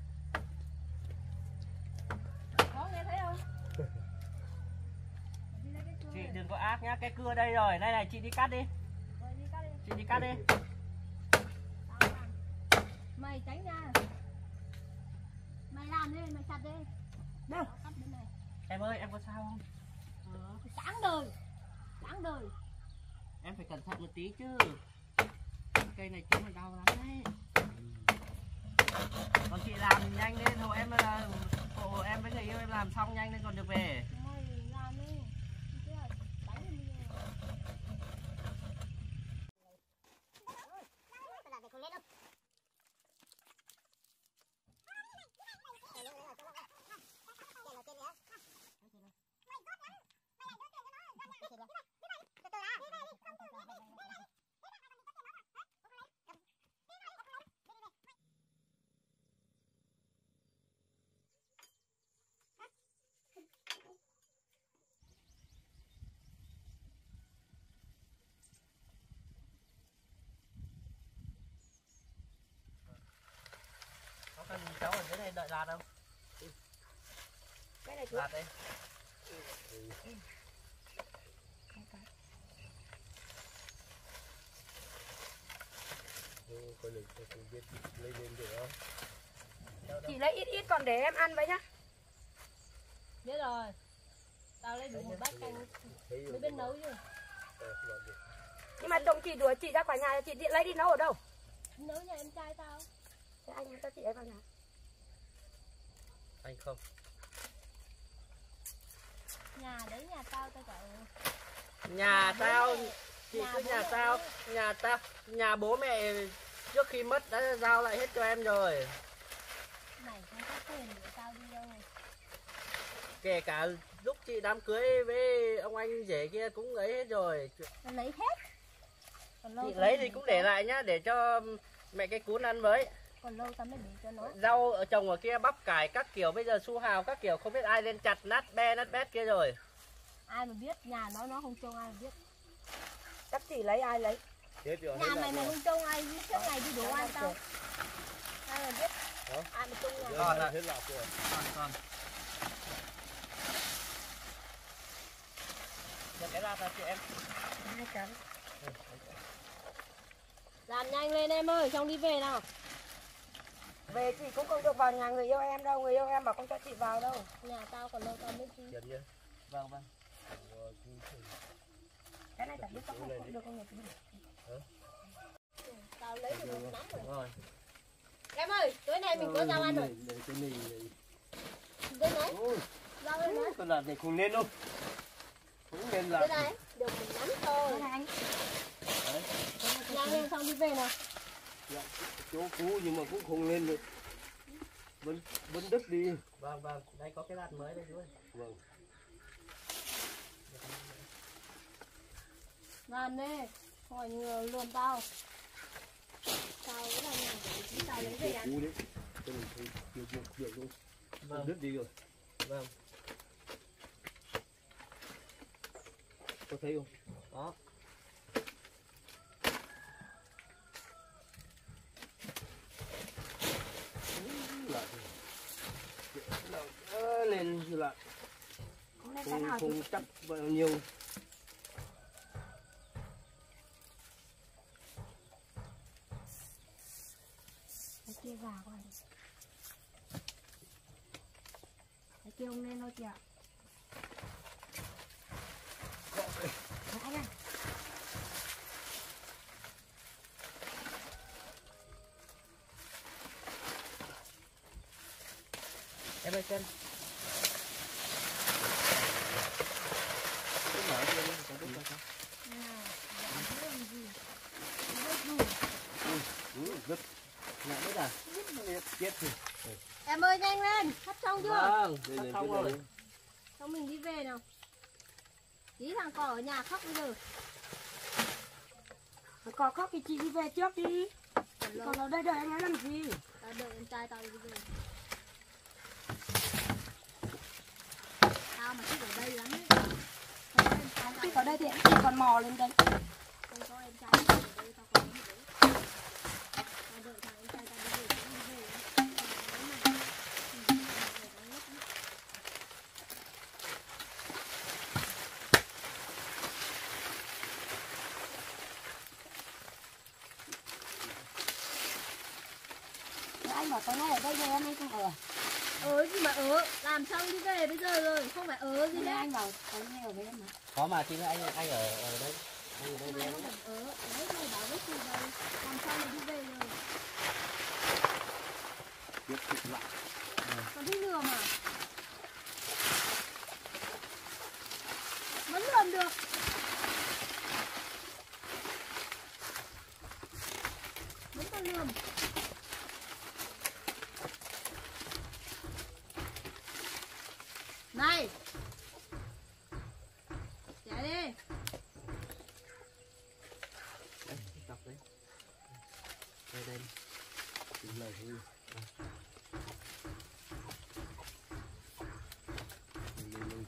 Có nghe thấy không? Đi lấy cái cưa. Chị đừng có ác nhá, cái cưa đây rồi. Đây này chị đi cắt đi. Rồi đi cắt đi. Chị đi cắt đi. Tao làm. Mày tránh ra. Mày làm đi, mày chặt đi. Đâu? Tao cắt bên này. Em ơi, em có sao không? Sáng đời. Sáng đời. Em phải cẩn thận một tí chứ. Cây này chúng là đau lắm đấy. Còn chị làm nhanh lên, hộ em với người yêu em làm xong nhanh lên còn được về. Mày làm đi. Chứ là đánh đi. Có cần cháu ở dưới này đợi lạt không? Cái này Lạt đây. Coi lịch tôi không biết lấy lên được không? chị lấy ít ít còn để em ăn với nhá. Biết rồi. Tao lấy đủ một bát canh. Thấy Mới biết nấu chứ. Nhưng mà chồng chị đuổi chị ra khỏi nhà, chị lấy đi nấu ở đâu? Nấu nhà em trai tao. Thế anh cho chị ấy vào nhà. Anh không. Nhà đấy nhà tao tao chở. Nhà tao, chị Nhà cứ bố nhà mẹ tao, nữa. nhà bố mẹ trước khi mất đã giao lại hết cho em rồi. Mày không có tiền để tao đi đâu. Kể cả lúc chị đám cưới với ông anh rể kia cũng ấy hết rồi. Tao lấy hết. Còn lâu Chị tao lấy mới thì để cũng cho- để lại nhá, để cho mẹ cái cuốn ăn với. Còn lâu tao mới để cho nó. Rau ở trồng ở kia, bắp cải các kiểu, bây giờ su hào các kiểu không biết ai lên chặt nát bét kia rồi. Ai mà biết, nhà nó không trông ai mà biết. Chắc chỉ lấy ai lấy. Chết rồi. Nhà mày mà không trông ai biết, suốt ngày đi đổ ăn tao. Ai mà biết. Hả? Ai mà trông nhà. Còn ạ. Hết lạc rồi. Còn. Nhận cái lạt là chị em. Hai cân. Làm nhanh lên em ơi, xong đi về nào. Về chị cũng không được vào nhà người yêu em đâu, người yêu em bảo không cho chị vào đâu. Nhà tao còn lâu tao mới đi. Chết nhá. Vâng vâng. Cái này chẳng biết có không được không nhỉ? Tao lấy được một nắm rồi. Đúng rồi. Em ơi, tối nay mình có rau ăn rồi. Để cái này. Đây này, Ôi, rau đây này. con lạt này không lên đâu. Không lên Đây lạc. này, được một nắm thôi. Cái này anh. Nhanh lên xong đi về nào. Chỗ cũ nhưng mà cũng không lên được. Vẫn đất đi. Vâng vâng, đây có cái lạt mới đây chú ơi. Vâng. Làm đi, hỏi luôn tao. Tao cũng là nhà của chúng tao lấy về Chỗ ăn. cũ đấy. Cho nên không được luôn. Vâng. Đất đi rồi. Vâng. Có thấy không? Đó. Lạc. Lên như là Không lên cái nào chị. không chắc bao nhiêu. Cái kia vào coi. Cái kia không lên đâu chị ạ. Anh ơi. Em ơi xem. Cái mở kia đi, có biết không? Rất Nhận biết à? chết thì. Em ơi nhanh lên, sắp xong chưa? Vâng, Đây sắp này, xong cái rồi. này. Xong mình đi về nào. Tí thằng cò ở nhà khóc bây giờ. Có khóc thì chị đi về trước đi. Còn ở đây đợi anh ấy làm gì? Tao đợi em trai tao đi về. Tao mà thích ở đây lắm ấy. Không có em trai tao. Chị ở đây thì chị còn mò lên đây. Không có em trai tao ở đây tao còn đi về. Tao đợi thằng em trai tao đi về cũng đi về. Anh bảo tối nay ở đây rồi em anh không ở. Gì mà làm xong đi về bây giờ rồi, không phải gì Hôm nay đấy. anh bảo tối nay ở với em mà. Có mà chị ơi, anh ở đây. Anh ở đây với Mày em. không phải đấy mày bảo với chị rồi, làm xong rồi đi về rồi. Chết thì lạ. Còn thích lừa mà. Vẫn lườm được. Vẫn còn lườm. Này. Chạy đi. Đọc đấy. Đây đây. Cái này thôi. Lên.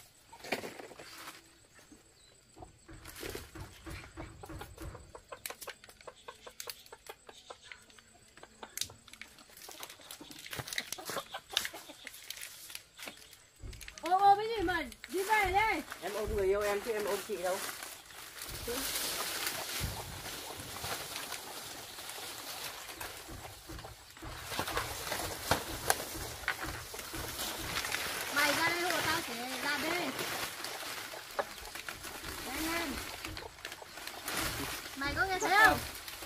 Ô cái gì mà đi về đây. Em ôm người yêu em chứ em ôm chị đâu. Mày ra đây hộ tao sẽ ra đây. Nhanh lên. Mày có nghe thấy không?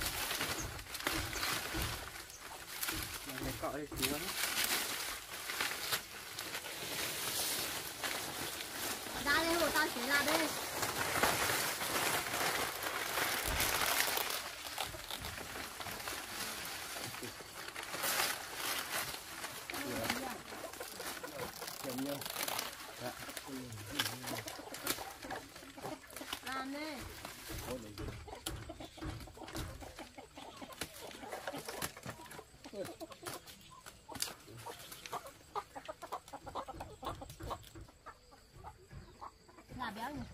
Để cọ đi xíu ấy. Ra đây hộ tao sẽ ra đây. nhau. Làm đi. Là béo nhỉ?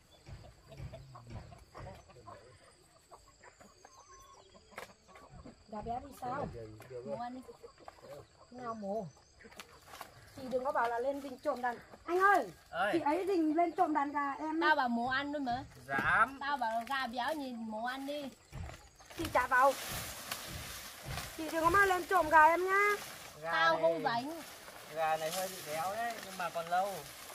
Gà béo đi sao? Mua ăn đi. Nào mồ. Chị đừng có bảo là lên rình trộm đàn. Anh ơi, chị ấy rình lên trộm đàn gà em. Tao bảo mua ăn thôi mà. Dám. Tao bảo gà béo nhìn mua ăn đi. Chị trả vào. Chị đừng có mà lên trộm gà em nhá. Tao không rảnh. Gà này hơi bị béo đấy, nhưng mà còn lâu.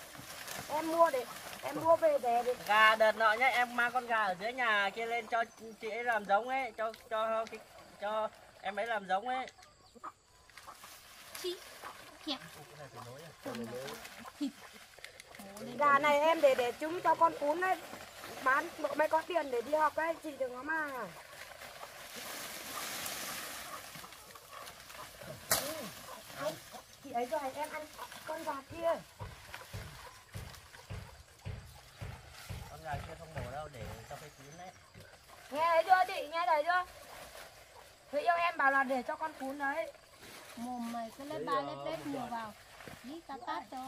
Em mua về để Gà đợt nọ nhá, em mang con gà ở dưới nhà kia lên cho chị ấy làm giống ấy, cho em ấy làm giống ấy. Chị. Kìa. gà này em để trứng cho con cún đấy. Bán mấy có tiền để đi học ấy, chị đừng có mà. Chị ấy rồi em ăn con gà kia. Con gà kia không mổ đâu, để cho cái cún đấy. Nghe thấy chưa chị, nghe thấy chưa? Người yêu em bảo là để cho con cún đấy. Mồm mày cứ lấy ba lấy tết nhiều vào. Đi tát tát cho.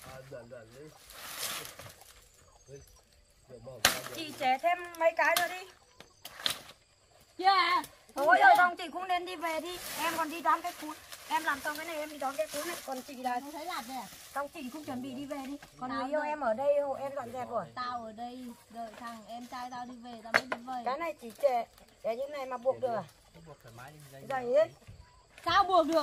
Chị chế thêm mấy cái nữa đi. Yeah. Thôi rồi xong chị cũng nên đi về đi. Em còn đi đón cái cún. Em làm xong cái này em đi đón cái cún này. Còn chị là Không thấy làm đây à? xong chị cũng chuẩn bị đi về đi. Còn Tao người yêu đợi. em ở đây hộ em dọn dẹp rồi. Tao ở đây đợi thằng em trai tao đi về tao mới đi về. Cái này chỉ để như này mà buộc được à? Buộc thoải mái đi, dây Dày ấy. Sao buộc được?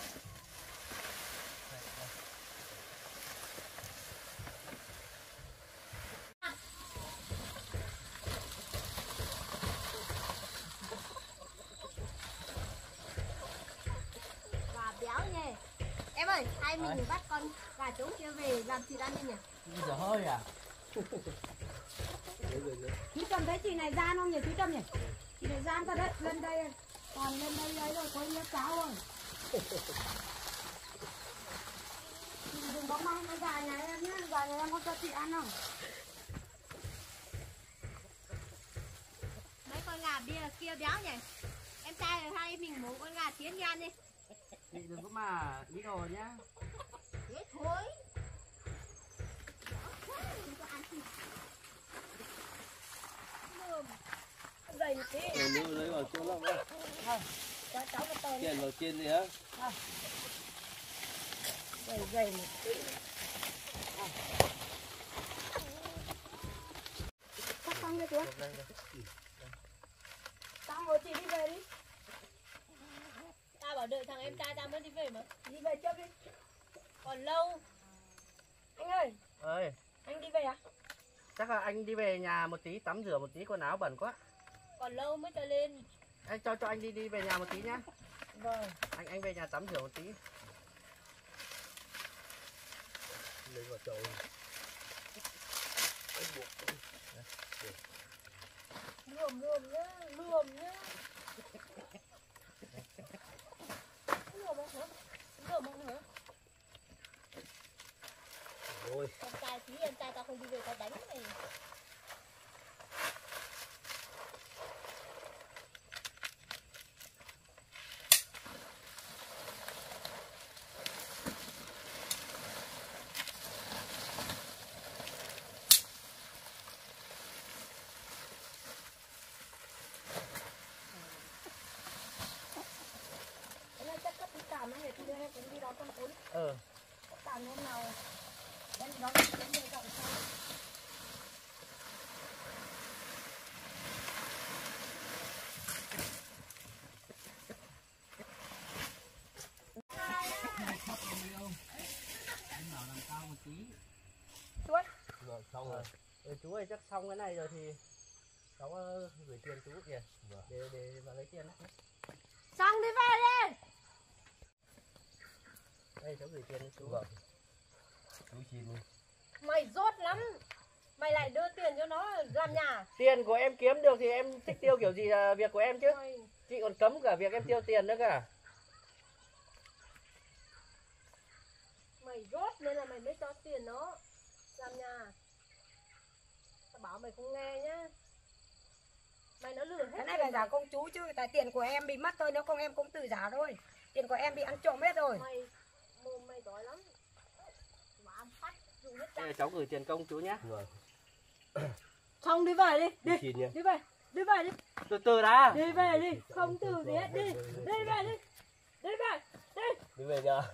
Gà béo nhỉ. Em ơi, hai mình bắt con gà trống kia về làm thịt ăn đi nhỉ? dở hơi à? Chú Trầm thấy chị này gian không nhỉ chú Trầm nhỉ? Chị này gian thật đấy, lên đây còn lên đây đấy rồi có nhớ cháo rồi. Chị đừng có mang cái gà nhà em nhé, gà nhà em có cho chị ăn không? Mấy con gà kia béo nhỉ? Em trai hai mình mổ con gà tiến đi ăn đi. Chị đừng có mà ý đồ nhá. Thế thôi. Dày một tí. Nếu lấy vào chỗ lắm á. Cho cháu một tờ Chèn vào trên đi á. dày một tí. Cắt xong chưa chú? Xong rồi chị đi về đi. Tao bảo đợi thằng em trai tao mới đi về mà. Đi về trước đi. Còn lâu. Anh ơi, Ơi, anh đi về à? chắc là anh đi về nhà một tí, tắm rửa một tí, quần áo bẩn quá. Còn lâu mới cho lên. Anh cho anh đi về nhà một tí nhá. Vâng. Anh về nhà tắm rửa một tí. Lấy vào chậu. Lườm nhá, lườm nhá. Lườm không hả? Lườm không hả? Ôi. Em trai tao không đi về tao đánh mày. Cái này chắc cắt đi tạm ấy, để chị đưa em cũng đi đón con cún. Tạm hôm nào em đi đón con cún về dọn xong. Rồi xong rồi. Chú ơi, chắc xong cái này rồi thì cháu gửi tiền chú kìa. Để mà lấy tiền đấy. Xong đi về đi. Đây cháu gửi tiền cho chú. Vâng. Chú chín đi. Mày dốt lắm. Mày lại đưa tiền cho nó làm nhà. Tiền của em kiếm được thì em thích tiêu kiểu gì là việc của em chứ. Chị còn cấm cả việc em tiêu tiền nữa cả. mày rốt nên là mày mới cho tiền nó làm nhà. Tao bảo mày không nghe nhá. Mày nó lừa hết. Cái này là giả công chú chứ, tại tiền của em bị mất thôi, nếu không em cũng tự giả thôi. Tiền của em bị ăn trộm hết rồi. Mày mồm mày giỏi lắm. Mà phát dùng hết Đây là cháu gửi tiền công chú nhé. Rồi. Xong đi về đi, đi. Xin nhé. Đi về, đi về đi. Từ từ đã. Đi về đi, không từ gì hết đi. Đi về đi. Đi về, đi. Đi về nhà.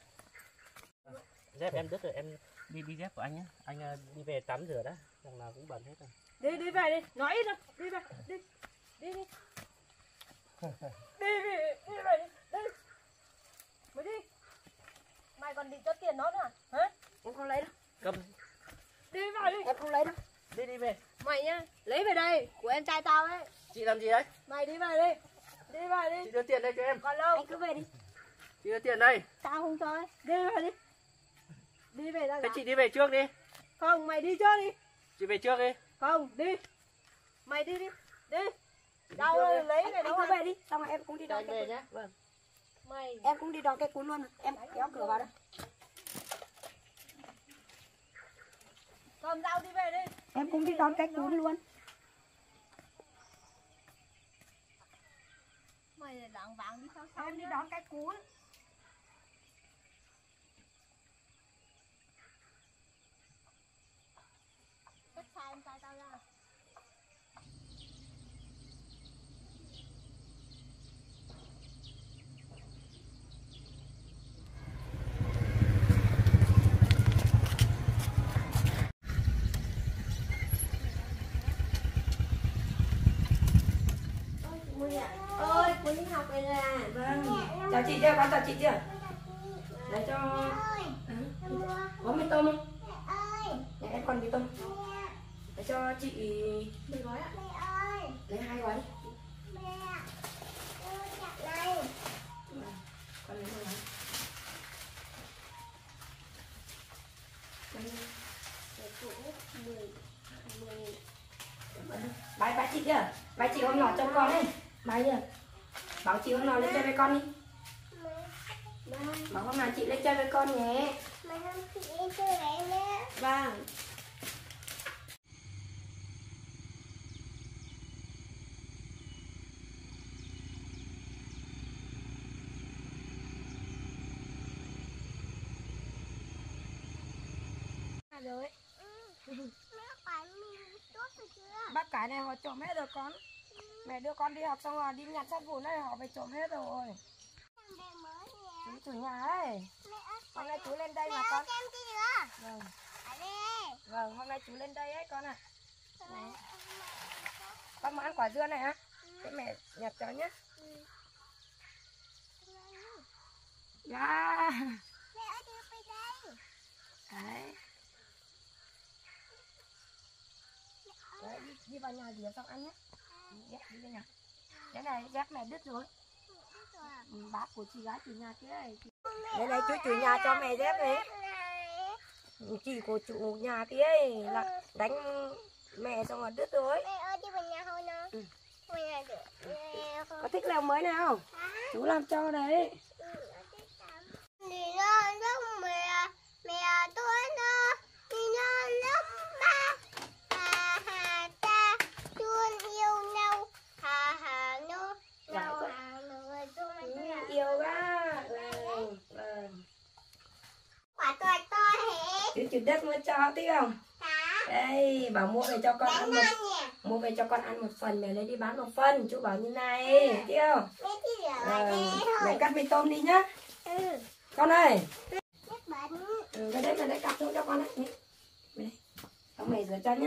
Dép em đứt rồi, em đi dép của anh nhé. Anh đi về tắm rửa đã. Thằng nào cũng bẩn hết rồi. Đi về đi, nói ít thôi. Đi về, đi. Đi đi. Đi về đi. Đi. Mày đi. Mày còn định cho tiền nó nữa hả? Em không lấy đâu. Cầm. Đi vào đi. Em không lấy đâu. Đi về. Mày nhá, lấy về đây, của em trai tao ấy. Chị làm gì đấy? Mày đi về đi. Đi về đi. Chị đưa tiền đây cho em. Còn lâu. Anh cứ về đi. Chị đưa tiền đây. Tao không cho ấy. Đi về đi. Đi về ra. Thế chị đi về trước đi. Không, mày đi trước đi. Chị về trước đi. Không, đi. Mày đi đi. Đi. Đâu lấy này Anh đâu cứ mà. về đi, xong rồi em cũng đi đón Anh cái về cuốn. nhé. Vâng. Mày. Em cũng đi đón cái cuốn luôn. Em kéo cửa vào đây. Cầm dao đi về đi. Em cũng đi đón cái cuốn luôn. Mày là lạng vàng đi sao Em đi đón cái cuốn. Cách xa em trai tao ra. Ơi, cuốn đi học này là. Vâng. Chào chị chưa? Con chào chị chưa? Để cho. Có mì tôm không? Dạ, em còn mì tôm. Để cho chị. Mấy gói ạ? Lấy 2 gói đi. Con lấy 2 gói. Bái chị chưa? Bái chị hôm nọ cho con đi. Bái chưa? Bảo chị hôm nọ lên chơi với con đi. Bảo hôm nào chị lên chơi với con nhé. Mày không chị em chơi với em nhé. Vâng. Rồi. Mẹ phải mình tốt rồi chưa? Bác cái này họ trộm hết rồi con. Mẹ đưa con đi học xong rồi đi nhặt sát vụn này họ phải trộm hết rồi. Em về mới nè. Chú chủ nhà ấy. Mẹ ơi. Hôm nay chú lên đây Mẹ mà ơi con. xem chi nữa. Vâng. Ở đây. Vâng, hôm nay chú lên đây ấy con ạ. Con muốn ăn quả dưa này hả? Thế mẹ nhặt cho nhé. Dạ. Mẹ ơi đưa về đây. Đấy. Đấy, đi vào nhà rửa xong ăn nhé. Dép đi vào nhà. Cái này dép mẹ đứt rồi. Bác của chị gái chủ nhà kia ấy. Đây này chú chủ nhà cho mẹ dép đấy. Chị của chủ nhà kia ấy là đánh mẹ xong rồi đứt rồi. Mẹ ơi đi vào nhà thôi nào. Vào nhà được. Có thích lều mới nào? Chú làm cho đấy. Đi lên lớp mẹ tôi nó đi lên lớp 3. Hà hà ta chuông yêu nhau hà hà nô nào hà người tôi Yêu quá. Vâng, vâng. quả tôi hết. Chú chủ đất mua cho thích không? Đây, bảo mua về cho con ăn một. Mua về cho con ăn một phần, mẹ lấy đi bán một phần. Chú bảo như này, thích không? Mẹ chỉ rửa Vâng. đây Mẹ thôi. cắt mì tôm đi nhá. Ừ. Con ơi. Nước bẩn. Cái đấy cắt xuống cho con đấy. Đây. Xong mẹ rửa cho nhá.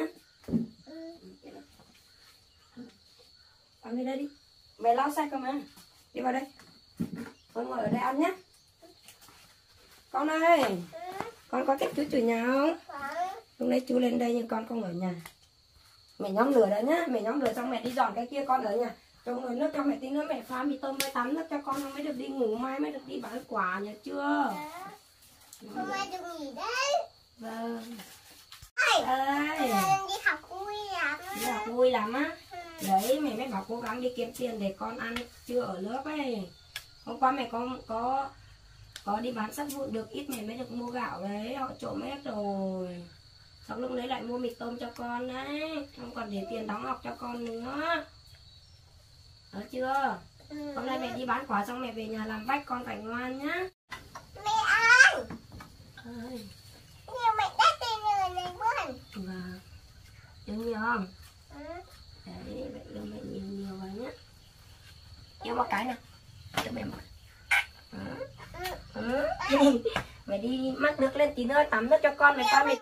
Con đi đây đi. Mẹ lau sạch cơ mà. Đi vào đây. Con ngồi ở đây ăn nhá. Con ơi. Con có thích chú chủ nhà không? Lúc nãy chú lên đây nhưng con không ở nhà. Mẹ nhóm lửa đó nhá. Mẹ nhóm lửa xong mẹ đi dọn cái kia con ở nhà. Cho nồi nước cho mẹ tí nữa mẹ pha mì tôm mới tắm nước cho con mới được đi ngủ, mai mới được đi bán quả nhớ chưa? Hôm nay được nghỉ đấy. Vâng. Ơi. Đây. Đi học vui lắm. Đi học vui lắm á. Đấy mẹ mới bảo cố gắng đi kiếm tiền để con ăn chưa ở lớp ấy. Hôm qua mẹ có có đi bán sắt vụn được ít mẹ mới được mua gạo đấy, họ trộm hết rồi. Xong lúc đấy lại mua mì tôm cho con đấy, không còn để tiền đóng học cho con nữa. Được chưa? Hôm nay mẹ đi bán quả xong mẹ về nhà làm bách, con phải ngoan nhá. Mẹ ơi, Ơi. nhiều mẹ đã tìm người này buồn. Vâng. Yêu nhiều không? Ừ. Đấy, vậy yêu mẹ nhiều nhiều vào nhá. Yêu một cái nào. Cho mẹ một. Mẹ đi mắc nước lên tí nữa tắm nước cho con mẹ con mẹ.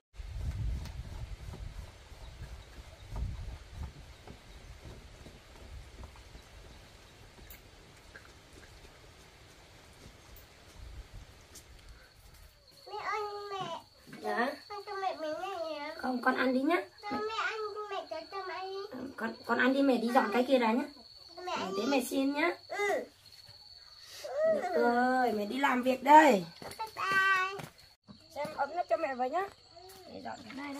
Mẹ ơi, mẹ. Dạ. Ăn cho mẹ miếng này nhé. Không, con ăn đi nhá. Cho mẹ ăn, mẹ cho mẹ ăn đi. Con ăn đi, mẹ đi dọn cái kia ra nhá. Mẹ ăn Để đi. mẹ xin nhá. Ừ. Được rồi, mẹ đi làm việc đây. Bye bye. Xem ấm nước cho mẹ với nhá. Để dọn cái này đó.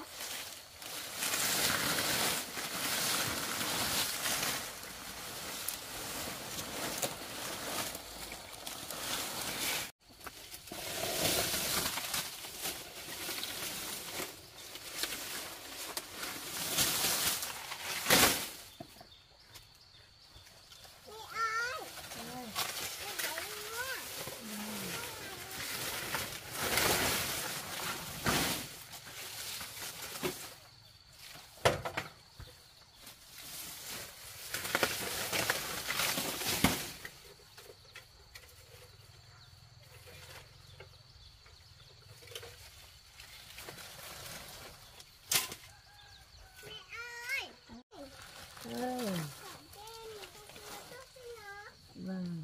Vâng.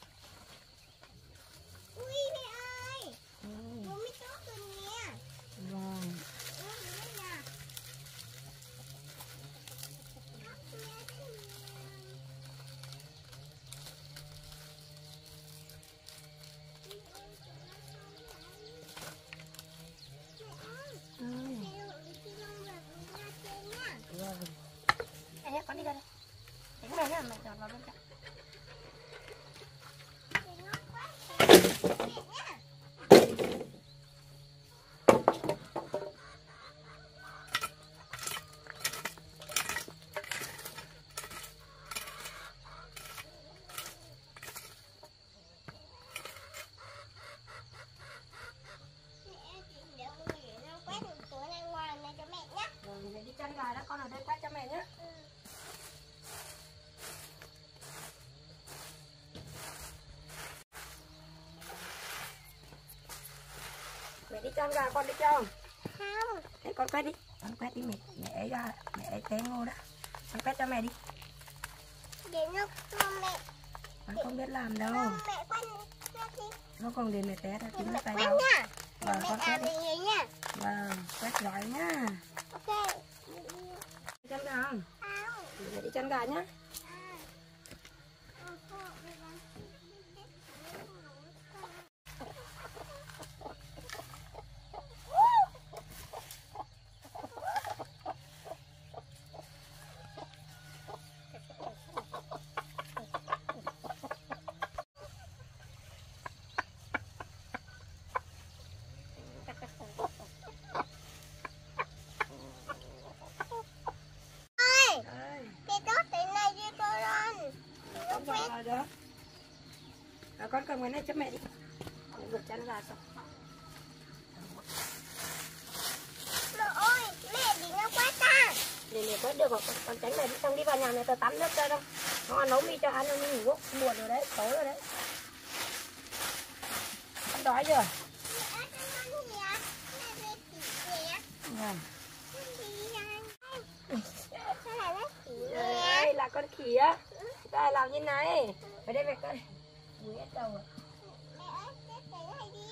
Ui mẹ ơi, bố mít tốt rồi nè. Vâng. Đây nhá, con đi ra đây. Để cái này nhá, mẹ dọn vào bên cạnh. Vâng, mẹ đi chăn gà đó, con ở đây quét cho mẹ nhé. Mẹ đi chăn gà, con đi không? Không. Thế con quét đi, mẹ ấy ra, mẹ ấy té ngô đó. Con quét cho mẹ đi. Để nó mẹ. Con không biết làm đâu. Mẹ quét đi. Nó không để mẹ té ra Để tím mẹ tay quét đâu. nha. Vâng, Mẹ con quét làm đi. gì nha. Vâng, quét giỏi nhá. Ok. Đi chăn gà không? Không. Mẹ đi chăn gà nhá. Đó. Rồi con cầm cái này cho mẹ đi. Mẹ vượt chăn gà xong. Mẹ ơi, mẹ đi nó quét ta. Để mẹ quét được rồi, con tránh mẹ đi xong đi vào nhà mẹ tao tắm nước ra đâu. Nó ăn nấu mì cho ăn, nó ngủ muộn rồi đấy, tối rồi đấy. Con đói chưa? Mẹ ăn ngon nhỉ? Mẹ về chỉ nhé. Vâng. Sao lại nó chỉ nhé? Đây là con khỉ á. Đây làm như này. Ở đây mẹ coi. Ui hết đầu rồi. Mẹ ơi, cái này đi.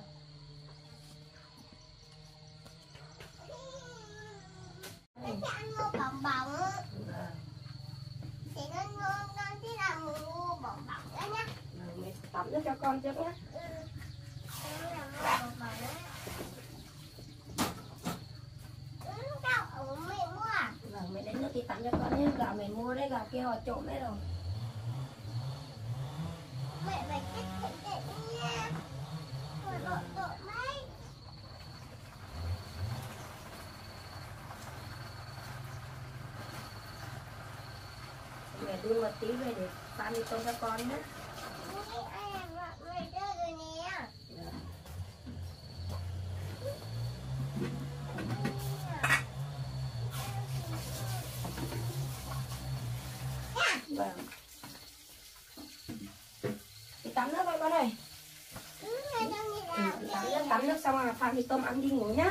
Mẹ sẽ ăn ngô bỏng bỏng. Thì nó ngon chứ là ngô bỏng bỏng đó nhá. Mẹ tắm nước cho con trước nhé. Nó là ngô bỏng bỏng đó. Gạo ở mẹ mua à? Vâng, mẹ lấy nước đi tắm cho con nhé. Gạo mẹ mua đấy, gạo kia họ trộm đấy rồi. Mẹ phải cẩn thận nha. đi một tí về để pha mì tôm cho con nhé. Vâng. Đi tắm nước thôi con ơi. Tắm nước xong rồi pha mì tôm ăn đi ngủ nhá.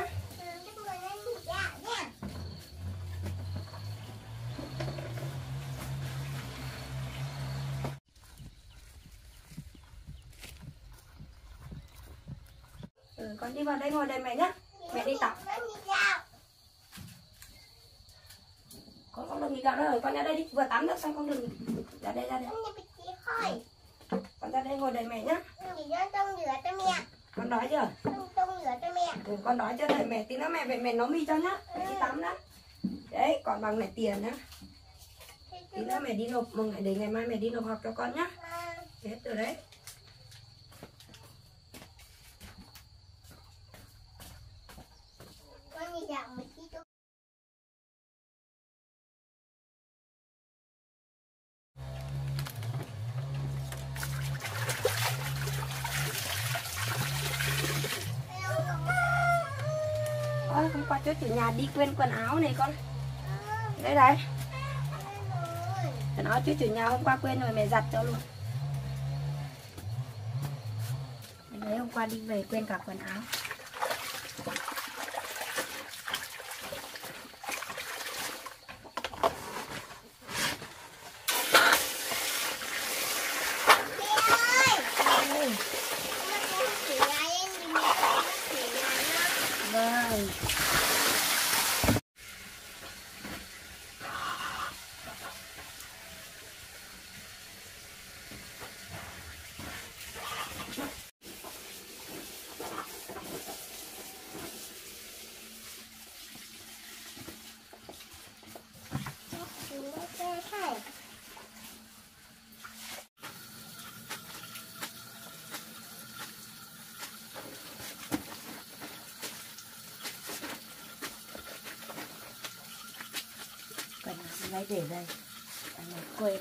Con đi vào đây ngồi đây mẹ nhá. Mẹ đi tắm. Con không được nghỉ gạo đâu, con ra đây đi, vừa tắm nước xong con đừng ra đây. Con ra đây ngồi đây mẹ nhá. Con đói chưa? Con đói chưa? Đợi mẹ tí nữa mẹ về mẹ nấu mì cho nhá. Mẹ đi tắm đã. Đấy, còn bằng mẹ tiền nhá. Tí nữa mẹ đi nộp, để ngày mai mẹ đi nộp học cho con nhá. Hết rồi đấy. Ôi, hôm qua chú chủ nhà đi quên quần áo này con. Đây đây. Quần áo chú chủ nhà hôm qua quên rồi mẹ giặt cho luôn. Đấy, hôm qua đi về quên cả quần áo. Vâng. Lấy để đây, anh này quên.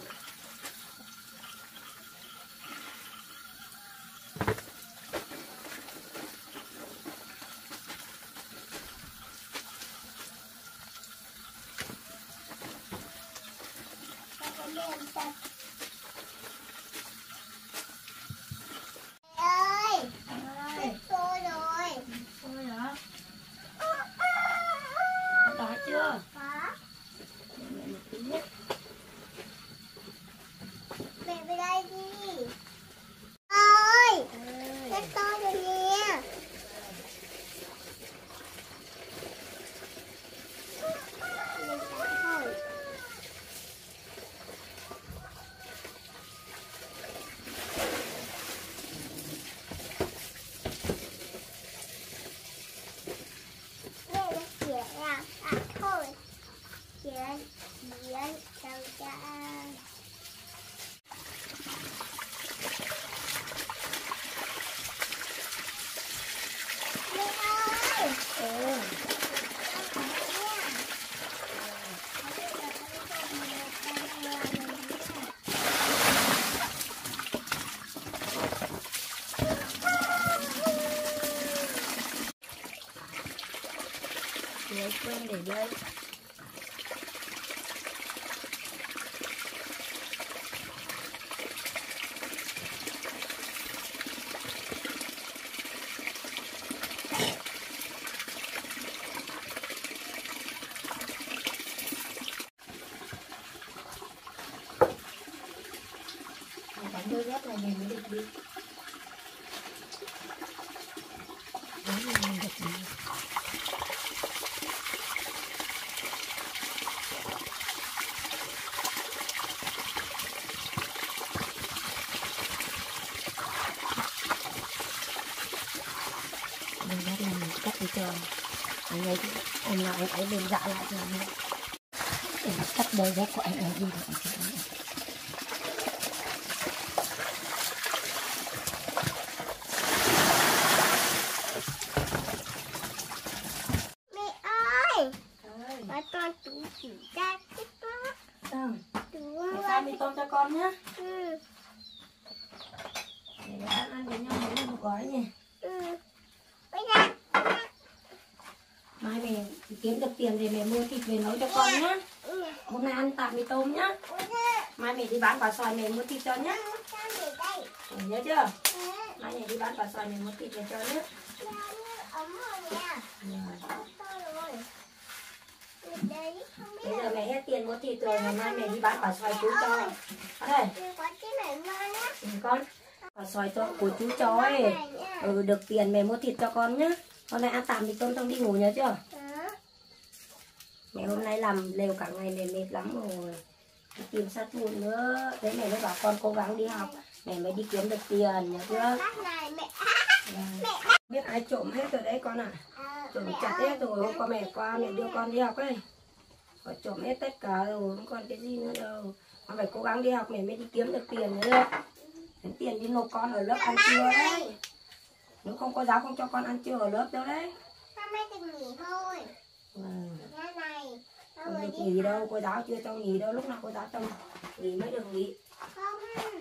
Đói chưa? Mẹ về đây đi. Ơi, cái to rồi nè. Mẹ nó thôi. Chĩa chào cha. Lấy quên để đây. Đánh đôi dép này mình mới được đi. Đấy là mình được đi. Đôi dép này mình cắt đi cho anh ấy, anh ấy lên dạ lại cho anh ấy. Để cắt đôi dép của anh ấy đi được. mì tôm cho con nhá. Ừ. Để ăn với nhau mỗi một gói nhỉ. Ừ. Bây giờ. Mai mẹ kiếm được tiền thì mẹ mua thịt về nấu cho con nhá. Ừ. Hôm nay ăn tạm mì tôm nhá. Mai mẹ đi bán quả xoài mẹ mua thịt cho nhá. Nhớ chưa? Mai mẹ đi bán quả xoài mẹ mua thịt về cho nhá. Ấm rồi nè. Rồi. Đấy, không biết Bây giờ mẹ hết tiền mua thịt rồi, ngày mai mẹ đi bán quả xoài chú cho. Đây, có cái này ngon á. con. Quả xoài của chú cho ấy. Được tiền mẹ mua thịt cho con nhá. Con này ăn tạm mì tôm xong đi ngủ nhớ chưa? Mẹ hôm nay làm lều cả ngày mẹ mệt lắm rồi. Tìm sát vụn nữa. Thế mẹ mới bảo con cố gắng đi học. Mẹ mới đi kiếm được tiền nhớ chưa? Này mẹ. Biết ai trộm hết rồi đấy con ạ. Trộm chặt hết rồi. Hôm qua mẹ đưa con đi học ấy. Có trộm hết tất cả rồi. Không còn cái gì nữa đâu. Con phải cố gắng đi học mẹ mới đi kiếm được tiền nữa. Đến tiền đi nộp con ở lớp ăn trưa đấy. Nếu không có giáo không cho con ăn trưa ở lớp đâu đấy. Hôm nay được nghỉ thôi. Nhà này. Không được nghỉ đâu, cô giáo chưa cho nghỉ đâu, lúc nào cô giáo cho nghỉ mới được nghỉ. Không.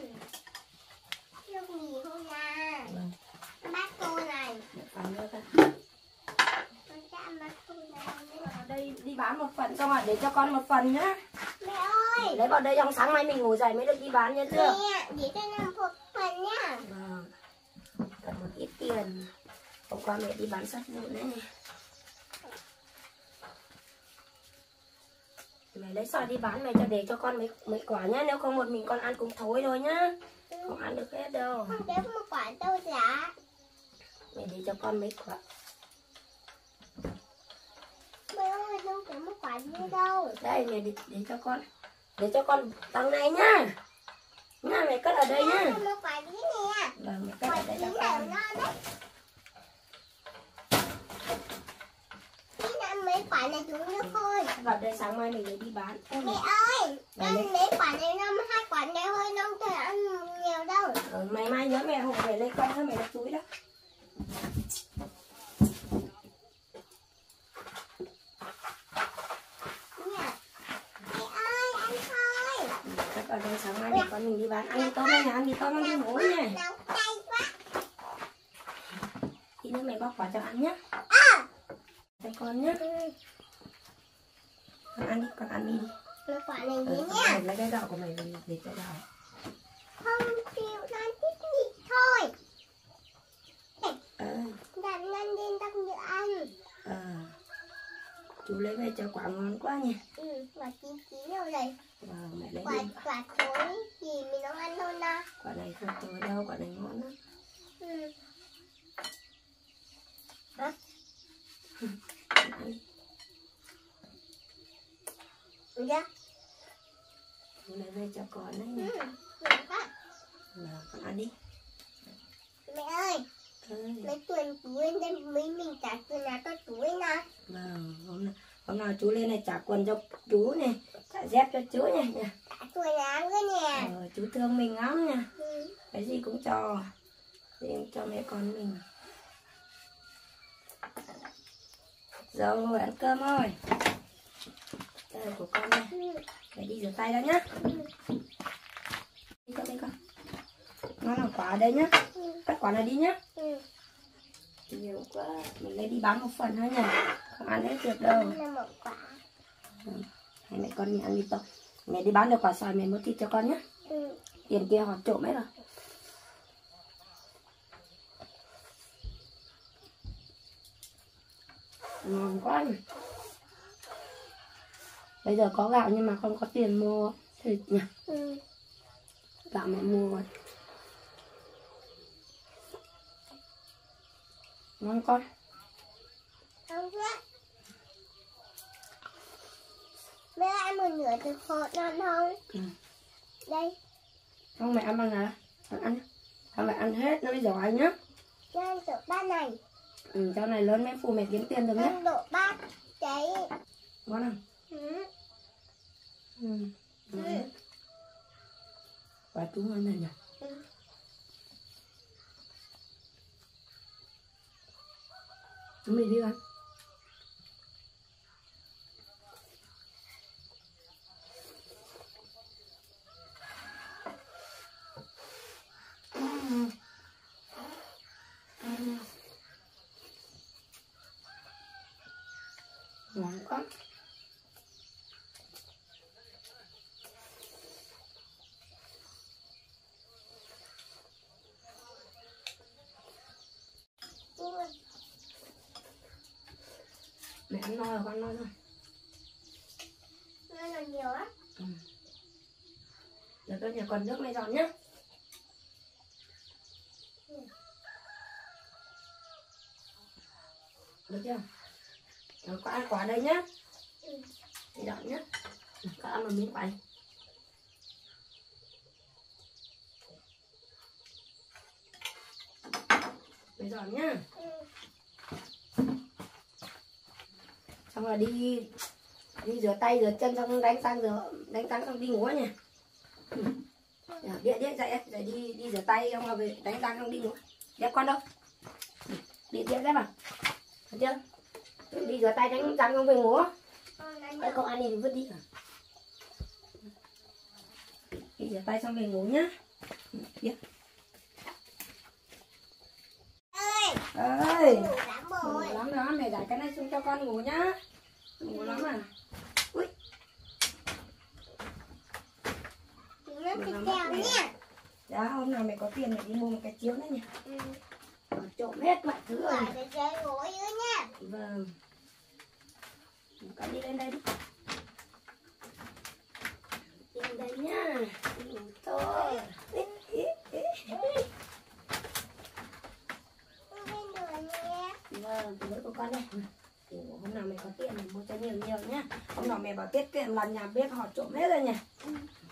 Được nghỉ không nha. Bác cô này. Còn nữa ta. Con chạm bác cô này. Ở đây đi bán một phần xong rồi để cho con một phần nhá. Mẹ ơi. Lấy vào đây trong sáng mai mình ngủ dậy mới được đi bán nhá chưa? Mẹ, để cho làm một phần nhá. Vâng. Cần một ít tiền. Hôm qua mẹ đi bán sắt vụn đấy. Mẹ lấy xoài đi bán mẹ cho để cho con mấy quả nhá. Nếu không một mình con ăn cũng thối thôi nhá. Không ăn được hết đâu. Không để một quả đâu giá. Mẹ để cho con mấy quả. Mẹ ơi, đâu có một quả gì đâu. Đây mẹ để cho con. Để cho con đằng này nhá. Nha mẹ cất ở đây nhá. Một quả gì nè. Vâng mẹ cất Quả ở đây gì cho nào con. ngon đấy. Tí nữa mấy quả này chúng nước thôi. Vào đây sáng mai mình đi bán. Mẹ ơi, ăn mấy quả này năm, hai quả này hơi nông thôi ăn nhiều đâu. Ngày mai nhớ mẹ hộ về lấy con thôi mẹ đặt túi đó. Mẹ ơi, ăn thôi. Cất ở đây sáng mai để con mình đi bán. Ăn mì tôm đây nhà, ăn mì tôm ăn đi ngủ nha. Nóng cay quá. Tí nữa mẹ bóc quả cho ăn nhá. Cho con nhá. Con ăn đi, con ăn đi. Một quả này gì nhá. Lấy cái gạo của mày để cho gạo. Không chịu ăn thích gì thôi. Đặt lên lên tắc nữa ăn. Chú lấy về cho quả ngon quá nha. Quả chín chín đâu này. Mẹ lấy Quả đi. thối thì mình không ăn thôi đâu. Quả này không tối đâu, quả này ngon lắm. Dạ. Chú lấy về cho con đấy nha. Con ăn đi. Mẹ ơi, mấy tuần chú lên đây mấy mình trả tiền là cho chú ấy nào. Hôm nào chú lên này trả quần cho chú này, trả dép cho chú nha. Trả tuổi láng cơ nè. Chú thương mình lắm nha. Cái gì cũng cho. Riêng cho mẹ con mình. Rồi ăn cơm thôi. Đây của con này. Để đi rửa tay đó nhá. Đi con đây con. Nó làm quả ở đây nhá. Cắt quả này đi nhá. Nhiều quá. Mình lấy đi bán một phần thôi nhỉ. Không ăn hết được đâu. Một quả. Hai mẹ con mình ăn mì tôm. Mẹ đi bán được quả xoài mẹ mua thịt cho con nhá. Tiền kia họ trộm hết rồi. Ngon quá nhỉ. Bây giờ có gạo nhưng mà không có tiền mua thịt nhỉ. Gạo mẹ mua rồi. Ngon con. Không biết. Mẹ ăn một nửa từ hột non không? Đây. Không mẹ ăn bằng nào? Con ăn. Không mẹ ăn hết nó mới giỏi nhá. Cho ăn độ bát này. Sau này lớn mẹ phụ mẹ kiếm tiền được nhá. Ăn độ bát. Đấy. Ngon không? Quả chú ngon này nhỉ. Chúng mình đi ăn. Ngon quá. Mẹ ăn no rồi, con no rồi. Nó làm nhiều á. Giờ tôi nhà còn nước mẹ dọn nhá. Được chưa? Rồi có ăn quả đây nhá. Mẹ dọn nhá. Có ăn một miếng quậy. Mẹ dọn nhá. Xong rồi đi rửa tay rửa chân xong đánh răng xong đi ngủ nha. Điện dậy đi rửa tay xong rồi về đánh răng xong đi ngủ. Dép con đâu? Điện dép vào. Được chưa? Đi rửa tay đánh răng xong về ngủ. Cái con ăn thì vứt đi cả. Đi rửa tay xong về ngủ nhá. Điện. Ơi. Ngủ lắm đó, mẹ giải cái này xuống cho con ngủ nhá. Ngủ lắm à. Ui. Nó thịt kèo nha. Dạ, hôm nào mẹ có tiền mẹ đi mua một cái chiếu nữa nha. Trộm hết mọi thứ rồi. Để chơi ngủ dưới nha. Vâng. Con đi lên đây đi. Đi lên đây nhá. Đi ngủ thôi. Vâng, với của con đây. Hôm nào mẹ có tiền mẹ mua cho nhiều nhá. Hôm nào mẹ bảo tiết kiệm lần nhà bếp họ trộm hết rồi nhỉ.